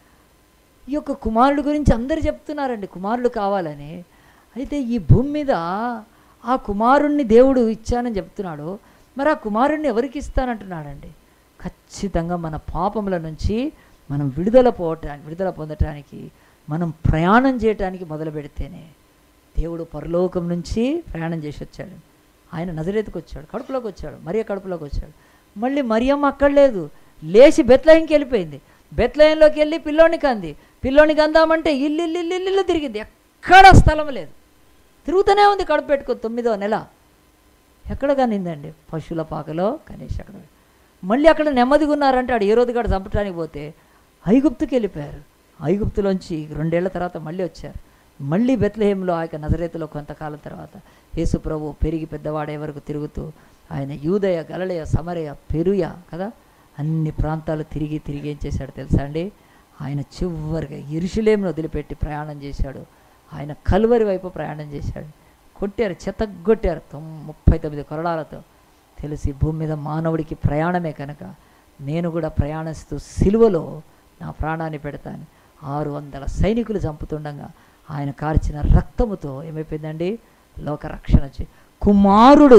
ఈ యొక్క కుమారుడు గురించి అందరు చెప్తున్నారండి కుమారుడు కావాలని. అయితే ఈ భూమి మీద ఆ కుమారుణ్ణి దేవుడు ఇచ్చానని చెప్తున్నాడు. మరి ఆ కుమారుణ్ణి ఎవరికి ఇస్తానంటున్నాడండి? ఖచ్చితంగా మన పాపముల నుంచి మనం విడుదల పోవటానికి విడుదల పొందటానికి మనం ప్రయాణం చేయటానికి మొదలు పెడితేనే దేవుడు పరలోకం నుంచి ప్రయాణం చేసి వచ్చాడు. ఆయన నజరేతుకు వచ్చాడు, కడుపులోకి వచ్చాడు, మరియ కడుపులోకి వచ్చాడు. మళ్ళీ మరియమ్మ అక్కడ లేదు, లేచి బెత్లెహేంకి వెళ్ళిపోయింది. బెత్లెహేంలోకి వెళ్ళి పిల్లోనికి అంది. పిల్లోనికి అందామంటే ఇల్లు ఇల్లు ఇల్లు ఇల్లు తిరిగింది, ఎక్కడ స్థలం లేదు, తిరుగుతూనే ఉంది కడుపు పెట్టుకో. తొమ్మిదో నెల ఎక్కడ కనిందండి? పశువుల పాకలో కనీసం అక్కడ. మళ్ళీ అక్కడ నెమ్మదిగా ఉన్నారంటే ఆడు ఏ రోజు కాడ చంపడానికి పోతే ఐగుప్తుకి వెళ్ళిపోయారు. ఐగుప్తులోంచి రెండేళ్ల తర్వాత మళ్ళీ వచ్చారు. మళ్ళీ బెత్లెహేంలో ఆ యొక్క నజరేతులో కొంతకాలం తర్వాత యేసు ప్రభు పెరిగి పెద్దవాడే వరకు తిరుగుతూ ఆయన యూదయ, గలిలయ, సమరయ, పెరుయ కదా అన్ని ప్రాంతాలు తిరిగి తిరిగి ఏం చేశాడు తెలుసా అండి? ఆయన చివరిగా యెరూషలేమును వదిలిపెట్టి ప్రయాణం చేశాడు. ఆయన కల్వరి వైపు ప్రయాణం చేశాడు. కొట్టారు, చెతగొట్టారు తొమ్ ముప్పై తొమ్మిది కొరడాలతో. తెలిసి భూమి మీద మానవుడికి ప్రయాణమే కనుక నేను కూడా ప్రయాణిస్తూ సిలువలో నా ప్రాణాన్ని పెడతాను. ఆరు వందల సైనికులు చంపుతుండగా ఆయన కార్చిన రక్తముతో ఏమైపోయిందండి? లోకరక్షణ వచ్చి కుమారుడు,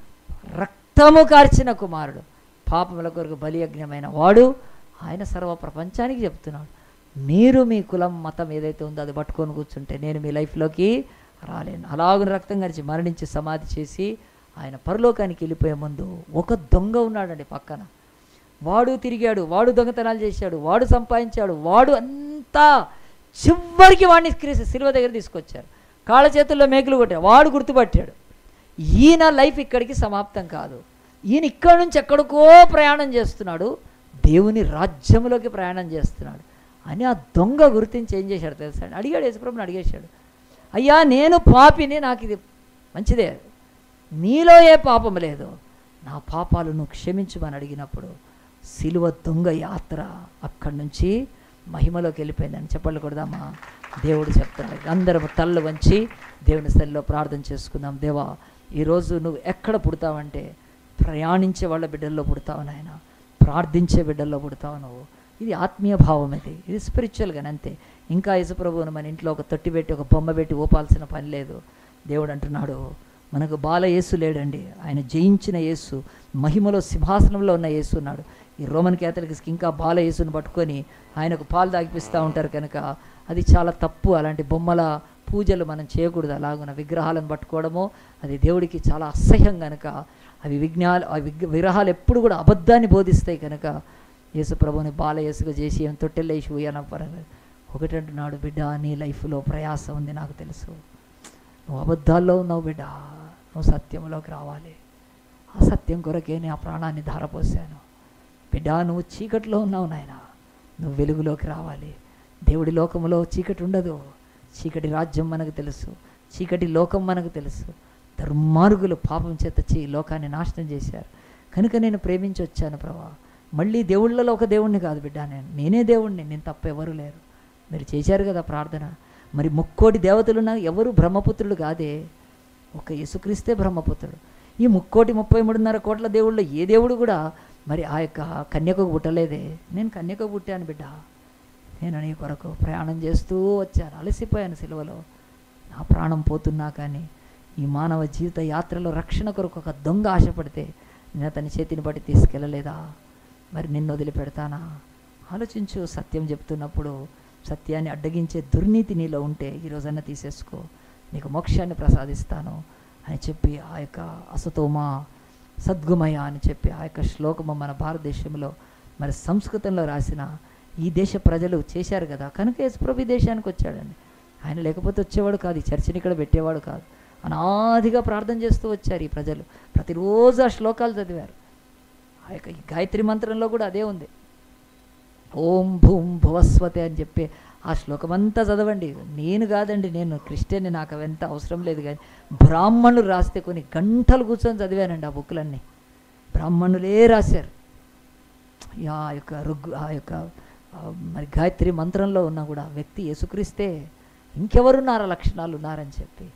రక్తము కార్చిన కుమారుడు, పాపముల కొరకు బలియజ్ఞమైన వాడు ఆయన సర్వ ప్రపంచానికి చెప్తున్నాడు, మీరు మీ కులం మతం ఏదైతే ఉందో అది పట్టుకొని కూర్చుంటే నేను మీ లైఫ్లోకి రాలేను. అలాగున రక్తం గడిచి మరణించి సమాధి చేసి ఆయన పరలోకానికి వెళ్ళిపోయే ముందు ఒక దొంగ ఉన్నాడండి పక్కన. వాడు తిరిగాడు, వాడు దొంగతనాలు చేశాడు, వాడు సంపాదించాడు, వాడు అంతా చివరికి వాడిని సిలువ దగ్గర తీసుకొచ్చారు. కాళ్ళ చేతుల్లో మేకులు కొట్టాడు, వాడు గుర్తుపట్టాడు. ఈయన లైఫ్ ఇక్కడికి సమాప్తం కాదు, ఈయన ఇక్కడి నుంచి ఎక్కడికో ప్రయాణం చేస్తున్నాడు, దేవుని రాజ్యంలోకి ప్రయాణం చేస్తున్నాడు అని ఆ దొంగ గుర్తించి ఏం చేశాడు తెలుసా? అడిగాడు, యేసుప్రభుని అడిగేశాడు, అయ్యా నేను పాపిని, నాకు ఇది మంచిదే, నీలో ఏ పాపం లేదు, నా పాపాలు నువ్వు క్షమించమని అడిగినప్పుడు సిలువ దొంగ యాత్ర అక్కడి నుంచి మహిమలోకి వెళ్ళిపోయిందని చెప్పలు కొడదామా? దేవుడు చెప్తాడు. అందరం తల్లు వంచి దేవుని స్థలిలో ప్రార్థన చేసుకుందాం. దేవా, ఈరోజు నువ్వు ఎక్కడ పుడతావంటే ప్రయాణించే వాళ్ళ బిడ్డల్లో పుడతావు నాయన, ప్రార్థించే బిడ్డల్లో పుడతావు నువ్వు. ఇది ఆత్మీయ భావం, ఇది ఇది స్పిరిచువల్గానే అంతే. ఇంకా యేసుప్రభువును మన ఇంట్లో ఒక తొట్టి పెట్టి ఒక బొమ్మ పెట్టి ఊపాల్సిన పని లేదు. దేవుడు అంటున్నాడు, మనకు బాల యేసు లేడండి, ఆయన జయించిన యేసు, మహిమలో సింహాసనంలో ఉన్న యేసు ఉన్నాడు. ఈ రోమన్ క్యాథలిక్స్కి ఇంకా బాల యేసుని పట్టుకొని ఆయనకు పాలు తాగిపిస్తూ ఉంటారు కనుక అది చాలా తప్పు. అలాంటి బొమ్మల పూజలు మనం చేయకూడదు. అలాగున విగ్రహాలను పట్టుకోవడము అది దేవుడికి చాలా అసహ్యం కనుక అవి విజ్ఞాలు ఆ విగ్ విగ్రహాలు ఎప్పుడు కూడా అబద్ధాన్ని బోధిస్తాయి కనుక యేసు ప్రభుని బాల యేసుగా చేసి ఏం తొట్టెల్లేసి ఊయన పర్లేదు. ఒకటి అంటున్నాడు, బిడ్డ నీ లైఫ్లో ప్రయాసం ఉంది నాకు తెలుసు, నువ్వు అబద్ధాల్లో ఉన్నావు బిడ్డ, నువ్వు సత్యంలోకి రావాలి. ఆ సత్యం కొరకే నేను ఆ ప్రాణాన్ని ధారపోసాను బిడ్డ. నువ్వు చీకట్లో ఉన్నావు నాయన, నువ్వు వెలుగులోకి రావాలి. దేవుడి లోకంలో చీకటి ఉండదు, చీకటి రాజ్యం మనకు తెలుసు, చీకటి లోకం మనకు తెలుసు. దుర్మార్గులు పాపం చేత చేయి లోకాన్ని నాశనం చేశారు కనుక నేను ప్రేమించి వచ్చాను ప్రభా. మళ్ళీ దేవుళ్ళలో ఒక దేవుణ్ణి కాదు బిడ్డ, నేను నేనే దేవుణ్ణి, నేను తప్ప ఎవరు లేరు. మీరు చేశారు కదా ప్రార్థన. మరి ముక్కోటి దేవతలున్నా ఎవరు బ్రహ్మపుత్రుడు కాదే, ఒక యేసుక్రీస్తే బ్రహ్మపుత్రుడు. ఈ ముక్కోటి ముప్పై మూడున్నర కోట్ల దేవుళ్ళు ఏ దేవుడు కూడా మరి ఆ యొక్క కన్యకకు పుట్టలేదే. నేను కన్యకకు పుట్టాను బిడ్డ, నేను నీ కొరకు ప్రయాణం చేస్తూ వచ్చాను, అలసిపోయాను సిలువలో, నా ప్రాణం పోతున్నా కానీ ఈ మానవ జీవిత యాత్రలో రక్షణ కొరకు ఒక దొంగ ఆశపడితే నేను అతని చేతిని బట్టి తీసుకెళ్ళలేదా? మరి నిన్ను వదిలిపెడతానా? ఆలోచించు. సత్యం చెప్తున్నప్పుడు సత్యాన్ని అడ్డగించే దుర్నీతి నీలో ఉంటే ఈరోజన్నా తీసేసుకో, నీకు మోక్షాన్ని ప్రసాదిస్తాను అని చెప్పి ఆ యొక్క అసతోమా సద్గుమయ అని చెప్పి ఆ యొక్క శ్లోకము మన భారతదేశంలో మరి సంస్కృతంలో రాసిన ఈ దేశ ప్రజలు చేశారు కదా కనుక యేసుప్రభు దేశానికి వచ్చాడండి. ఆయన లేకపోతే వచ్చేవాడు కాదు, ఈ చర్చిని ఇక్కడ పెట్టేవాడు కాదు. అనాదిగా ప్రార్థన చేస్తూ వచ్చారు ఈ ప్రజలు, ప్రతిరోజు ఆ శ్లోకాలు చదివారు. ఆ యొక్క గాయత్రి మంత్రంలో కూడా అదే ఉంది, ఓం భూం భువస్వతే అని చెప్పి ఆ శ్లోకమంతా చదవండి. నేను కాదండి, నేను క్రిస్టియన్ని, నాకు అవంతా అవసరం లేదు. కానీ బ్రాహ్మణులు రాస్తే కొన్ని గంటలు కూర్చొని చదివానండి ఆ బుక్కులన్నీ, బ్రాహ్మణులే రాశారు. ఆ యొక్క రుగ్ ఆ యొక్క మరి గాయత్రి మంత్రంలో ఉన్న కూడా వ్యక్తి యేసుక్రీస్తే, ఇంకెవరున్నారు లక్షణాలు ఉన్నారని చెప్పి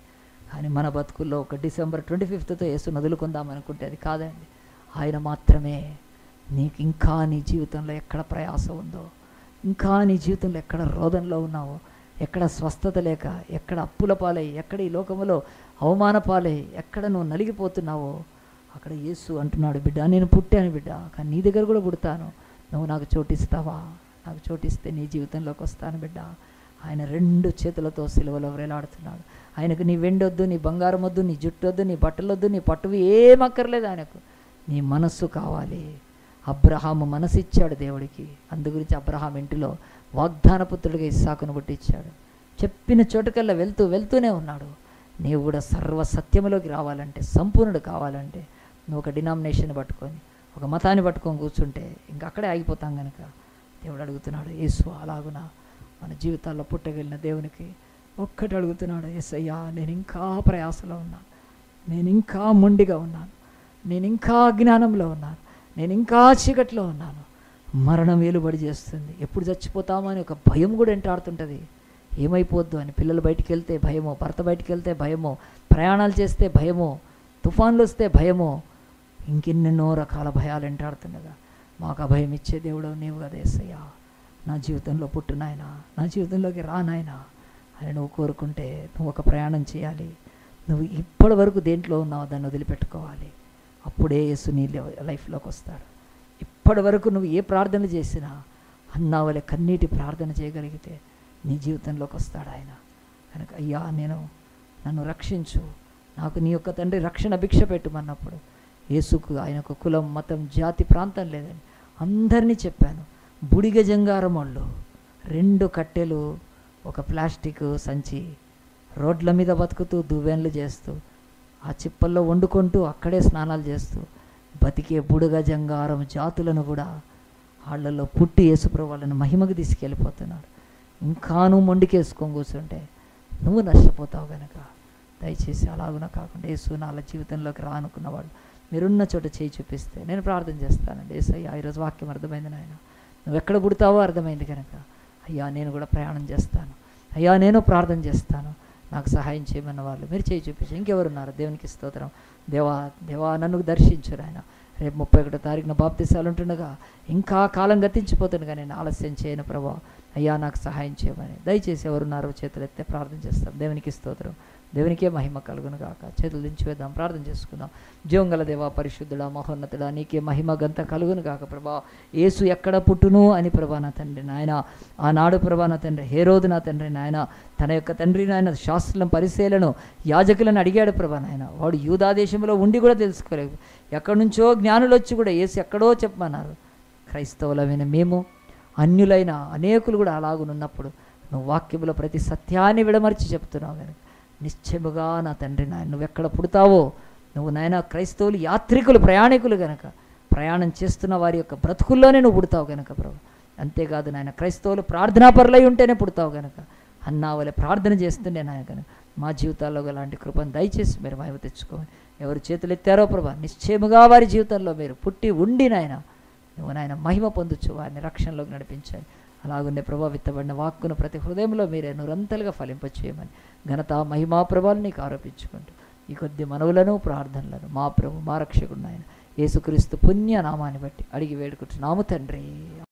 కానీ మన బతుకుల్లో ఒక డిసెంబర్ ట్వంటీ ఫిఫ్త్తో యేసును వదులుకుందాం అనుకుంటే అది కాదండి. ఆయన మాత్రమే. నీకు ఇంకా నీ జీవితంలో ఎక్కడ ప్రయాస ఉందో, ఇంకా నీ జీవితంలో ఎక్కడ రోదనలో ఉన్నావో, ఎక్కడ స్వస్థత లేక, ఎక్కడ అప్పుల పాలై, ఎక్కడ ఈ లోకములో అవమాన పాలై, ఎక్కడ నువ్వు నలిగిపోతున్నావో అక్కడ యేసు అంటున్నాడు, బిడ్డ నేను పుట్టాను బిడ్డ, కానీ నీ దగ్గర కూడా పుడతాను, నువ్వు నాకు చోటిస్తావా? నాకు చోటిస్తే నీ జీవితంలోకి వస్తాను బిడ్డ. ఆయన రెండు చేతులతో సిలువలో వేలాడుతున్నాడు. ఆయనకు నీ వెండొద్దు, నీ బంగారం వద్దు, నీ జుట్టు వద్దు, నీ బట్టలొద్దు, నీ పట్టువి ఏం అక్కర్లేదు. ఆయనకు నీ మనస్సు కావాలి. అబ్రహాము మనసు ఇచ్చాడు దేవుడికి. అందు గురించి అబ్రహాం ఇంటిలో వాగ్దాన పుత్రుడిగా ఇస్సాకును పుట్టించాడు. చెప్పిన చోటుకల్లా వెళ్తూ వెళ్తూనే ఉన్నాడు. నీవు కూడా సర్వ సత్యములోకి రావాలంటే, సంపూర్ణుడు కావాలంటే, నువ్వు ఒక డినామినేషన్ పట్టుకొని, ఒక మతాన్ని పట్టుకొని కూర్చుంటే ఇంకా అక్కడే ఆగిపోతాం కనుక దేవుడు అడుగుతున్నాడు, యేసు అలాగునా మన జీవితాల్లో పుట్టగలిగిన దేవునికి ఒక్కటి అడుగుతున్నాడు, యేసయ్యా నేను ఇంకా ప్రయాసలో ఉన్నాను, నేను ఇంకా మొండిగా ఉన్నాను, నేను ఇంకా అజ్ఞానంలో ఉన్నాను, నేను ఇంకా చీకట్లో ఉన్నాను, మరణం ఏలుబడి చేస్తుంది, ఎప్పుడు చచ్చిపోతామో అని ఒక భయం కూడా వెంటాడుతుంటుంది. ఏమైపోద్దు అని. పిల్లలు బయటికి వెళ్తే భయమో, భర్త బయటికి వెళ్తే భయమో, ప్రయాణాలు చేస్తే భయమో, తుఫాన్లు వస్తే భయమో, ఇంకెన్నెన్నో రకాల భయాలు వెంటాడుతుండగా మాకు ఆ భయం ఇచ్చే దేవుడు నీవు కదా యేసయ్యా. నా జీవితంలో పుట్టు నాయనా, నా జీవితంలోకి రా నాయనా అని నువ్వు కోరుకుంటే నువ్వు ఒక ప్రయాణం చేయాలి. నువ్వు ఇప్పటి వరకు దేంట్లో ఉన్నావు దాన్ని వదిలిపెట్టుకోవాలి. అప్పుడే యేసు నీ లైఫ్లోకి వస్తాడు. ఇప్పటి వరకు నువ్వు ఏ ప్రార్థన చేసినా అన్నా వలె కన్నీటి ప్రార్థన చేయగలిగితే నీ జీవితంలోకి వస్తాడు ఆయన. కనుక అయ్యా నేను నన్ను రక్షించు, నాకు నీ యొక్క తండ్రి రక్షణ భిక్ష పెట్టుమన్నప్పుడు యేసుకు ఆయనకు కులం, మతం, జాతి, ప్రాంతం లేదని అందరినీ చెప్పాను. బుడిగ జంగారం వాళ్ళు రెండు కట్టెలు, ఒక ప్లాస్టిక్ సంచి, రోడ్ల మీద బతుకుతూ దువ్వెనలు చేస్తూ, ఆ చిప్పల్లో వండుకుంటూ అక్కడే స్నానాలు చేస్తూ బతికే బుడగ జంగారం జాతులను కూడా వాళ్ళల్లో పుట్టి యేసుప్రభు వాళ్ళని మహిమకు తీసుకెళ్ళిపోతున్నాడు. ఇంకా నువ్వు మొండికేసుకొని కూర్చుంటే నువ్వు నష్టపోతావు కనుక దయచేసి అలాగున కాకుండా యేసు నాల జీవితంలోకి రానుకున్న వాళ్ళు మీరున్న చోట చేయి చూపిస్తే నేను ప్రార్థన చేస్తానండి. యేసయ్యా ఈరోజు వాక్యం అర్థమైంది నాయన, నువ్వు ఎక్కడ పుడతావో అర్థమైంది కనుక అయ్యా నేను కూడా ప్రయాణం చేస్తాను, అయ్యా నేను ప్రార్థన చేస్తాను, నాకు సహాయం చేయమన్న వాళ్ళు మీరు చేయి చూపించి. ఇంకెవరున్నారు? దేవునికి స్తోత్రం. దేవా దేవా నన్ను దర్శించు ఆయన. రేపు ముప్పై ఒకటో తారీఖున బాప్తిసాలు ఉంటుండగా ఇంకా కాలం గతించిపోతుండగా నేను ఆలస్యం చేయను ప్రభా, అయ్యా నాకు సహాయం చేయమని దయచేసి ఎవరున్నారో చేతులు ఎత్తే ప్రార్థన చేస్తాం. దేవునికి స్తోత్రం, దేవునికే మహిమ కలుగును గాక. చేతులు దించి వేద్దాం, ప్రార్థన చేసుకుందాం. జీవంగల దేవా, పరిశుద్ధుడా, మహోన్నతుడా, నీకే మహిమ గంత కలుగును గాక ప్రభా. యేసు ఎక్కడ పుట్టును అని ప్రభా నా తండ్రి నాయన ఆనాడు ప్రభా నా తండ్రి హేరోదు నా తండ్రి నాయన తన యొక్క తండ్రి నాయన శాస్త్రులను, పరిశీలను, యాజకులను అడిగాడు ప్రభా నాయన. వాడు యూదా దేశంలో ఉండి కూడా తెలుసుకోలేదు. ఎక్కడి నుంచో జ్ఞానులు వచ్చి కూడా యేసు ఎక్కడో చెప్పమన్నారు. క్రైస్తవులమైన మేము, అన్యులైన అనేకులు కూడా అలాగునున్నప్పుడు నువ్వు వాక్యములో ప్రతి సత్యాన్ని విడమర్చి చెప్తున్నావు కనుక నిశ్చయముగా నా తండ్రి నాయన నువ్వు ఎక్కడ పుడతావో, నువ్వు నాయన క్రైస్తవులు యాత్రికులు, ప్రయాణికులు గనక ప్రయాణం చేస్తున్న వారి యొక్క బ్రతుకుల్లోనే నువ్వు పుడతావు కనుక ప్రభు. అంతేకాదు నాయన క్రైస్తవులు ప్రార్థనాపరులై ఉంటేనే పుడతావు కనుక అన్నా వాళ్ళే ప్రార్థన చేస్తుండే నాయన కనుక మా జీవితాల్లో అలాంటి కృపను దయచేసి మీరు మహిమ తెచ్చుకోమని ఎవరు చేతులు ఎత్తారో ప్రభా నిశ్చయముగా వారి జీవితంలో మీరు పుట్టి ఉండి నాయన నువ్వు నాయన మహిమ పొందొచ్చు, వారిని రక్షణలోకి నడిపించాలి. అలాగుండే ప్రభావితబడిన వాక్కును ప్రతి హృదయంలో మీరే నూరంతలుగా ఫలింపచేయమని ఘనత, మహిమా, ప్రభావాలు నీకు ఆరోపించుకుంటూ ఈ కొద్ది మనవులను, ప్రార్థనలను మా ప్రభు, మా రక్షకుడు నాయన యేసుక్రీస్తు పుణ్య నామాన్ని బట్టి అడిగి వేడుకుంటున్నాము తండ్రి.